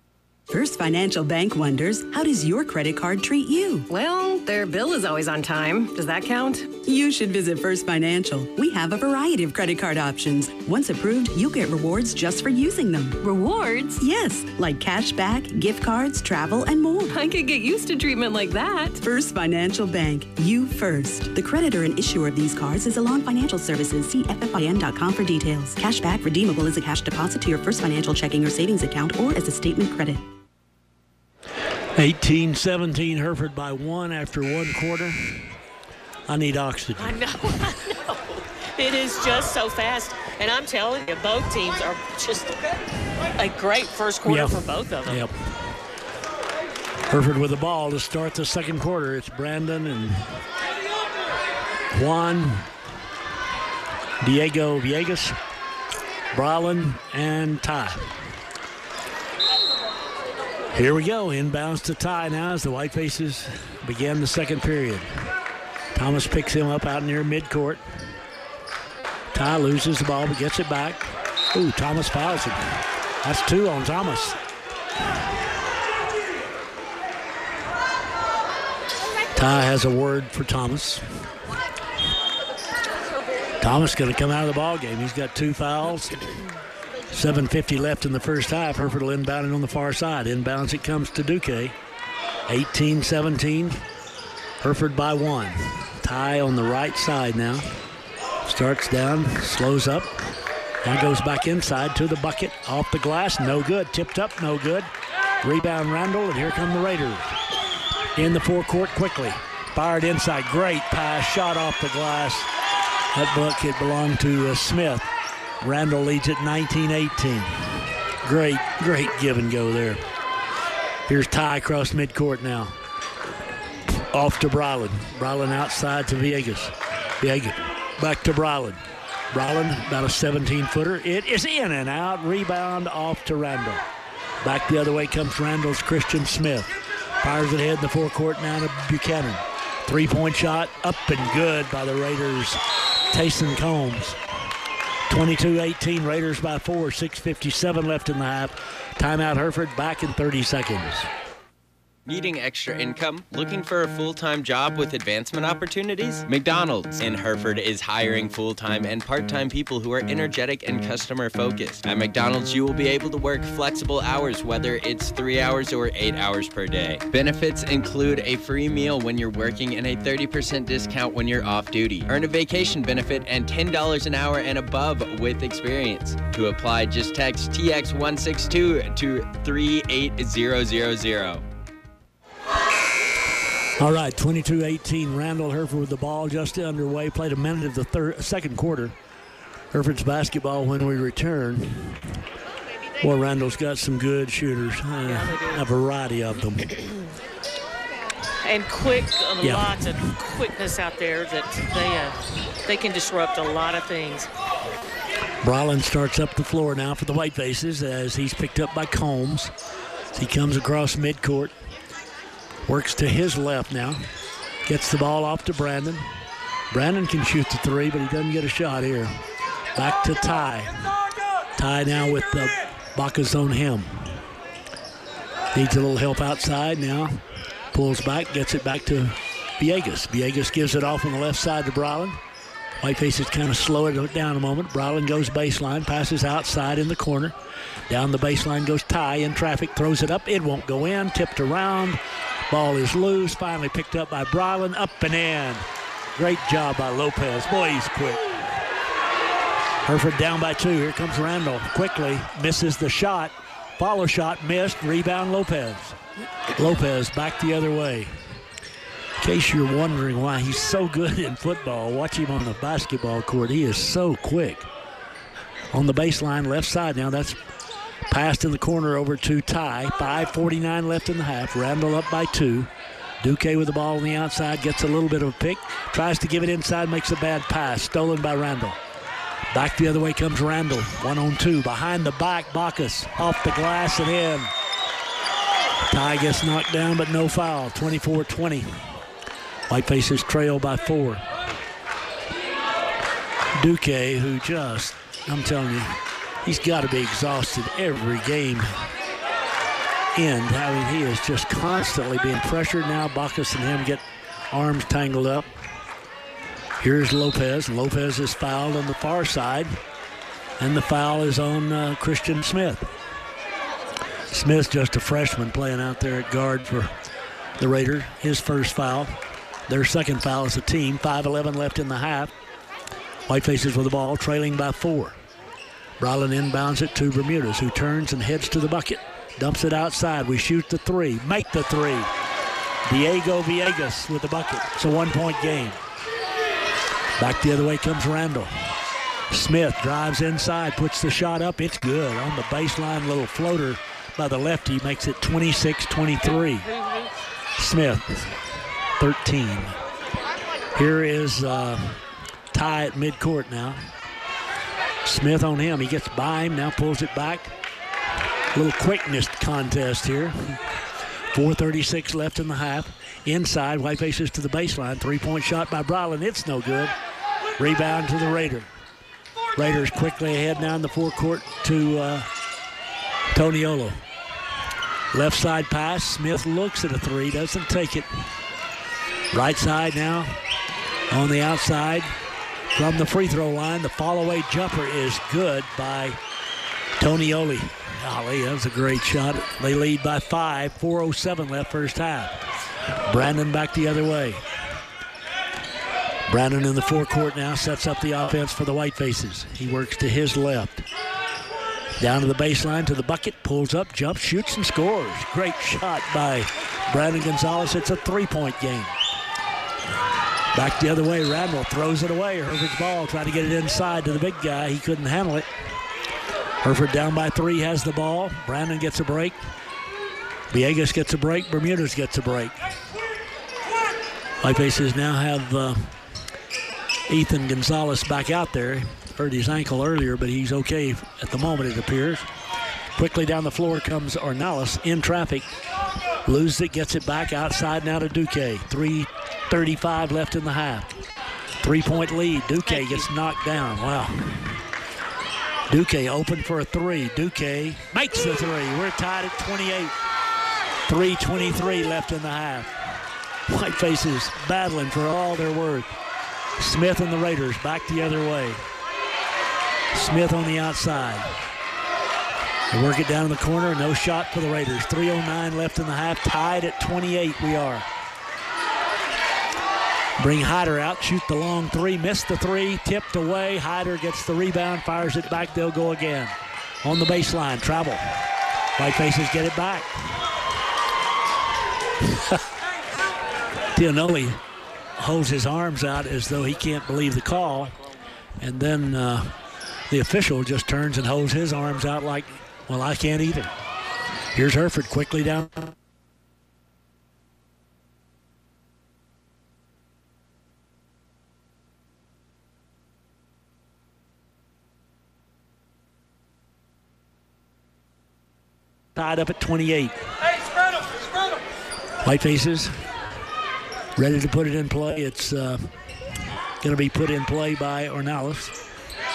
First Financial Bank wonders, how does your credit card treat you? Well, their bill is always on time. Does that count? You should visit First Financial. We have a variety of credit card options. Once approved, you'll get rewards just for using them. Rewards? Yes, like cash back, gift cards, travel, and more. I could get used to treatment like that. First Financial Bank. You first. The creditor and issuer of these cards is Alon Financial Services. See F F I N dot com for details. Cash back redeemable as a cash deposit to your First Financial checking or savings account or as a statement credit. eighteen seventeen, Hereford by one after one quarter. I need oxygen. I know, I know. It is just so fast. And I'm telling you, both teams are just a great first quarter yep. for both of them. Yep. Hereford with the ball to start the second quarter. It's Brandon and Juan, Diego Villegas, Brolin, and Ty. Here we go. Inbounds to Ty now as the Whitefaces begin the second period. Thomas picks him up out near midcourt. Ty loses the ball but gets it back. Ooh, Thomas fouls him. That's two on Thomas. Ty has a word for Thomas. Thomas going to come out of the ball game. He's got two fouls. seven fifty left in the first half. Hereford will inbound it on the far side. Inbounds it comes to Duque. eighteen seventeen. Hereford by one. Ty on the right side now. Starts down, slows up. Now goes back inside to the bucket. Off the glass, no good. Tipped up, no good. Rebound Randall, and here come the Raiders. In the forecourt quickly. Fired inside. Great pass. Shot off the glass. That bucket belonged to uh, Smith. Randall leads at nineteen eighteen. Great, great give and go there. Here's Ty across midcourt now. Off to Brolin. Brolin outside to Villegas. Villegas back to Brolin. Brolin, about a seventeen-footer. It is in and out. Rebound off to Randall. Back the other way comes Randall's Christian Smith. Fires it ahead in the forecourt now to Buchanan. Three-point shot up and good by the Raiders. Tayson Combs. twenty-two eighteen, Raiders by four. six fifty-seven left in the half. Timeout Hereford, back in thirty seconds. Needing extra income? Looking for a full-time job with advancement opportunities? McDonald's in Hereford is hiring full-time and part-time people who are energetic and customer-focused. At McDonald's, you will be able to work flexible hours, whether it's three hours or eight hours per day. Benefits include a free meal when you're working and a thirty percent discount when you're off-duty. Earn a vacation benefit and ten dollars an hour and above with experience. To apply, just text T X one six two to three eight zero zero zero. All right, twenty-two eighteen, Randall. Hereford with the ball just underway. Played a minute of the third, second quarter. Hereford's basketball when we return. Well, Randall's got some good shooters, uh, yeah, a variety of them. And quick, uh, yeah. lots of quickness out there that they uh, they can disrupt a lot of things. Brolin starts up the floor now for the Whitefaces as he's picked up by Combs. He comes across midcourt. Works to his left now. Gets the ball off to Brandon. Brandon can shoot the three, but he doesn't get a shot here. Back to Ty. Ty now with the Baca's on him. Needs a little help outside now. Pulls back, gets it back to Villegas. Villegas gives it off on the left side to Brolin. Whitefaces kind of slow it down a moment. Brolin goes baseline, passes outside in the corner. Down the baseline goes Ty in traffic, throws it up. It won't go in, tipped around. Ball is loose, finally picked up by Brolin, up and in. Great job by Lopez. Boy, he's quick. Hereford down by two. Here comes Randall. Quickly misses the shot. Follow shot missed. Rebound Lopez. Lopez back the other way. In case you're wondering why he's so good in football, watch him on the basketball court. He is so quick. On the baseline, left side now. That's passed in the corner over to Ty. five forty-nine left in the half. Randall up by two. Duque with the ball on the outside. Gets a little bit of a pick. Tries to give it inside. Makes a bad pass. Stolen by Randall. Back the other way comes Randall. One on two. Behind the back, Bacchus. Off the glass and in. Ty gets knocked down, but no foul. twenty-four twenty. Whitefaces trail by four. Duque, who just, I'm telling you, he's got to be exhausted every game. end. I mean, he is just constantly being pressured now. Bacchus and him get arms tangled up. Here's Lopez. Lopez is fouled on the far side, and the foul is on uh, Christian Smith. Smith's just a freshman playing out there at guard for the Raiders. His first foul. Their second foul as a team. five eleven left in the half. Whitefaces with the ball, trailing by four. Brylan inbounds it to Bermudez, who turns and heads to the bucket. Dumps it outside. We shoot the three. Make the three. Diego Villegas with the bucket. It's a one-point game. Back the other way comes Randall. Smith drives inside, puts the shot up. It's good. On the baseline, little floater by the lefty makes it twenty-six twenty-three. Smith, thirteen. Here is uh, Ty at midcourt now. Smith on him. He gets by him, now pulls it back. Little quickness contest here. four thirty-six left in the half. Inside, Whitefaces to the baseline. Three-point shot by Brylan. It's no good. Rebound to the Raider. Raiders quickly ahead now in the forecourt to uh, Toniolo. Left side pass. Smith looks at a three. Doesn't take it. Right side now on the outside from the free throw line. The fall-away jumper is good by Tonioli. Golly, that was a great shot. They lead by five. four oh seven left first half. Brandon back the other way. Brandon in the forecourt now sets up the offense for the Whitefaces. He works to his left. Down to the baseline, to the bucket, pulls up, jumps, shoots, and scores. Great shot by Brandon Gonzalez. It's a three-point game. Back the other way, Randall throws it away. Hereford's ball, trying to get it inside to the big guy. He couldn't handle it. Hereford down by three, has the ball. Brandon gets a break. Villegas gets a break. Bermudez gets a break. Whitefaces now have uh, Ethan Gonzalez back out there. Hurt his ankle earlier, but he's okay at the moment, it appears. Quickly down the floor comes Ornelas in traffic. Loses it, gets it back outside now to Duque. three thirty-five left in the half. Three-point lead. Duque gets knocked down. Wow. Duque open for a three. Duque makes the three. We're tied at twenty-eight. three twenty-three left in the half. Whitefaces battling for all they're worth. Smith and the Raiders back the other way. Smith on the outside. They work it down in the corner. No shot for the Raiders. three oh nine left in the half. Tied at twenty-eight we are. Bring Hyder out. Shoot the long three. Missed the three. Tipped away. Hyder gets the rebound. Fires it back. They'll go again. On the baseline. Travel. Whitefaces get it back. Tionoli holds his arms out as though he can't believe the call. And then uh, the official just turns and holds his arms out like, well, I can't either. Here's Hereford quickly down. Tied up at twenty-eight. Whitefaces ready to put it in play. It's uh, going to be put in play by Ornelas.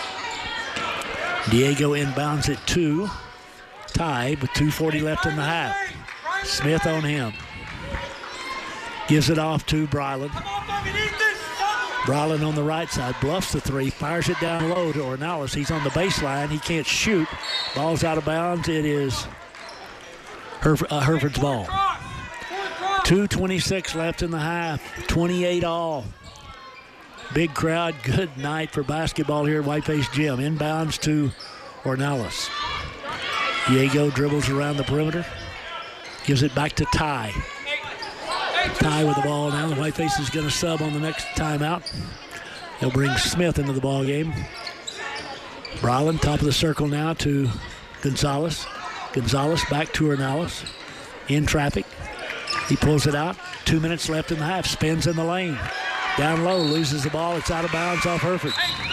Diego inbounds it to Ty with two forty left in the half. Smith on him. Gives it off to Brylan. Brylan on the right side, bluffs the three, fires it down low to Ornelas. He's on the baseline. He can't shoot. Ball's out of bounds. It is Herf- uh, Hereford's ball. two twenty-six left in the half. twenty-eight all. Big crowd. Good night for basketball here at Whiteface Gym. Inbounds to Ornelas. Diego dribbles around the perimeter. Gives it back to Ty. Ty with the ball now. The Whiteface is going to sub on the next timeout. They'll bring Smith into the ball game. Brylan, top of the circle now to Gonzalez. Gonzalez back to Ornelas. In traffic. He pulls it out. Two minutes left in the half. Spins in the lane. Down low, loses the ball. It's out of bounds off Hereford.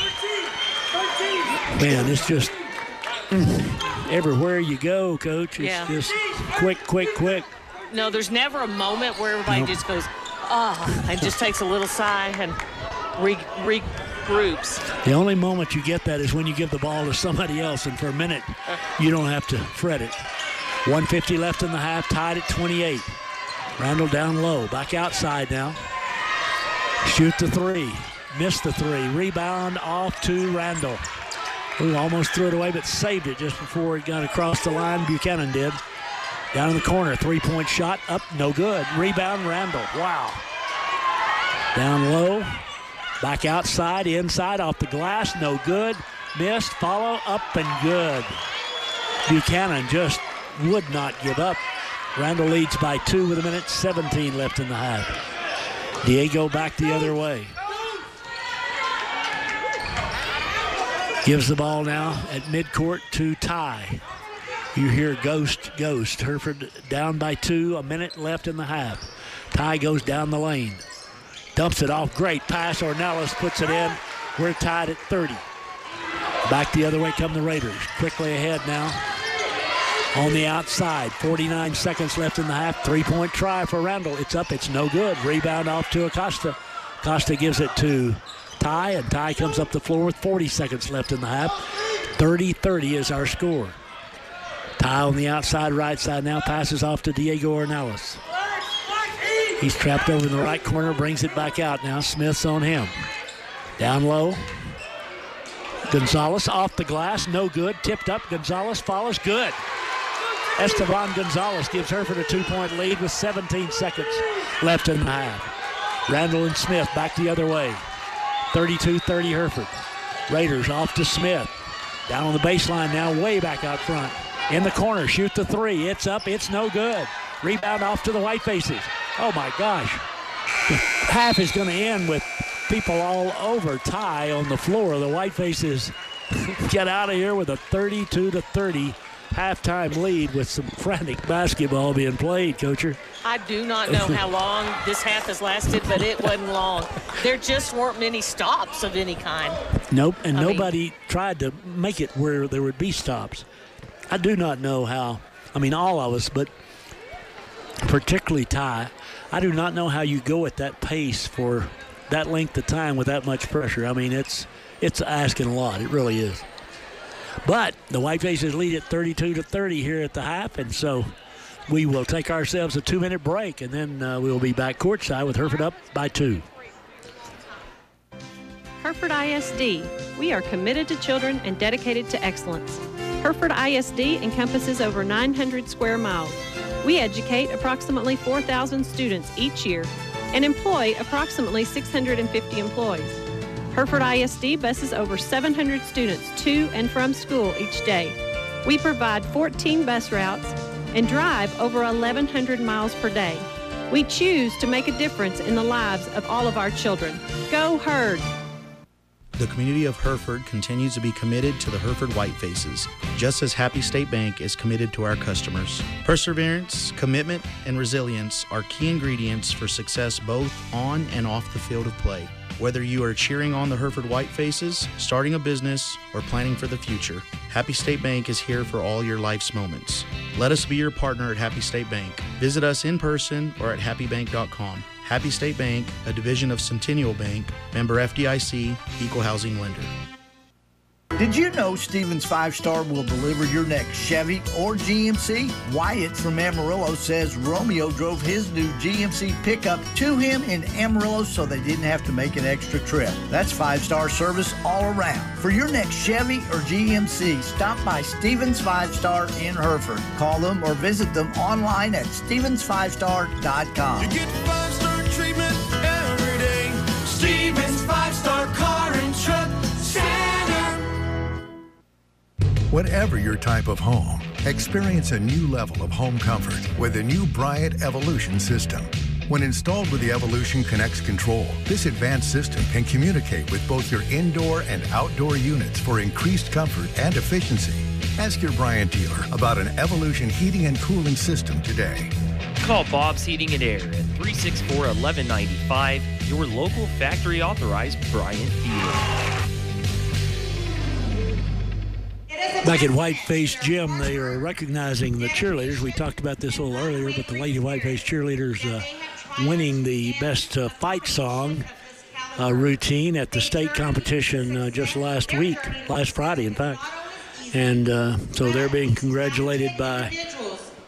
Man, it's just mm, everywhere you go, Coach. It's yeah. just quick, quick, quick. No, there's never a moment where everybody nope. just goes, oh, and just takes a little sigh and re- regroups. The only moment you get that is when you give the ball to somebody else, and for a minute, you don't have to fret it. one fifty left in the half, tied at twenty-eight. Randall down low, back outside now. Shoot the three, missed the three. Rebound off to Randall, who almost threw it away but saved it just before it got across the line. Buchanan did. Down in the corner, three-point shot, up, no good. Rebound, Randall, wow. Down low, back outside, inside, off the glass, no good. Missed, follow, up and good. Buchanan just would not give up. Randall leads by two with a minute seventeen left in the half. Diego back the other way. Gives the ball now at midcourt to Ty. You hear ghost, ghost. Hereford down by two, a minute left in the half. Ty goes down the lane. Dumps it off, great pass. Ornelas puts it in. We're tied at thirty. Back the other way come the Raiders. Quickly ahead now. On the outside, forty-nine seconds left in the half. Three-point try for Randall. It's up, it's no good. Rebound off to Acosta. Acosta gives it to Ty, and Ty comes up the floor with forty seconds left in the half. thirty thirty is our score. Ty on the outside, right side now, passes off to Diego Ornelas. He's trapped over in the right corner, brings it back out now. Smith's on him. Down low. Gonzalez off the glass, no good. Tipped up, Gonzalez follows, good. Esteban Gonzalez gives Hereford a two-point lead with seventeen seconds left in the half. Randall and Smith back the other way. thirty-two thirty Hereford. Raiders off to Smith. Down on the baseline now, way back out front. In the corner, shoot the three. It's up, it's no good. Rebound off to the Whitefaces. Oh my gosh. The half is going to end with people all over Ty on the floor. The Whitefaces get out of here with a thirty-two to thirty halftime lead with some frantic basketball being played, Coacher. I do not know how long this half has lasted, but it wasn't long. There just weren't many stops of any kind. Nope, and I nobody mean, tried to make it where there would be stops. I do not know how, I mean, all of us, but particularly Ty, I do not know how you go at that pace for that length of time with that much pressure. I mean, it's it's asking a lot. It really is. But the Whitefaces lead at thirty-two to thirty here at the half, and so we will take ourselves a two-minute break, and then uh, we'll be back courtside with Hereford up by two. Hereford I S D. We are committed to children and dedicated to excellence. Hereford I S D encompasses over nine hundred square miles. We educate approximately four thousand students each year and employ approximately six hundred fifty employees. Hereford I S D buses over seven hundred students to and from school each day. We provide fourteen bus routes and drive over eleven hundred miles per day. We choose to make a difference in the lives of all of our children. Go Herd! The community of Hereford continues to be committed to the Hereford Whitefaces, just as Happy State Bank is committed to our customers. Perseverance, commitment, and resilience are key ingredients for success both on and off the field of play. Whether you are cheering on the Hereford Whitefaces, starting a business, or planning for the future, Happy State Bank is here for all your life's moments. Let us be your partner at Happy State Bank. Visit us in person or at happy bank dot com. Happy State Bank, a division of Centennial Bank, member F D I C, equal housing lender. Did you know Stevens Five Star will deliver your next Chevy or G M C? Wyatt from Amarillo says Romeo drove his new G M C pickup to him in Amarillo so they didn't have to make an extra trip. That's five-star service all around. For your next Chevy or G M C, stop by Stevens Five Star in Hereford. Call them or visit them online at stevens five star dot com. You get five-star treatment every day. Stevens Five Star Car and Truck Center. Whatever your type of home, experience a new level of home comfort with the new Bryant Evolution system. When installed with the Evolution Connects control, this advanced system can communicate with both your indoor and outdoor units for increased comfort and efficiency. Ask your Bryant dealer about an Evolution heating and cooling system today. Call Bob's Heating and Air at three six four, one one nine five, your local factory authorized Bryant dealer. Back at Whiteface Gym, they are recognizing the cheerleaders. We talked about this a little earlier, but the Lady Whiteface cheerleaders uh, winning the best uh, fight song uh, routine at the state competition uh, just last week, last Friday, in fact. And uh, so they're being congratulated by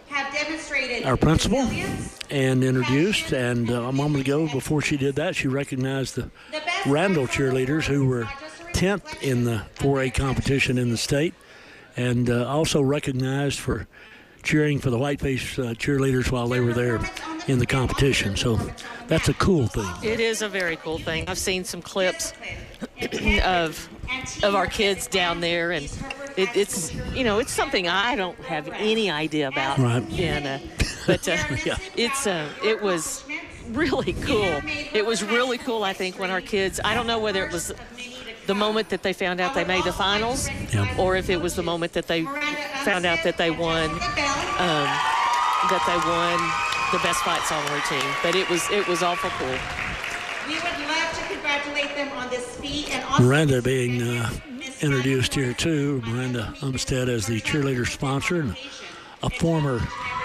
our principal and introduced. And uh, a moment ago, before she did that, she recognized the Randall cheerleaders who were tenth in the four A competition in the state, and uh, also recognized for cheering for the Whiteface uh, cheerleaders while they were there in the competition. So that's a cool thing. It is a very cool thing. I've seen some clips of of our kids down there, and it, it's you know it's something I don't have any idea about. Right. And uh, but uh, yeah. it's uh, it was really cool. It was really cool. I think when our kids, I don't know whether it was the moment that they found out they made the finals, yeah. or if it was the moment that they found out that they won, um, that they won the best fight song routine. But it was it was awful cool. We would love to congratulate them on this feat and also Miranda being uh, introduced here too. Miranda Umstead as the cheerleader sponsor, and a former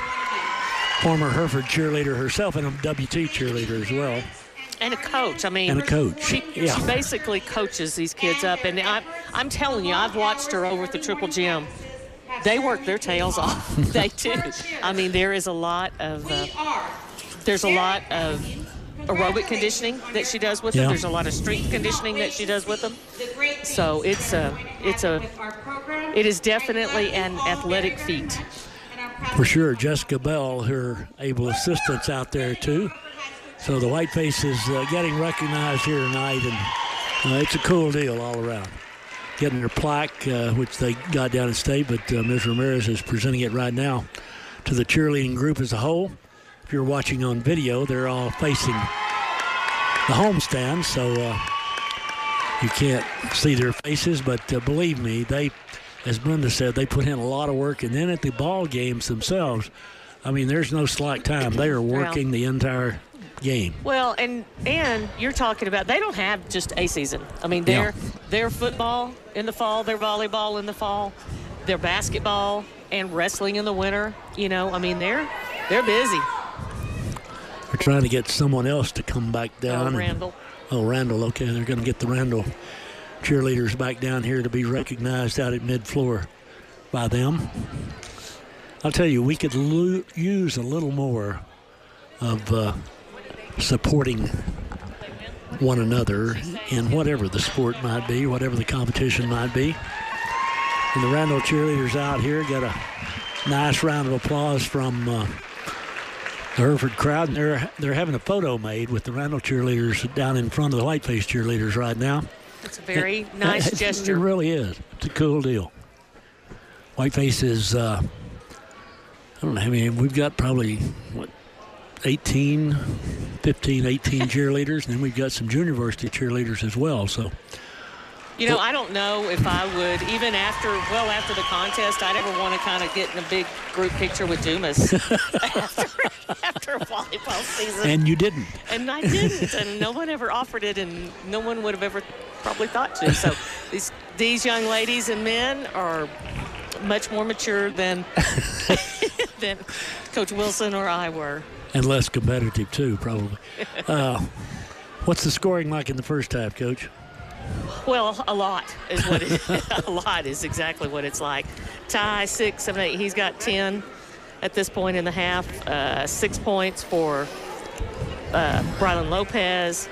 former Hereford cheerleader herself, and a W T cheerleader as well. And a coach. I mean, and a coach. She, yeah. she basically coaches these kids up. And I, I'm telling you, I've watched her over at the Triple Gym. They work their tails off. They do. I mean, there is a lot of uh, there's a lot of aerobic conditioning that she does with yeah. them. There's a lot of strength conditioning that she does with them. So it's a it's a it is definitely an athletic feat. For sure. Jessica Bell, her able assistants out there too. So the Whiteface is uh, getting recognized here tonight, and uh, it's a cool deal all around. Getting their plaque, uh, which they got down in state, but uh, Miz Ramirez is presenting it right now to the cheerleading group as a whole. If you're watching on video, they're all facing the homestand, so uh, you can't see their faces, but uh, believe me, they, as Brenda said, they put in a lot of work, and then at the ball games themselves, I mean, there's no slack time. They are working yeah. the entire game. Well, and and you're talking about they don't have just a season. I mean, they're yeah. they're football in the fall, they're volleyball in the fall, they're basketball and wrestling in the winter. You know, I mean, they're they're busy. They're trying to get someone else to come back down. Oh, Randall. And, oh, Randall. Okay, they're going to get the Randall cheerleaders back down here to be recognized out at mid-floor by them. I'll tell you, we could lo- use a little more of uh, supporting one another in whatever the sport might be, whatever the competition might be. And the Randall cheerleaders out here got a nice round of applause from uh, the Hereford crowd. And they're, they're having a photo made with the Randall cheerleaders down in front of the Whiteface cheerleaders right now. It's a very it, nice it, gesture. It really is. It's a cool deal. Whiteface is, uh, I don't know, I mean, we've got probably, what, eighteen, fifteen, eighteen cheerleaders, and then we've got some junior varsity cheerleaders as well. So, you know, I don't know if I would, even after, well, after the contest, I'd ever want to kind of get in a big group picture with Dumas after, after a volleyball season. And you didn't. And I didn't, and no one ever offered it, and no one would have ever probably thought to. So these these young ladies and men are much more mature than than Coach Wilson or I were. And less competitive, too, probably. Uh, what's the scoring like in the first half, Coach? Well, a lot is what it a lot is exactly what it's like. Ty, six, seven, eight. He's got ten at this point in the half. Uh, six points for uh, Brylan Lopez.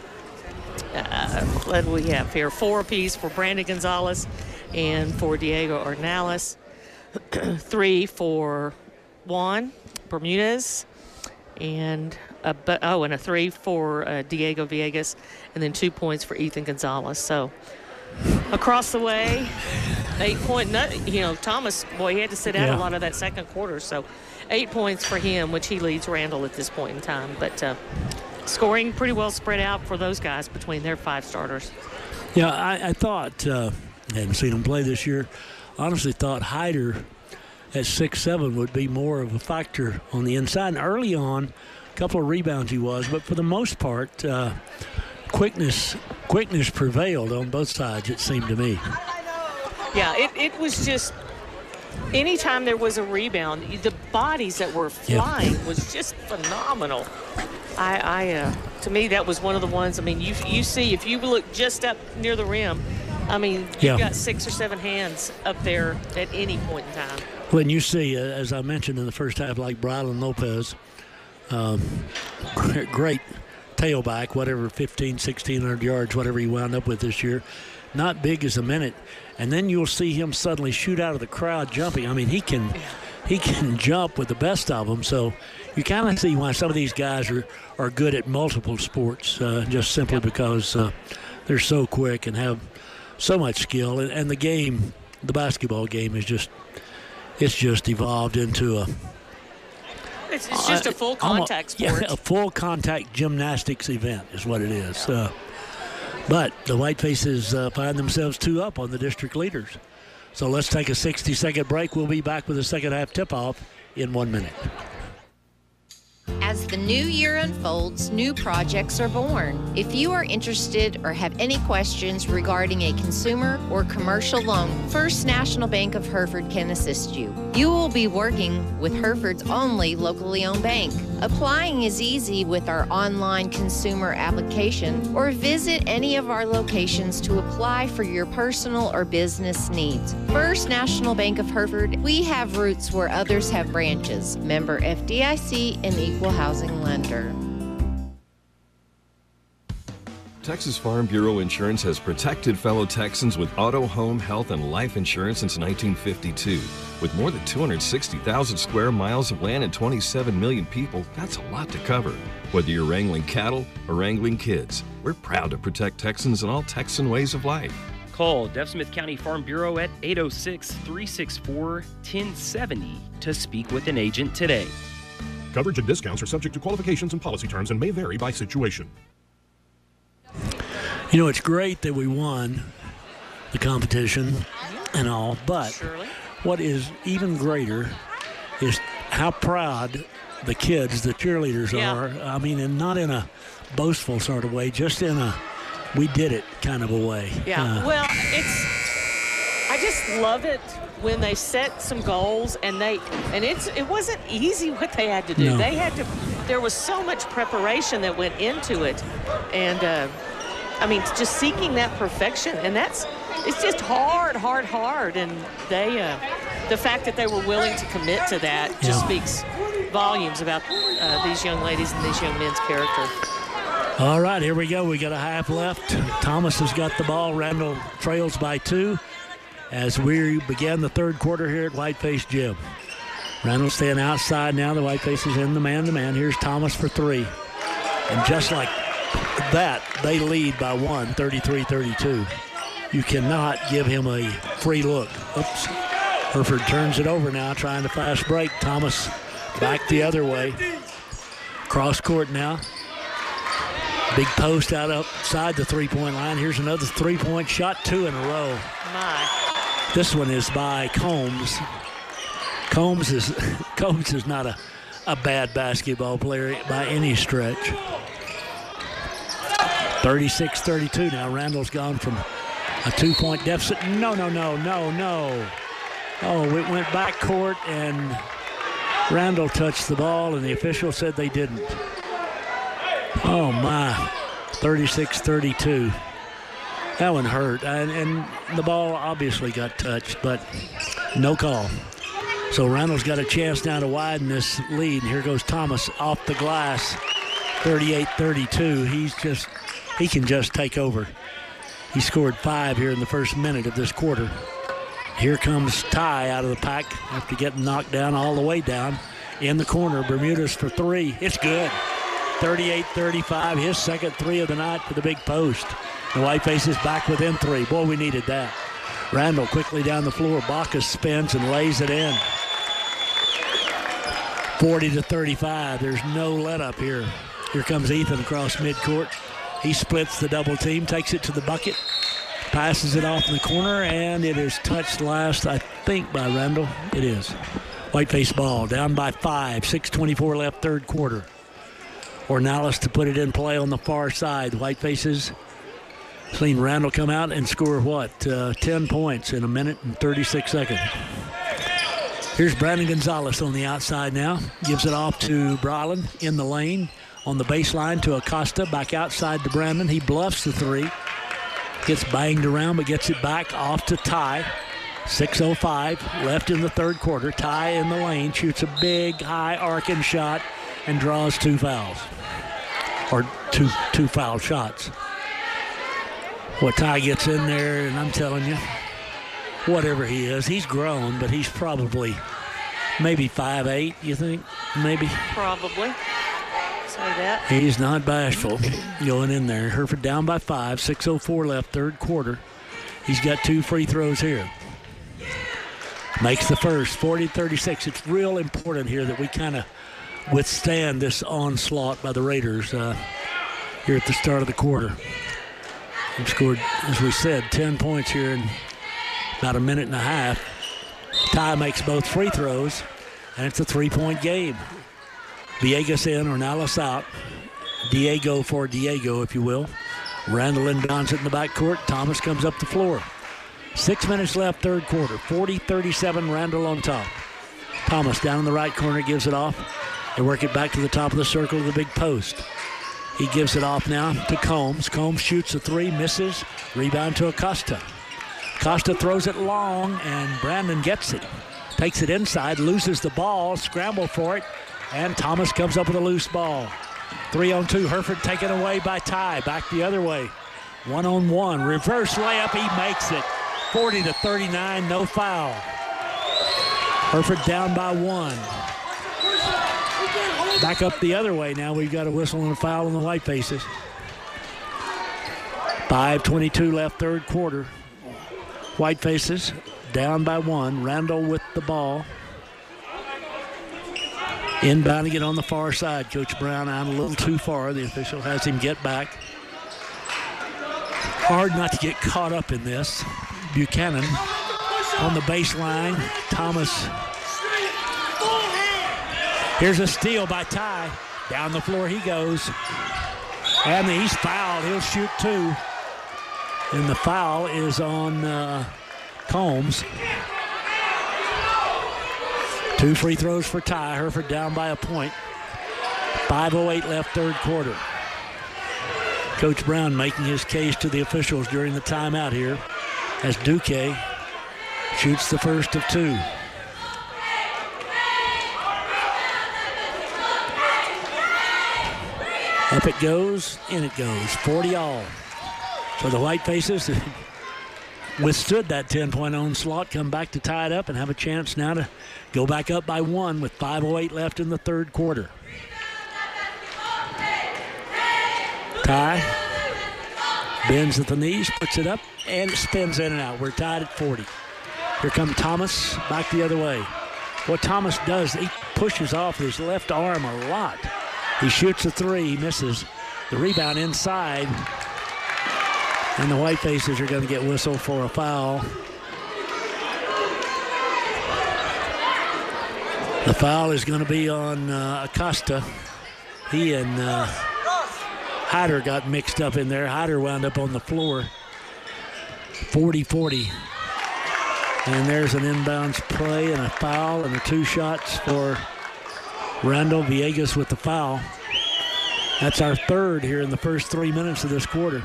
Uh, what do we have here? Four apiece for Brandon Gonzalez and for Diego Ornales. Three for Juan Bermudez. And a, oh, and a three for uh, Diego Villegas, and then two points for Ethan Gonzalez. So across the way, eight point. You know, Thomas, boy, he had to sit out yeah. a lot of that second quarter. So eight points for him, which he leads Randall at this point in time. But uh, scoring pretty well spread out for those guys between their five starters. Yeah, I, I thought uh, I hadn't seen him play this year. Honestly, thought Hyder at six seven would be more of a factor on the inside. And early on, a couple of rebounds he was, but for the most part, uh, quickness quickness prevailed on both sides, it seemed to me. Yeah, it, it was just anytime there was a rebound, the bodies that were flying yeah. was just phenomenal. I, I uh, to me, that was one of the ones, I mean, you you see, if you look just up near the rim, I mean, you've yeah. got six or seven hands up there at any point in time. When you see, uh, as I mentioned in the first half, like Brylan Lopez, um, great, great tailback, whatever, fifteen, sixteen hundred yards, whatever he wound up with this year. Not big as a minute. And then you'll see him suddenly shoot out of the crowd jumping. I mean, he can he can jump with the best of them. So you kind of see why some of these guys are, are good at multiple sports, uh, just simply because uh, they're so quick and have so much skill. And, and the game, the basketball game is just, it's just evolved into a, It's, it's just a full contact uh, sport. Yeah, a full contact gymnastics event is what it is. Yeah. Uh, but the Whitefaces uh, find themselves two up on the district leaders. So let's take a sixty-second break. We'll be back with the second half tip-off in one minute. As the new year unfolds, new projects are born. If you are interested or have any questions regarding a consumer or commercial loan, First National Bank of Hereford can assist you. You will be working with Hereford's only locally owned bank. Applying is easy with our online consumer application, or visit any of our locations to apply for your personal or business needs. First National Bank of Hereford, we have roots where others have branches. Member F D I C and equal housing lender. Texas Farm Bureau Insurance has protected fellow Texans with auto, home, health, and life insurance since nineteen fifty-two. With more than two hundred sixty thousand square miles of land and twenty-seven million people, that's a lot to cover. Whether you're wrangling cattle or wrangling kids, we're proud to protect Texans in all Texan ways of life. Call Deaf Smith County Farm Bureau at eight oh six, three six four, one oh seven oh to speak with an agent today. Coverage and discounts are subject to qualifications and policy terms and may vary by situation. You know, it's great that we won the competition and all, but Surely. what is even greater is how proud the kids, the cheerleaders Yeah. are. I mean, and not in a boastful sort of way, just in a we did it kind of a way. Yeah, Uh, well, it's, I just love it when they set some goals, and they, and it's, it wasn't easy what they had to do. No. They had to, there was so much preparation that went into it, and uh, I mean, just seeking that perfection, and that's, it's just hard, hard, hard, and they, uh, the fact that they were willing to commit to that just Yeah. speaks volumes about uh, these young ladies and these young men's character. All right, here we go. We got a half left. Thomas has got the ball. Randall trails by two as we begin the third quarter here at Whiteface Gym. Randall staying outside now. The Whiteface is in the man-to-man. Here's Thomas for three. And just like that, they lead by one, thirty-three thirty-two. You cannot give him a free look. Oops. Hereford turns it over now, trying to fast break. Thomas back the other way. Cross court now. Big post out outside the three-point line. Here's another three-point shot, two in a row. My. This one is by Combs. Combs is Combs is not a, a bad basketball player by any stretch. thirty-six thirty-two now. Randall's gone from a two-point deficit. No, no, no, no, no. Oh, it went back court, and Randall touched the ball, and the official said they didn't. Oh, my. thirty-six thirty-two. That one hurt. And, and the ball obviously got touched, but no call. So Randall's got a chance now to widen this lead. Here goes Thomas off the glass. thirty-eight thirty-two. He's just, he can just take over. He scored five here in the first minute of this quarter. Here comes Ty out of the pack after getting knocked down all the way down. In the corner, Bermudez for three. It's good. thirty-eight thirty-five, his second three of the night for the big post. The Whiteface is back within three. Boy, we needed that. Randall quickly down the floor. Bacchus spins and lays it in. forty to thirty-five. There's no let up here. Here comes Ethan across midcourt. He splits the double team, takes it to the bucket, passes it off in the corner, and it is touched last, I think, by Randall. It is. Whiteface ball, down by five, six twenty-four left, third quarter. Ornalis to put it in play on the far side. Whitefaces seen Randall come out and score, what, uh, ten points in a minute and thirty-six seconds. Here's Brandon Gonzalez on the outside now. Gives it off to Brylan in the lane. On the baseline to Acosta, back outside to Brandon. He bluffs the three. Gets banged around, but gets it back off to Ty. six oh five left in the third quarter. Ty in the lane, shoots a big, high arcing shot and draws two fouls. Or two two foul shots. Well, Ty gets in there, and I'm telling you, whatever he is, he's grown, but he's probably maybe five eight, you think? Maybe? Probably. Say that. He's not bashful going in there. Hereford down by five, six oh four left, third quarter. He's got two free throws here. Makes the first, forty thirty-six. It's real important here that we kind of withstand this onslaught by the Raiders uh, here at the start of the quarter. They've scored, as we said, ten points here in about a minute and a half. Ty makes both free throws, and it's a three-point game. Villegas in, Ornelas out. Diego for Diego, if you will. Randall inbounds it in the backcourt. Thomas comes up the floor. Six minutes left, third quarter. forty thirty-seven, Randall on top. Thomas down in the right corner, gives it off. They work it back to the top of the circle of the big post. He gives it off now to Combs. Combs shoots a three, misses. Rebound to Acosta. Acosta throws it long, and Brandon gets it. Takes it inside, loses the ball, scramble for it, and Thomas comes up with a loose ball. Three on two, Hereford taken away by Ty. Back the other way. One on one, reverse layup, he makes it. forty to thirty-nine, no foul. Hereford down by one. Back up the other way now. We've got a whistle and a foul on the Whitefaces. five twenty-two left, third quarter. Whitefaces down by one. Randall with the ball. Inbounding it on the far side. Coach Brown out a little too far. The official has him get back. Hard not to get caught up in this. Buchanan on the baseline. Thomas. Here's a steal by Ty. Down the floor he goes. And he's fouled. He'll shoot two. And the foul is on uh, Combs. Two free throws for Ty. Hereford down by a point. five oh eight left, third quarter. Coach Brown making his case to the officials during the timeout here as Duque shoots the first of two. Up it goes, in it goes. forty all. So the Whitefaces withstood that ten-point onslaught, come back to tie it up and have a chance now to go back up by one with five oh eight left in the third quarter. Ty bends at the knees, puts it up, and it spins in and out. We're tied at forty. Here comes Thomas back the other way. What Thomas does, he pushes off his left arm a lot. He shoots a three, he misses. The rebound inside. And the Whitefaces are going to get whistled for a foul. The foul is going to be on uh, Acosta. He and uh, Hyder got mixed up in there. Hyder wound up on the floor. forty forty. And there's an inbounds play and a foul and the two shots for Randall. Villegas with the foul. That's our third here in the first three minutes of this quarter.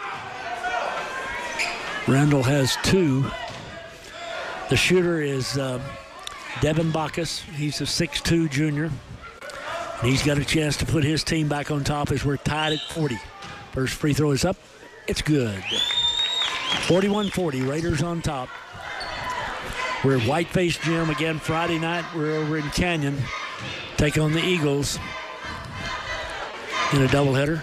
Randall has two. The shooter is uh, Devin Bacchus. He's a six two junior. And he's got a chance to put his team back on top as we're tied at forty. First free throw is up. It's good. forty-one forty, Raiders on top. We're at Whiteface Gym again Friday night. We're over in Canyon. Take on the Eagles in a doubleheader.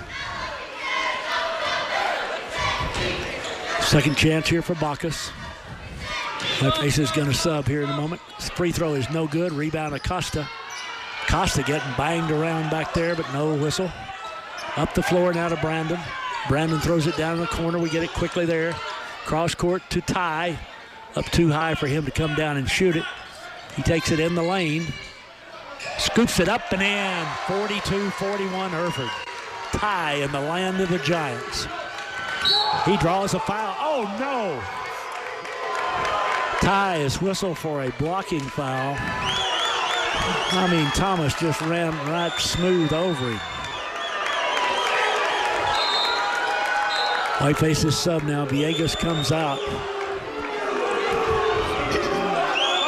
Second chance here for Bacchus. Whiteface is going to sub here in a moment. Free throw is no good. Rebound Acosta. Acosta getting banged around back there, but no whistle. Up the floor now to Brandon. Brandon throws it down in the corner. We get it quickly there. Cross court to Ty. Up too high for him to come down and shoot it. He takes it in the lane. Scoops it up and in. forty-two forty-one Hereford. Ty in the land of the Giants. He draws a foul. Oh, no. Ty is whistled for a blocking foul. I mean, Thomas just ran right smooth over him. Whiteface's sub now. Villegas comes out.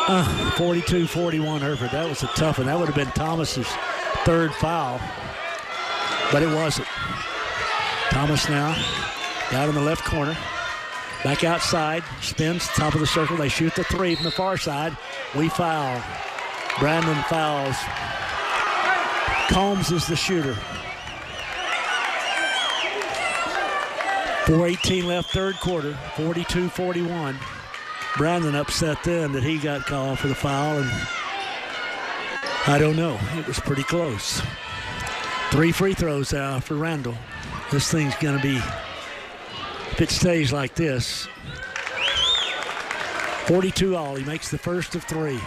Uh, forty-two forty-one Hereford. That was a tough one. That would have been Thomas's third foul, but it wasn't. Thomas now down in the left corner. Back outside, spins, top of the circle. They shoot the three from the far side. We foul. Brandon fouls. Combs is the shooter. four eighteen left, third quarter, forty-two forty-one. Brandon upset then that he got called for the foul, and I don't know. It was pretty close. Three free throws out for Randall. This thing's going to be, if it stays like this, forty-two all. He makes the first of three.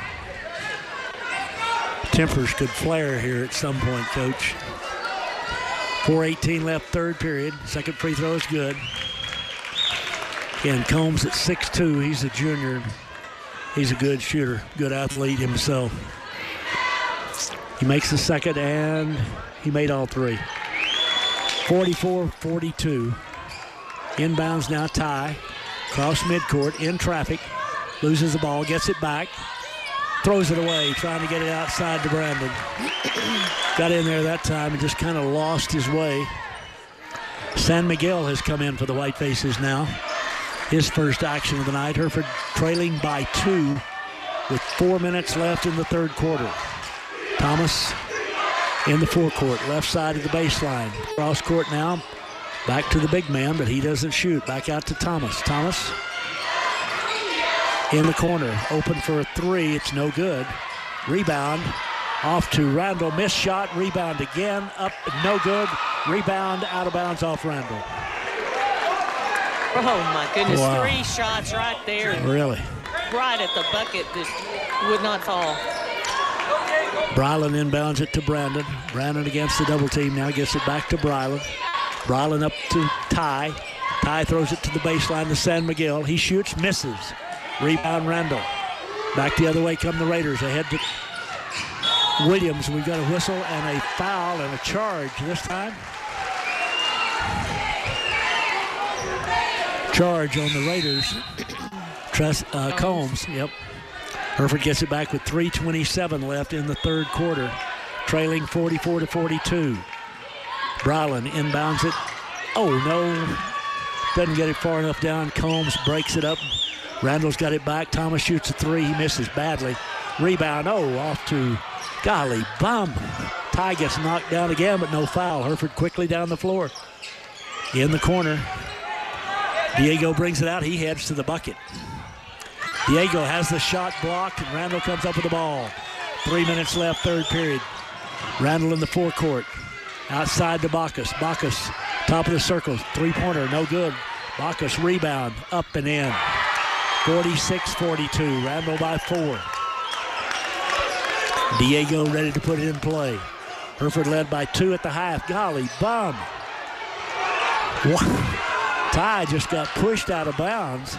Tempers could flare here at some point, Coach. four eighteen left, third period. Second free throw is good. Again, Combs at six two. He's a junior. He's a good shooter, good athlete himself. He makes the second, and he made all three. forty-four forty-two. Inbounds now, Ty. Cross midcourt, in traffic. Loses the ball, gets it back. Throws it away, trying to get it outside to Brandon. Got in there that time and just kind of lost his way. San Miguel has come in for the Whitefaces now. His first action of the night. Hereford trailing by two with four minutes left in the third quarter. Thomas in the forecourt, left side of the baseline. Cross court now, back to the big man, but he doesn't shoot. Back out to Thomas. Thomas in the corner, open for a three. It's no good. Rebound off to Randall. Missed shot. Rebound again. Up, no good. Rebound out of bounds off Randall. Oh, my goodness. Wow. Three shots right there. Really? Right at the bucket. Just would not fall. Brylan inbounds it to Brandon. Brandon against the double team now gets it back to Brylan. Brylan up to Ty. Ty throws it to the baseline to San Miguel. He shoots, misses. Rebound Randall. Back the other way come the Raiders. Ahead to Williams. We've got a whistle and a foul and a charge this time. Charge on the Raiders. Trust, uh, Combs, yep. Hereford gets it back with three twenty-seven left in the third quarter, trailing forty-four to forty-two. Brylan inbounds it. Oh, no. Doesn't get it far enough down. Combs breaks it up. Randall's got it back. Thomas shoots a three. He misses badly. Rebound, oh, off to, golly, bum. Ty gets knocked down again, but no foul. Hereford quickly down the floor. In the corner. Diego brings it out. He heads to the bucket. Diego has the shot blocked, and Randall comes up with the ball. Three minutes left, third period. Randall in the forecourt. Outside to Bacchus. Bacchus, top of the circle. Three-pointer, no good. Bacchus rebound, up and in. forty-six forty-two. Randall by four. Diego ready to put it in play. Hereford led by two at the half. Golly, bum. What? Ty just got pushed out of bounds.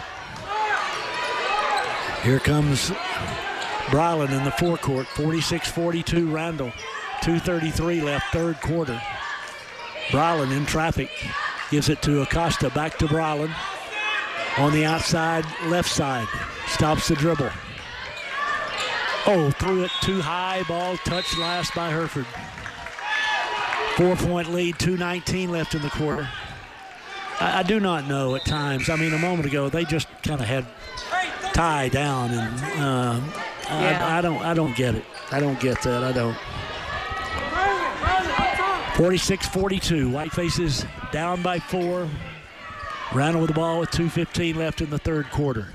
Here comes Brylan in the forecourt. forty-six forty-two Randall. two thirty-three left, third quarter. Brylan in traffic. Gives it to Acosta. Back to Brylan. On the outside, left side. Stops the dribble. Oh, threw it too high. Ball touched last by Hereford. Four-point lead, two nineteen left in the quarter. I, I do not know at times. I mean, a moment ago, they just kind of had Ty down, and uh, Yeah. I, I don't I don't get it. I don't get that. I don't. forty-six forty-two. Whitefaces down by four. Randall with the ball with two fifteen left in the third quarter.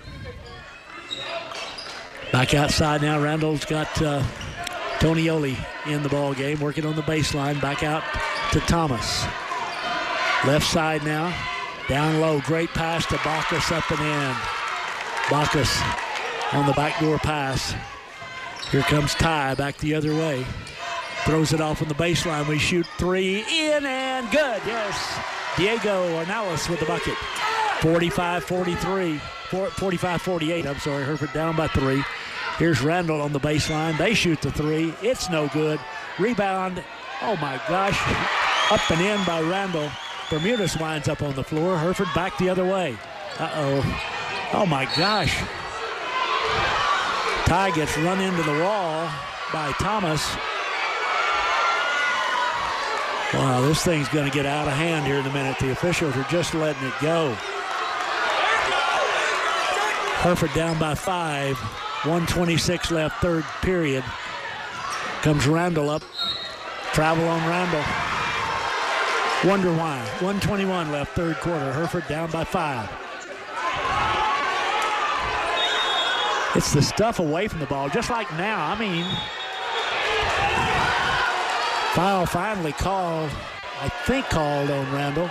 Back outside now. Randall's got uh, Tonioli in the ball game, working on the baseline. Back out to Thomas. Left side now. Down low. Great pass to Bacchus, up and in. Bacchus on the backdoor pass. Here comes Ty back the other way. Throws it off on the baseline. We shoot three in and good. Yes. Diego Ornelas with the bucket. forty-five forty-three. forty-five forty-eight, I'm sorry. Hereford down by three. Here's Randall on the baseline. They shoot the three. It's no good. Rebound. Oh, my gosh. Up and in by Randall. Bermudez winds up on the floor. Hereford back the other way. Uh-oh. Oh, my gosh. Ty gets run into the wall by Thomas. Wow, this thing's going to get out of hand here in a minute. The officials are just letting it go. Hereford down by five. one twenty-six left, third period. Comes Randall up. Travel on Randall. Wonder why. one twenty-one left, third quarter. Hereford down by five. It's the stuff away from the ball, just like now. I mean, foul finally called, I think called on Randall.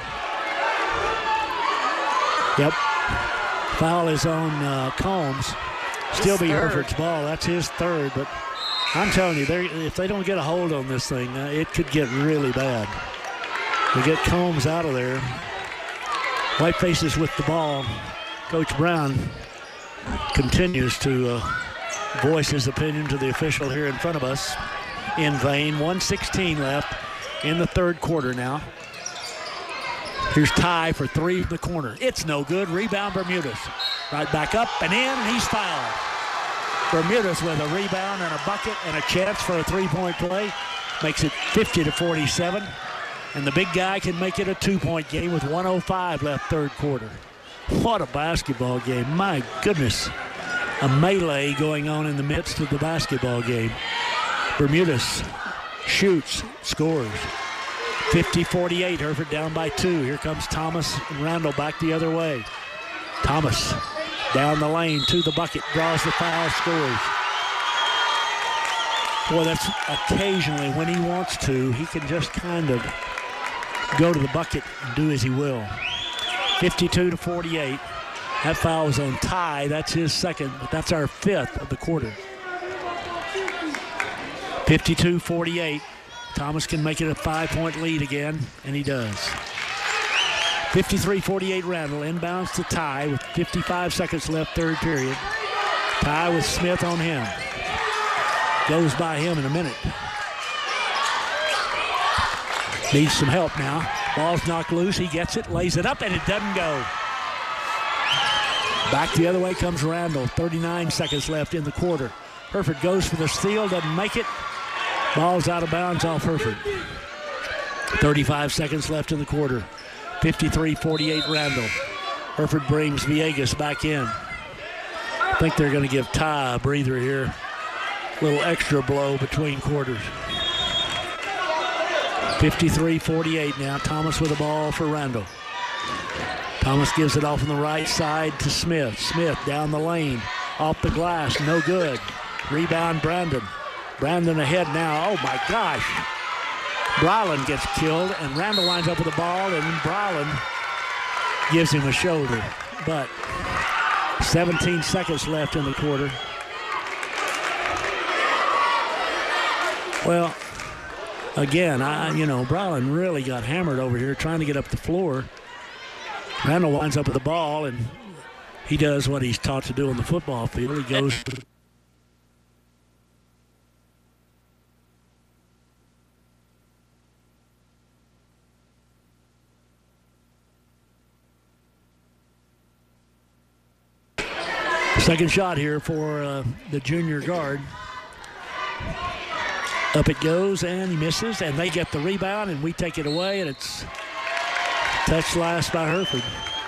Yep. Foul is on uh, Combs. Still be Hereford's ball. That's his third, but I'm telling you, if they don't get a hold on this thing, uh, it could get really bad. We get Combs out of there. Whitefaces with the ball. Coach Brown continues to uh, voice his opinion to the official here in front of us in vain. one sixteen left in the third quarter now. Here's Ty for three from the corner. It's no good. Rebound Bermudez. Right back up and in, and he's fouled. Bermudez with a rebound and a bucket and a chance for a three-point play. Makes it fifty to forty-seven. And the big guy can make it a two-point game with one oh five left third quarter. What a basketball game. My goodness. A melee going on in the midst of the basketball game. Bermudez shoots, scores. fifty forty-eight, Hereford down by two. Here comes Thomas and Randall back the other way. Thomas down the lane to the bucket, draws the foul, scores. Boy, that's occasionally when he wants to, he can just kind of go to the bucket and do as he will. fifty-two to forty-eight. That foul was on Ty. That's his second, but that's our fifth of the quarter. fifty-two forty-eight. Thomas can make it a five-point lead again, and he does. fifty-three forty-eight Randall inbounds to Ty with fifty-five seconds left, third period. Ty with Smith on him. Goes by him in a minute. Needs some help now. Ball's knocked loose. He gets it, lays it up, and it doesn't go. Back the other way comes Randall. thirty-nine seconds left in the quarter. Hereford goes for the steal, doesn't make it. Ball's out of bounds off Hereford. thirty-five seconds left in the quarter. fifty-three forty-eight Randall. Hereford brings Villegas back in. I think they're going to give Ty a breather here. A little extra blow between quarters. fifty-three forty-eight now. Thomas with the ball for Randall. Thomas gives it off on the right side to Smith. Smith down the lane. Off the glass. No good. Rebound Brandon. Brandon ahead now. Oh, my gosh. Bryland gets killed, and Randall winds up with the ball, and Bryland gives him a shoulder. But seventeen seconds left in the quarter. Well, again, I, you know, Bryland really got hammered over here trying to get up the floor. Randall winds up with the ball, and he does what he's taught to do on the football field. He goes to second shot here for uh, the junior guard. Up it goes, and he misses, and they get the rebound, and we take it away, and it's touched last by Hereford.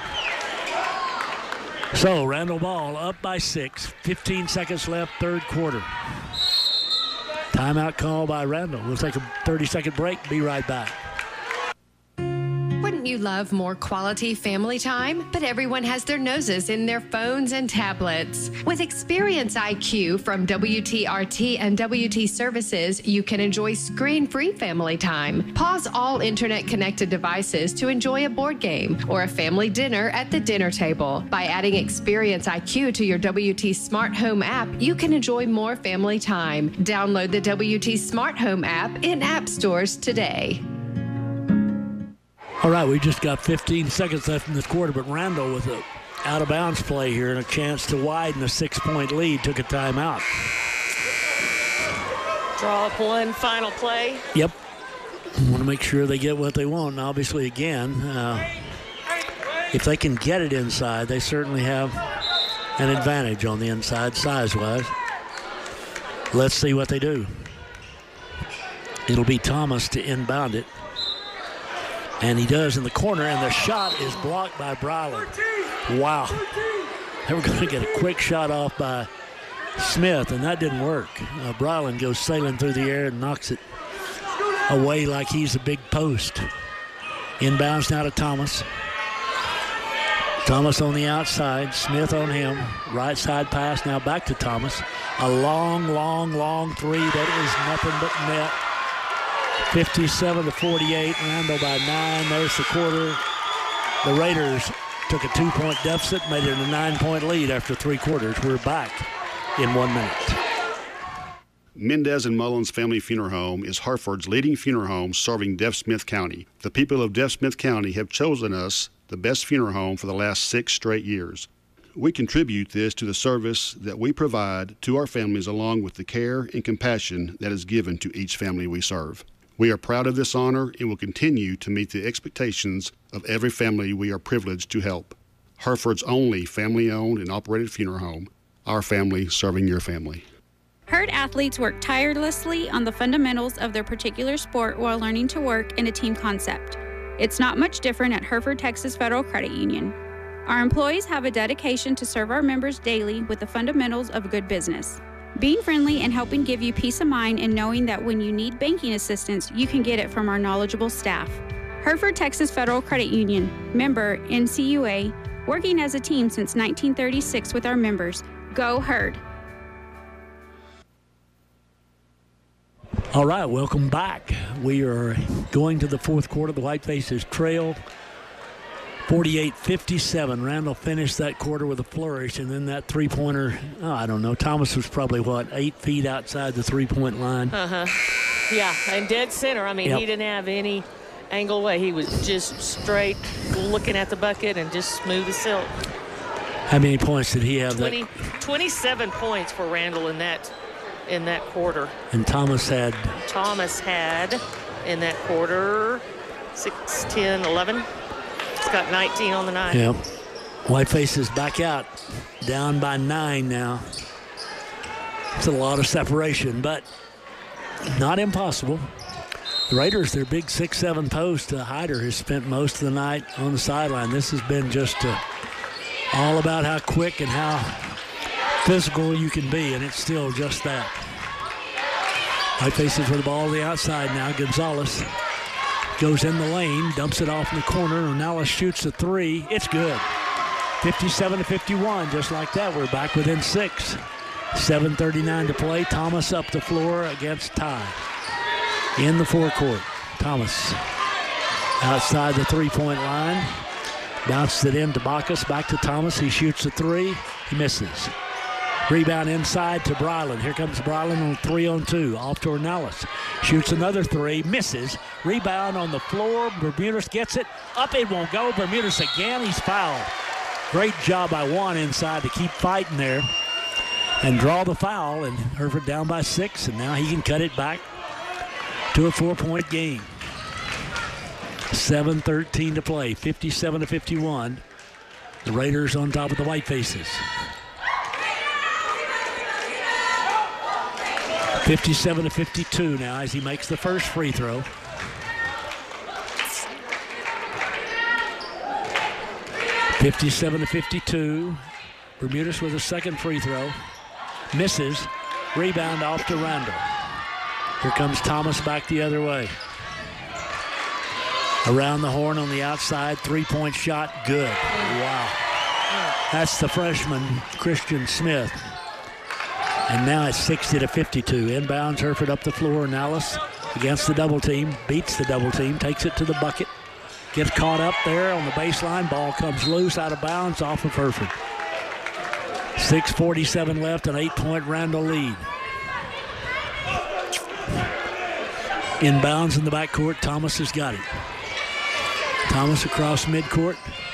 So, Randall ball up by six. fifteen seconds left, third quarter. Timeout call by Randall. We'll take a thirty-second break. Be right back. Wouldn't you love more quality family time? But everyone has their noses in their phones and tablets. With Experience I Q from W T R T and W T Services, you can enjoy screen-free family time. Pause all internet-connected devices to enjoy a board game or a family dinner at the dinner table. By adding Experience I Q to your W T Smart Home app, you can enjoy more family time. Download the W T Smart Home app in app stores today. All right, we just got fifteen seconds left in this quarter, but Randall with a out-of-bounds play here and a chance to widen a six-point lead took a timeout. Draw up one final play. Yep. Want to make sure they get what they want. And obviously, again, uh, if they can get it inside, they certainly have an advantage on the inside size-wise. Let's see what they do. It'll be Thomas to inbound it. And he does in the corner, and the shot is blocked by Bryland. Wow. They were going to get a quick shot off by Smith, and that didn't work. Uh, Bryland goes sailing through the air and knocks it away like he's a big post. Inbounds now to Thomas. Thomas on the outside, Smith on him. Right side pass now back to Thomas. A long, long, long three that is nothing but net. fifty-seven to forty-eight, Randall by nine. There's the quarter. The Raiders took a two-point deficit, made it a nine-point lead after three quarters. We're back in one minute. Mendez and Mullins Family Funeral Home is Hereford's leading funeral home serving Deaf Smith County. The people of Deaf Smith County have chosen us the best funeral home for the last six straight years. We contribute this to the service that we provide to our families, along with the care and compassion that is given to each family we serve. We are proud of this honor and will continue to meet the expectations of every family we are privileged to help. Hereford's only family-owned and operated funeral home, our family serving your family. Herd athletes work tirelessly on the fundamentals of their particular sport while learning to work in a team concept. It's not much different at Hereford Texas Federal Credit Union. Our employees have a dedication to serve our members daily with the fundamentals of good business. Being friendly and helping give you peace of mind in knowing that when you need banking assistance, you can get it from our knowledgeable staff. Hereford Texas Federal Credit Union, member N C U A, working as a team since nineteen thirty-six with our members. Go Herd! All right, welcome back. We are going to the fourth quarter. The Whitefaces trailed forty-eight fifty-seven. Randall finished that quarter with a flourish, and then that three-pointer, oh, I don't know. Thomas was probably, what, eight feet outside the three-point line. Uh-huh. Yeah, and dead center. I mean, Yep. he didn't have any angle away. He was just straight looking at the bucket and just smooth as silk. How many points did he have? twenty, that? twenty-seven points for Randall in that in that quarter. And Thomas had? Thomas had in that quarter six, ten, eleven. He's got nineteen on the night. Yep. Whitefaces back out, down by nine now. It's a lot of separation, but not impossible. The Raiders, their big six seven post, uh, Hyder has spent most of the night on the sideline. This has been just uh, all about how quick and how physical you can be, and it's still just that. Whitefaces with the ball on the outside now. Gonzalez goes in the lane, dumps it off in the corner. Onella shoots a three. It's good. fifty-seven to fifty-one, just like that. We're back within six. seven thirty-nine to play. Thomas up the floor against Ty. In the forecourt, Thomas outside the three-point line. Bounces it in to Bacchus. Back to Thomas. He shoots a three. He misses. Rebound inside to Bryland. Here comes Bryland on three on two. Off to Ornelas. Shoots another three. Misses. Rebound on the floor. Bermudez gets it. Up it won't go. Bermudez again. He's fouled. Great job by Juan inside to keep fighting there and draw the foul. And Hereford down by six. And now he can cut it back to a four-point game. seven thirteen to play. fifty-seven to fifty-one. The Raiders on top of the Whitefaces. fifty-seven to fifty-two now as he makes the first free throw. fifty-seven to fifty-two. Bermudez with a second free throw. Misses. Rebound off to Randall. Here comes Thomas back the other way. Around the horn on the outside. Three-point shot. Good. Wow. That's the freshman, Christian Smith. And now it's sixty to fifty-two. Inbounds, Hereford up the floor. Nallis against the double team. Beats the double team. Takes it to the bucket. Gets caught up there on the baseline. Ball comes loose out of bounds off of Hereford. six forty-seven left. An eight-point Randall lead. Inbounds in the backcourt. Thomas has got it. Thomas across midcourt.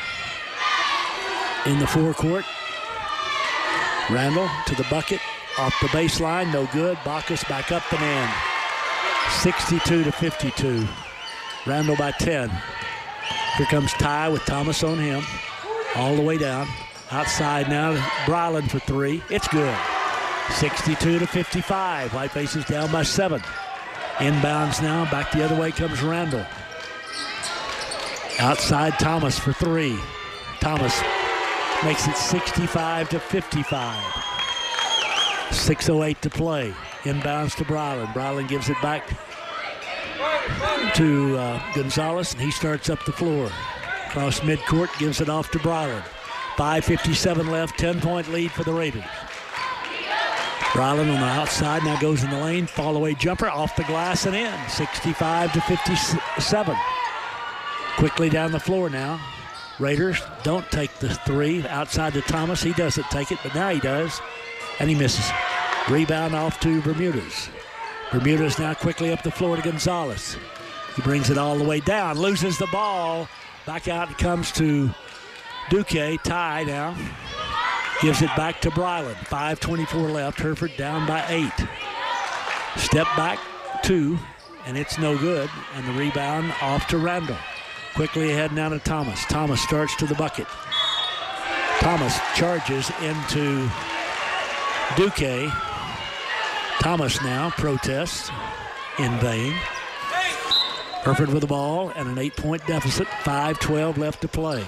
In the forecourt. Randall to the bucket. Off the baseline, no good. Bacchus back up and in. sixty-two to fifty-two. Randall by ten. Here comes Ty with Thomas on him. All the way down. Outside now, Bryland for three. It's good. sixty-two to fifty-five. Whiteface is down by seven. Inbounds now. Back the other way comes Randall. Outside Thomas for three. Thomas makes it sixty-five to fifty-five. six oh eight to play. Inbounds to Bryland. Bryland gives it back to uh, Gonzalez, and he starts up the floor. Across midcourt, gives it off to Bryland. five fifty-seven left, ten-point lead for the Raiders. Bryland on the outside now goes in the lane. Fall-away jumper off the glass and in. sixty-five to fifty-seven. Quickly down the floor now. Raiders don't take the three outside to Thomas. He doesn't take it, but now he does, and he misses. Rebound off to Bermudez. Bermudez now quickly up the floor to Gonzalez. He brings it all the way down, loses the ball. Back out it comes to Duque. Tie now. Gives it back to Bryland. five twenty-four left. Hereford down by eight. Step back two, and it's no good. And the rebound off to Randall. Quickly ahead now to Thomas. Thomas starts to the bucket. Thomas charges into Duque. Thomas now protests in vain. Hereford with the ball and an eight-point deficit. five twelve left to play.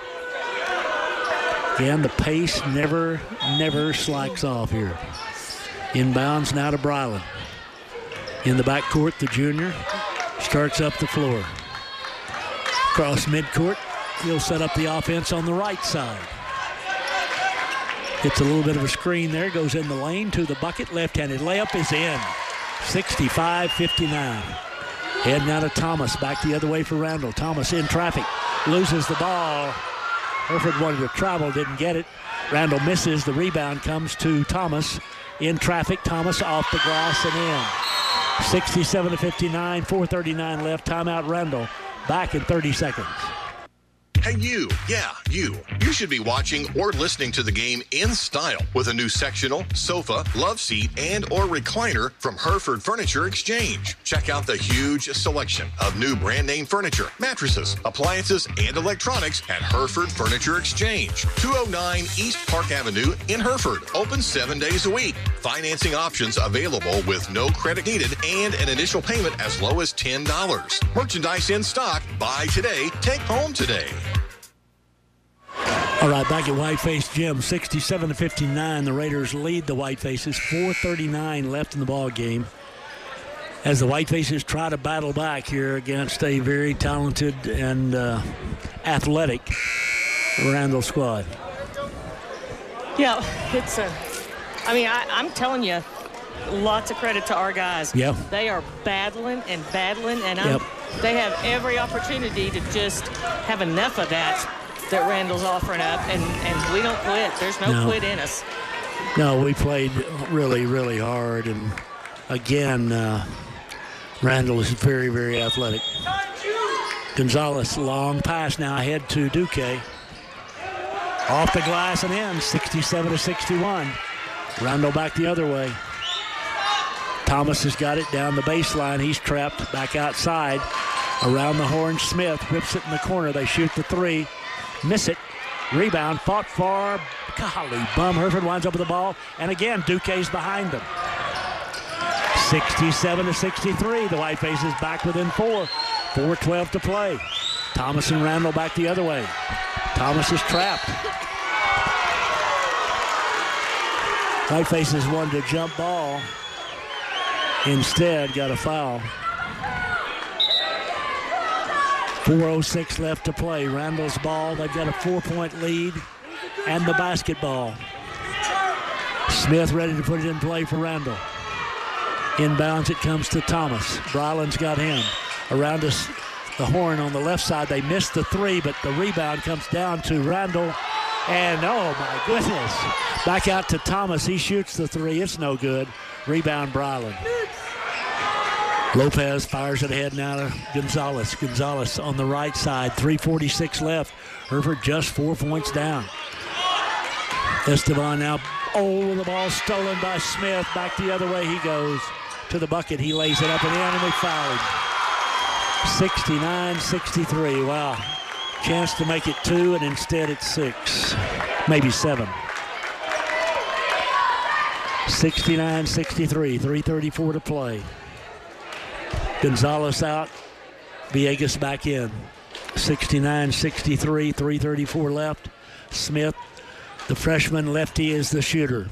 Again, the pace never, never slacks off here. Inbounds now to Bryland. In the backcourt, the junior starts up the floor. Across midcourt, he'll set up the offense on the right side. Gets a little bit of a screen there, goes in the lane to the bucket. Left-handed layup is in. sixty-five fifty-nine. Head now to Thomas, back the other way for Randall. Thomas in traffic, loses the ball. Hereford wanted to travel, didn't get it. Randall misses. The rebound comes to Thomas. In traffic, Thomas off the glass and in. sixty-seven to fifty-nine, four thirty-nine left. Timeout Randall. Back in thirty seconds. Hey, you. Yeah, you. You should be watching or listening to the game in style with a new sectional, sofa, love seat, and or recliner from Hereford Furniture Exchange. Check out the huge selection of new brand name furniture, mattresses, appliances, and electronics at Hereford Furniture Exchange. two oh nine East Park Avenue in Hereford. Open seven days a week. Financing options available with no credit needed and an initial payment as low as ten dollars. Merchandise in stock. Buy today. Take home today. All right, back at Whiteface Gym, sixty-seven to fifty-nine. The Raiders lead the Whitefaces. four thirty-nine left in the ball game as the Whitefaces try to battle back here against a very talented and uh, athletic Randall squad. Yeah, it's a. I mean, I, I'm telling you, lots of credit to our guys. Yeah. They are battling and battling, and I'm, yep. they have every opportunity to just have enough of that. That Randall's offering up, and, and we don't quit. There's no, no quit in us. No, we played really, really hard, and again, uh, Randall is very, very athletic. Gonzalez, long pass now ahead to Duque. Off the glass and in, sixty-seven to sixty-one. Randall back the other way. Thomas has got it down the baseline. He's trapped back outside. Around the horn, Smith whips it in the corner. They shoot the three. Miss it. Rebound. Fought for. Golly, bum. Hereford winds up with the ball. And again, Duque's behind them. sixty-seven to sixty-three. The Whitefaces back within four. four twelve to play. Thomas and Randall back the other way. Thomas is trapped. Whitefaces wanted a jump ball. Instead, got a foul. four oh six left to play. Randall's ball. They've got a four-point lead and the basketball. Smith ready to put it in play for Randall. Inbounds it comes to Thomas. Bryland's got him. Around us, the horn on the left side. They missed the three, but the rebound comes down to Randall. And, oh, my goodness. Back out to Thomas. He shoots the three. It's no good. Rebound, Bryland. Lopez fires it ahead now to Gonzalez. Gonzalez on the right side. three forty-six left. Hereford just four points down. Esteban now, oh, the ball stolen by Smith. Back the other way he goes to the bucket. He lays it up and in, and they fouled. sixty-nine sixty-three. Wow. Chance to make it two, and instead it's six. Maybe seven. sixty-nine sixty-three, three thirty-four to play. Gonzalez out, Villegas back in. sixty-nine sixty-three, three thirty-four left. Smith, the freshman lefty, is the shooter.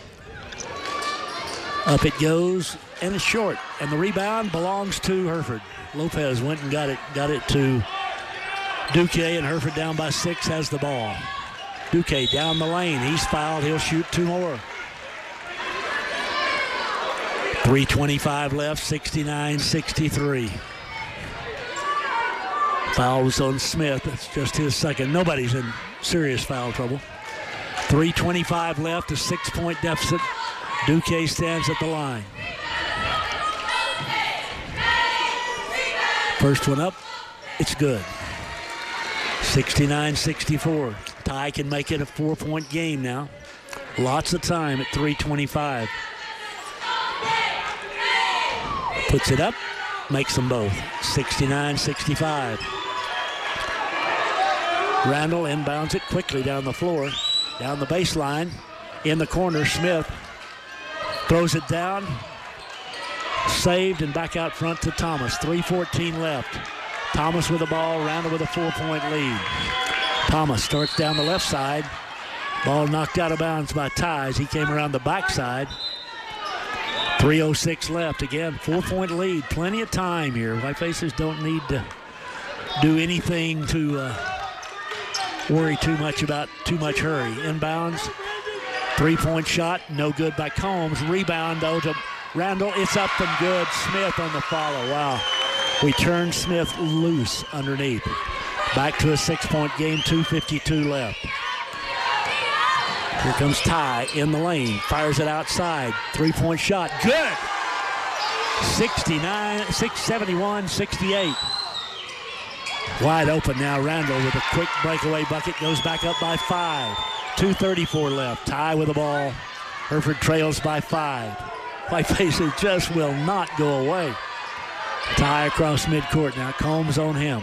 Up it goes, and it's short. And the rebound belongs to Hereford. Lopez went and got it, got it to Duque, and Hereford down by six has the ball. Duque down the lane. He's fouled. He'll shoot two more. three twenty-five left, sixty-nine sixty-three. Foul was on Smith. That's just his second. Nobody's in serious foul trouble. three twenty-five left, a six-point deficit. Duque stands at the line. First one up, it's good. sixty-nine sixty-four. Ty can make it a four-point game now. Lots of time at three twenty-five. Puts it up, makes them both. sixty-nine sixty-five. Randall inbounds it quickly down the floor, down the baseline. In the corner, Smith throws it down. Saved and back out front to Thomas. three fourteen left. Thomas with the ball, Randall with a four-point lead. Thomas starts down the left side. Ball knocked out of bounds by Ties. He came around the backside. three oh six left. Again, four-point lead. Plenty of time here. Whitefaces don't need to do anything to uh, worry too much about too much hurry. Inbounds. Three-point shot. No good by Combs. Rebound, though, to Randall. It's up and good. Smith on the follow. Wow. We turned Smith loose underneath. Back to a six-point game. two fifty-two left. Here comes Ty in the lane. Fires it outside. Three-point shot. Good. sixty-nine, six seventy-one sixty-eight. Wide open now. Randall with a quick breakaway bucket. Goes back up by five. two thirty-four left. Ty with the ball. Hereford trails by five. Whitefaces just will not go away. Ty across midcourt now. Combs on him.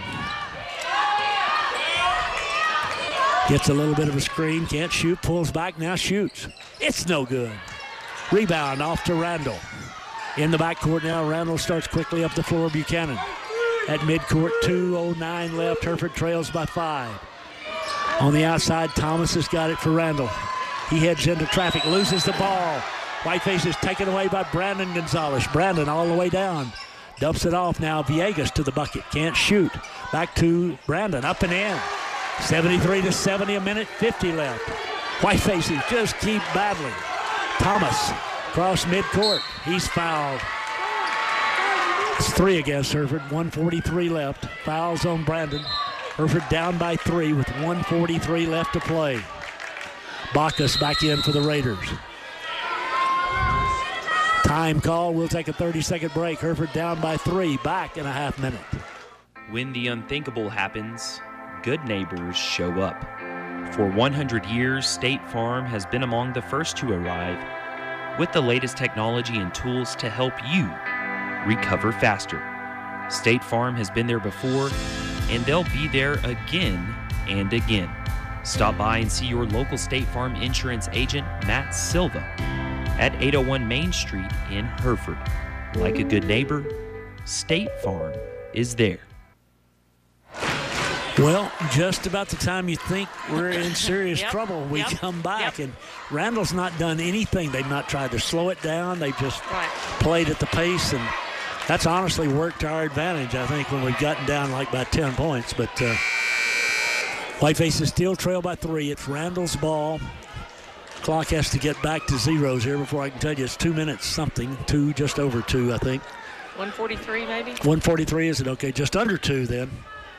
Gets a little bit of a screen. Can't shoot. Pulls back. Now shoots. It's no good. Rebound off to Randall. In the backcourt now. Randall starts quickly up the floor. Buchanan at midcourt. two oh nine left. Hereford trails by five. On the outside, Thomas has got it for Randall. He heads into traffic. Loses the ball. Whiteface is taken away by Brandon Gonzalez. Brandon all the way down. Dumps it off now. Villegas to the bucket. Can't shoot. Back to Brandon. Up and in. seventy-three to seventy, a minute fifty left. Whitefaces just keep battling. Thomas across midcourt. He's fouled. It's three against Hereford. one forty-three left. Fouls on Brandon. Hereford down by three with one forty-three left to play. Bacchus back in for the Raiders. Time call. We'll take a thirty-second break. Hereford down by three. Back in a half minute. When the unthinkable happens, good neighbors show up. For one hundred years, State Farm has been among the first to arrive with the latest technology and tools to help you recover faster. State Farm has been there before, and they'll be there again and again. Stop by and see your local State Farm insurance agent, Matt Silva, at eight oh one Main Street in Hereford. Like a good neighbor, State Farm is there. Well, just about the time you think we're in serious Yep, trouble, we yep, come back. yep. And Randall's not done anything. They've not tried to slow it down. They've just Right. played at the pace, and that's honestly worked to our advantage, I think, when we've gotten down like by ten points. But uh, Whitefaces still trail by three. It's Randall's ball. Clock has to get back to zeros here before I can tell you it's two minutes something. Two, just over two, I think. one forty-three maybe? one forty-three, is it? Okay, just under two then.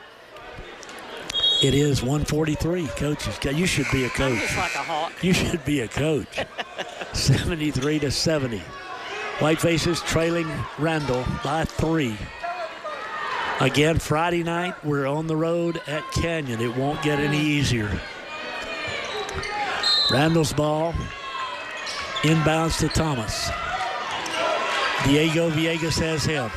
It is one forty-three, coaches. You should be a coach. I'm just like a hawk. You should be a coach. seventy-three to seventy. Whitefaces trailing Randall by three. Again, Friday night, we're on the road at Canyon. It won't get any easier. Randall's ball inbounds to Thomas. Diego Villegas has him.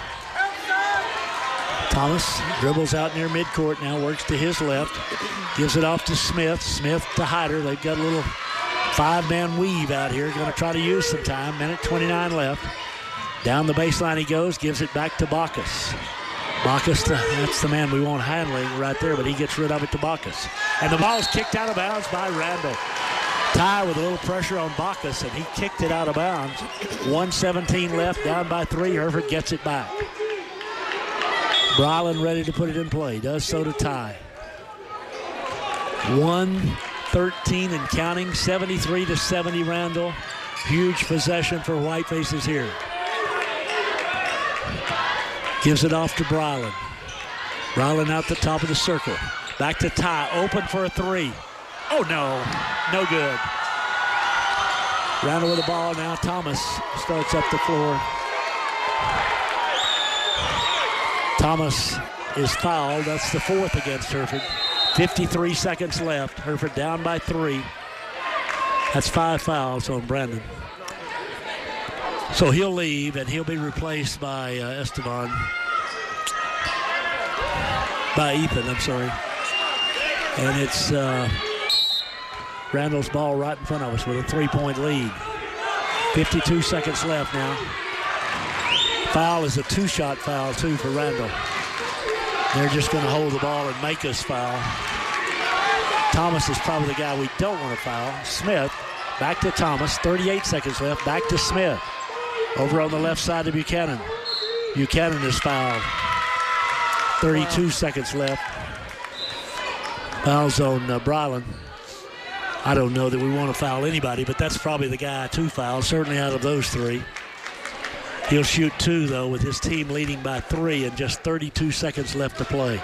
Thomas dribbles out near midcourt now, works to his left, gives it off to Smith. Smith to Hyder. They've got a little Five-man weave out here. Going to try to use some time. Minute twenty-nine left. Down the baseline he goes. Gives it back to Bacchus. Bacchus, that's the man we want handling right there, but he gets rid of it to Bacchus. And the ball's kicked out of bounds by Randall. Ty with a little pressure on Bacchus, and he kicked it out of bounds. one seventeen left, down by three. Hereford gets it back. Bryland ready to put it in play. Does so to Ty. one thirteen and counting, seventy-three to seventy Randall. Huge possession for Whitefaces here. Gives it off to Bryland. Bryland out the top of the circle. Back to Ty, open for a three. Oh no, no good. Randall with the ball now. Thomas starts up the floor. Thomas is fouled. That's the fourth against Hereford. fifty-three seconds left. Hereford down by three. That's five fouls on Brandon. So he'll leave, and he'll be replaced by uh, Esteban. By Ethan, I'm sorry. And it's uh, Randall's ball right in front of us with a three-point lead. fifty-two seconds left now. Foul is a two-shot foul, too, for Randall. They're just going to hold the ball and make us foul. Thomas is probably the guy we don't want to foul. Smith, back to Thomas, thirty-eight seconds left, back to Smith. Over on the left side to Buchanan. Buchanan is fouled. thirty-two wow. seconds left. Fouls on uh, Bryland. I don't know that we want to foul anybody, but that's probably the guy to foul, certainly out of those three. He'll shoot two, though, with his team leading by three and just thirty-two seconds left to play.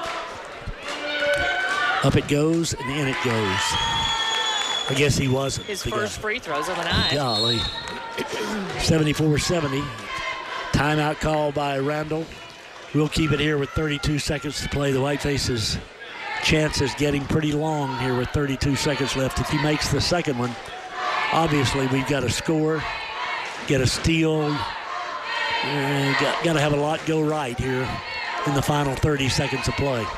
Up it goes, and in it goes. I guess he wasn't. His first guy. Free throws of the night. Golly. seventy-four seventy. Timeout call by Randall. We'll keep it here with thirty-two seconds to play. The Whitefaces' chance is getting pretty long here with thirty-two seconds left. If he makes the second one, obviously we've got to score, get a steal, and got, got to have a lot go right here in the final thirty seconds of play.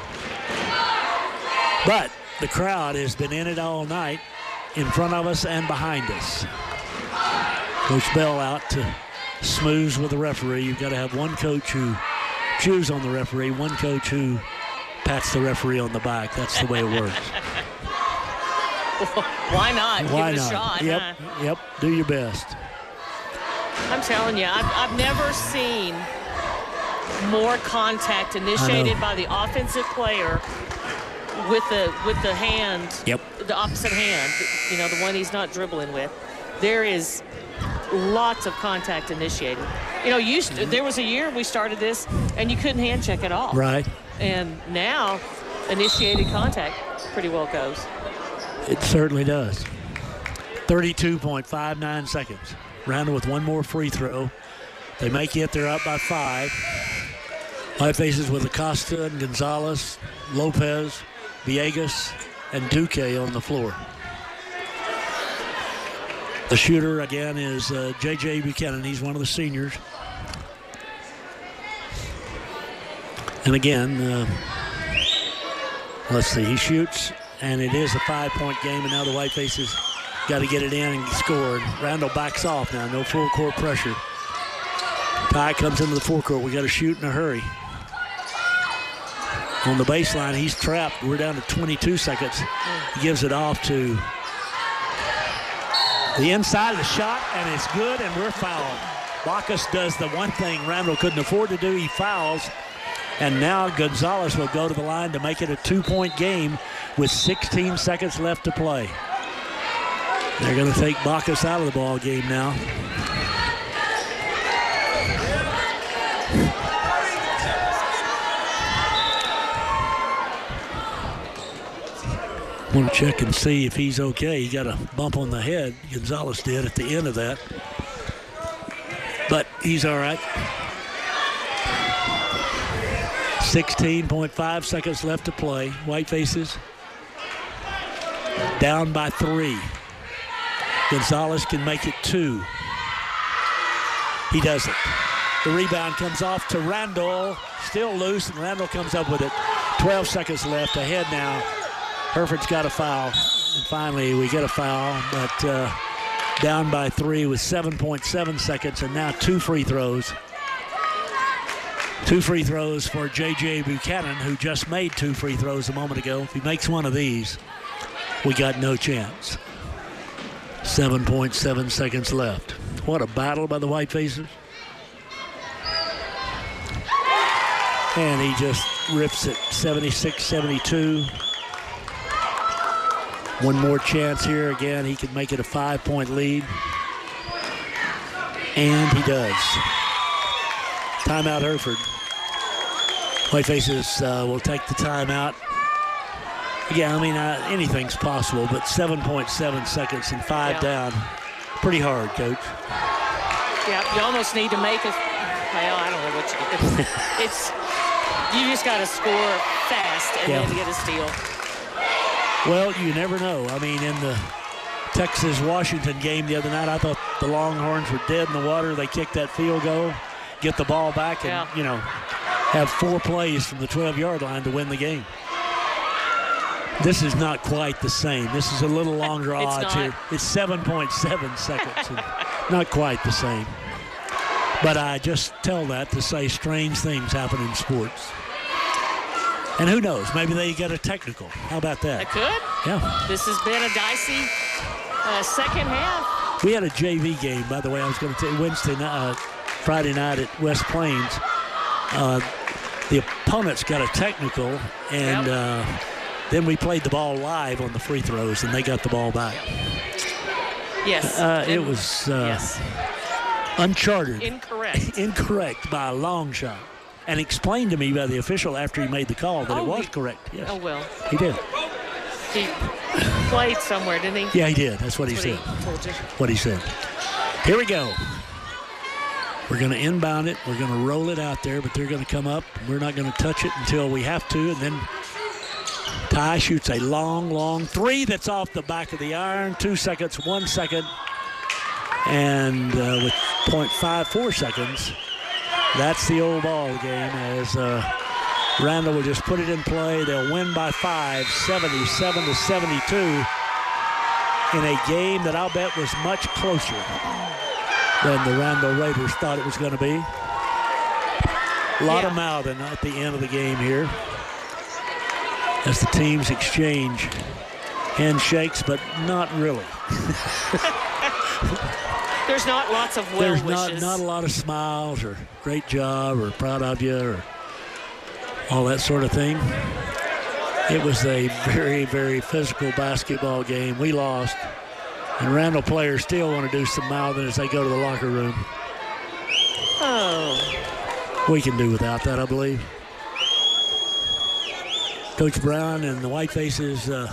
But the crowd has been in it all night, in front of us and behind us. Coach Bell out to smooth with the referee. You've got to have one coach who chews on the referee, one coach who pats the referee on the back. That's the way it works. Why not? Why Give it not? a shot. Yep, Huh? yep. Do your best. I'm telling you, I've, I've never seen more contact initiated by the offensive player with the with the hand, yep. the opposite hand, you know, the one he's not dribbling with. There is lots of contact initiated. You know, used to, there was a year we started this and you couldn't hand check at all. Right. And now initiated contact pretty well goes. It certainly does. thirty-two point five nine seconds. Randall with one more free throw. They make it. They're up by five. Whitefaces with Acosta and Gonzalez, Lopez, Villegas, and Duque on the floor. The shooter, again, is uh, J J Buchanan. He's one of the seniors. And again, uh, let's see, he shoots, and it is a five-point game, and now the Whitefaces got to get it in and score. And Randall backs off now, no full court pressure. Ty comes into the forecourt. We got to shoot in a hurry. On the baseline, he's trapped. We're down to twenty-two seconds. He gives it off to the inside of the shot, and it's good, and we're fouled. Bacchus does the one thing Randall couldn't afford to do. He fouls, and now Gonzalez will go to the line to make it a two-point game with sixteen seconds left to play. They're going to take Bacchus out of the ball game now. Want to check and see if he's okay. He got a bump on the head. Gonzalez did at the end of that. But he's all right. sixteen point five seconds left to play. Whitefaces down by three. Gonzalez can make it two. He doesn't. The rebound comes off to Randall. Still loose, and Randall comes up with it. twelve seconds left. Ahead now. Hereford's got a foul. And finally, we get a foul, but uh, down by three with seven point seven seconds, and now two free throws. Two free throws for J J Buchanan, who just made two free throws a moment ago. If he makes one of these, we got no chance. seven point seven seconds left. What a battle by the Whitefaces. And he just rips it, seventy-six seventy-two. One more chance here. Again, he could make it a five-point lead. And he does. Timeout, Hereford. Whitefaces uh, will take the timeout. Yeah, I mean, uh, anything's possible, but seven point seven seconds and five yeah. down. Pretty hard, Coach. Yeah, you almost need to make it. Well, I don't know what you do. It's, you just got to score fast and yeah. then get a steal. Well, you never know. I mean, in the Texas-Washington game the other night, I thought the Longhorns were dead in the water. They kicked that field goal, get the ball back, and, yeah. you know, have four plays from the twelve-yard line to win the game. This is not quite the same. This is a little longer it's odds not. here. It's seven point seven seconds. Not quite the same. But I just tell that to say strange things happen in sports. And who knows? Maybe they get a technical. How about that? They could. Yeah. This has been a dicey uh, second half. We had a J V game, by the way. I was going to tell you, Wednesday night, uh, Friday night at West Plains. Uh, the opponents got a technical, and yep. uh, then we played the ball live on the free throws, and they got the ball back. Yes. Uh, it was uh, yes. uncharted. Incorrect. Incorrect by a long shot. And explained to me by the official after he made the call that oh, it was he, correct. Yes. Oh, well. He did. He played somewhere, didn't he? Yeah, he did. That's what That's he what said. He told you. What he said. Here we go. We're going to inbound it. We're going to roll it out there, but they're going to come up. We're not going to touch it until we have to. And then Ty shoots a long, long three that's off the back of the iron. Two seconds, one second. And uh, with point five four seconds, that's the old ball game as uh, Randall will just put it in play. They'll win by five, seventy-seven to seventy-two, in a game that I'll bet was much closer than the Randall Raiders thought it was going to be. A lot yeah. of mouthing at the end of the game here as the teams exchange handshakes, but not really. There's not lots of well There's wishes. not, not a lot of smiles or great job or proud of you or all that sort of thing. It was a very, very physical basketball game. We lost, and Randall players still want to do some mouthing as they go to the locker room. Oh. We can do without that, I believe. Coach Brown and the Whitefaces, uh,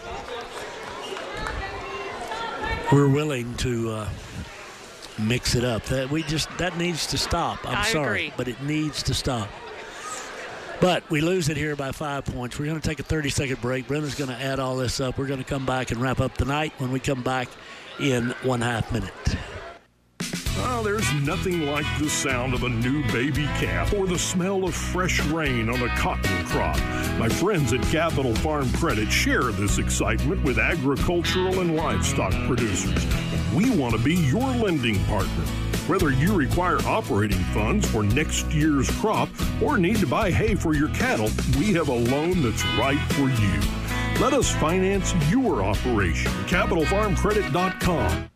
we're willing to uh, mix it up. That we just that needs to stop. I'm I sorry, agree. but it needs to stop. But we lose it here by five points. We're going to take a thirty-second break. Brenda's going to add all this up. We're going to come back and wrap up the night when we come back in one half minute. Well, there's nothing like the sound of a new baby calf or the smell of fresh rain on a cotton crop. My friends at Capital Farm Credit share this excitement with agricultural and livestock producers. We want to be your lending partner. Whether you require operating funds for next year's crop or need to buy hay for your cattle, we have a loan that's right for you. Let us finance your operation. capital farm credit dot com.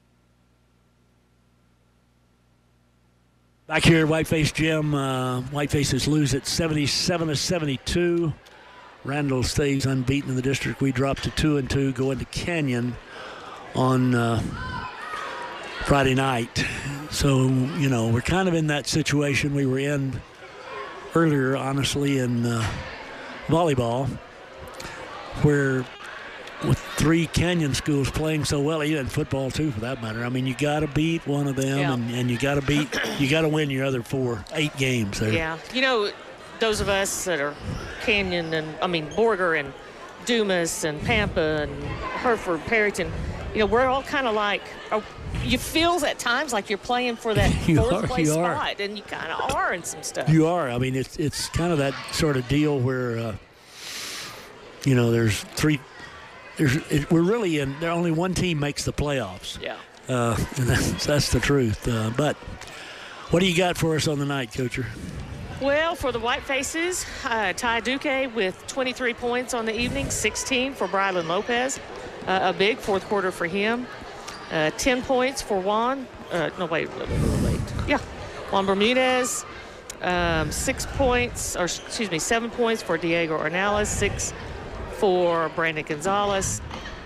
Back here at Whiteface Gym, uh, Whitefaces lose at seventy-seven to seventy-two. Randall stays unbeaten in the district. We drop to two and two, go into Canyon on uh, Friday night. So, you know, we're kind of in that situation we were in earlier, honestly, in uh, volleyball, where with three Canyon schools playing so well, even football too, for that matter. I mean, you got to beat one of them, yeah. and, and you got to beat, you got to win your other four, eight games there. Yeah, you know, those of us that are Canyon and I mean Borger and Dumas and Pampa and Hereford, Perryton, you know, we're all kind of like, oh, you feel at times like you're playing for that You fourth are, place you are. spot, and you kind of are in some stuff. You are. I mean, it's it's kind of that sort of deal where, uh, you know, there's three there's it, we're really in. There only one team makes the playoffs. Yeah. Uh, and that's, that's the truth. Uh, but what do you got for us on the night, Coacher? Well, for the Whitefaces, uh, Ty Duque with twenty-three points on the evening, sixteen for Brylan Lopez. Uh, a big fourth quarter for him. Uh, ten points for Juan. Uh, no, wait, wait, wait, wait. Yeah, Juan Bermudez. Um, six points, or excuse me, seven points for Diego Ornelas, six for Brandon Gonzalez,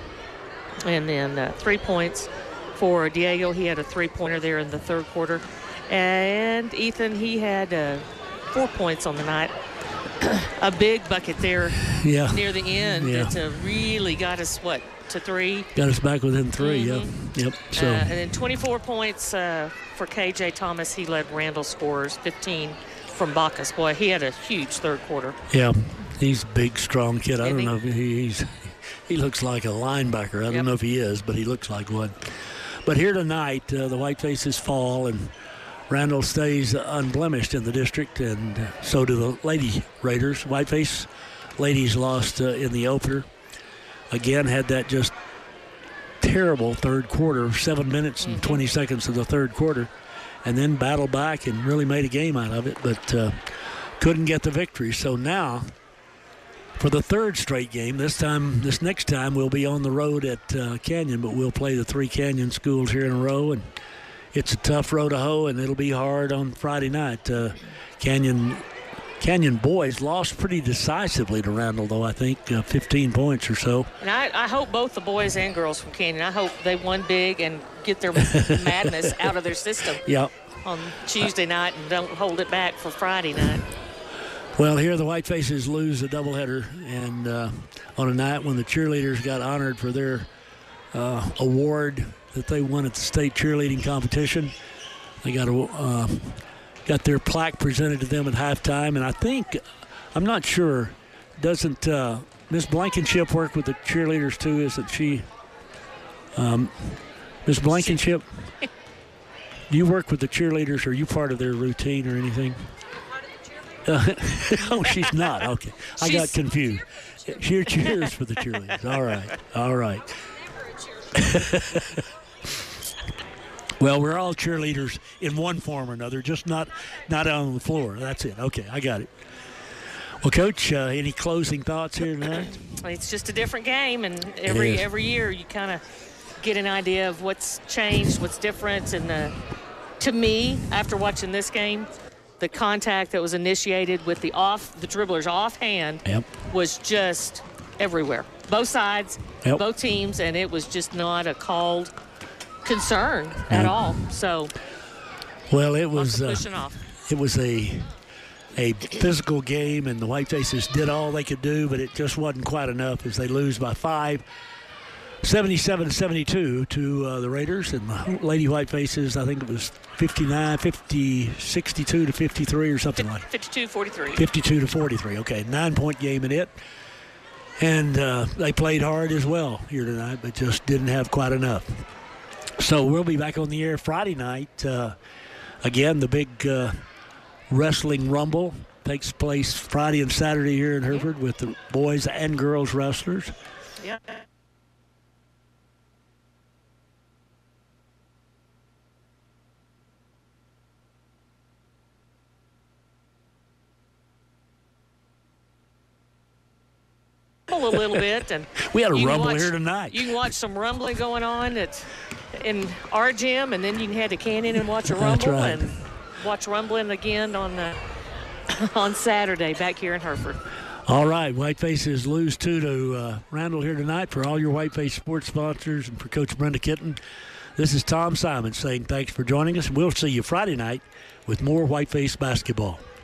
and then uh, three points for Diego. He had a three-pointer there in the third quarter. And Ethan, he had uh, four points on the night. A big bucket there yeah. near the end yeah. that uh, really got us, what, to three? Got us back within three, mm-hmm. yep. Yep. So. Uh, and then twenty-four points uh, for K J Thomas. He led Randall scorers, fifteen from Bacchus. Boy, he had a huge third quarter. Yeah, he's a big, strong kid. I Isn't don't he? know if he, he's he looks like a linebacker. I don't Yep. know if he is, but he looks like one. But here tonight, uh, the Whitefaces fall, and Randall stays unblemished in the district, and uh, so do the Lady Raiders. Whiteface ladies lost uh, in the opener. Again, had that just terrible third quarter, seven minutes and mm-hmm. twenty seconds of the third quarter, and then battled back and really made a game out of it, but uh, couldn't get the victory. So now, for the third straight game, this time, this next time, we'll be on the road at uh, Canyon, but we'll play the three Canyon schools here in a row, and it's a tough row to hoe, and it'll be hard on Friday night. Uh, Canyon Canyon boys lost pretty decisively to Randall, though, I think, uh, fifteen points or so. And I, I hope both the boys and girls from Canyon, I hope they won big and get their madness out of their system yep. on Tuesday night and don't hold it back for Friday night. Well, here the Whitefaces lose a doubleheader, and uh, on a night when the cheerleaders got honored for their uh, award that they won at the state cheerleading competition. They got a uh, got their plaque presented to them at halftime, and I think, I'm not sure, doesn't uh, Miss Blankenship work with the cheerleaders too? Isn't she? Um, Miss Blankenship, do you work with the cheerleaders? Or are you part of their routine or anything? Uh, oh, she's not. Okay, I she's... got confused. Cheer, cheers for the cheerleaders. All right, all right. Well, we're all cheerleaders in one form or another, just not not on the floor. That's it. Okay, I got it. Well, Coach, uh, any closing thoughts here tonight? It's just a different game, and every every year you kind of get an idea of what's changed, what's different. And uh, to me, after watching this game, the contact that was initiated with the off, the dribblers offhand, yep. was just everywhere. Both sides, yep. both teams, and it was just not a called concern at yep. all. So, well, it was uh, it was a a physical game, and the Whitefaces did all they could do, but it just wasn't quite enough as they lose by five. seventy-seven seventy-two to uh, the Raiders, and the Lady Whitefaces, I think it was fifty-nine, fifty, sixty-two to fifty-three or something like that. fifty-two forty-three. fifty-two to forty-three, okay. Nine-point game in it. And uh, they played hard as well here tonight, but just didn't have quite enough. So we'll be back on the air Friday night. Uh, again, the big uh, wrestling rumble takes place Friday and Saturday here in Hereford with the boys and girls wrestlers. Yeah. A little bit, and we had a rumble rumble watch, here tonight. You can watch some rumbling going on at in our gym, and then you can head to Canyon and watch a rumble, right. and watch rumbling again on uh, on Saturday back here in Hereford. All right, Whitefaces lose two to uh, Randall here tonight. For all your Whiteface sports sponsors and for Coach Brenda Kitten, this is Tom Simon saying thanks for joining us. We'll see you Friday night with more Whiteface basketball.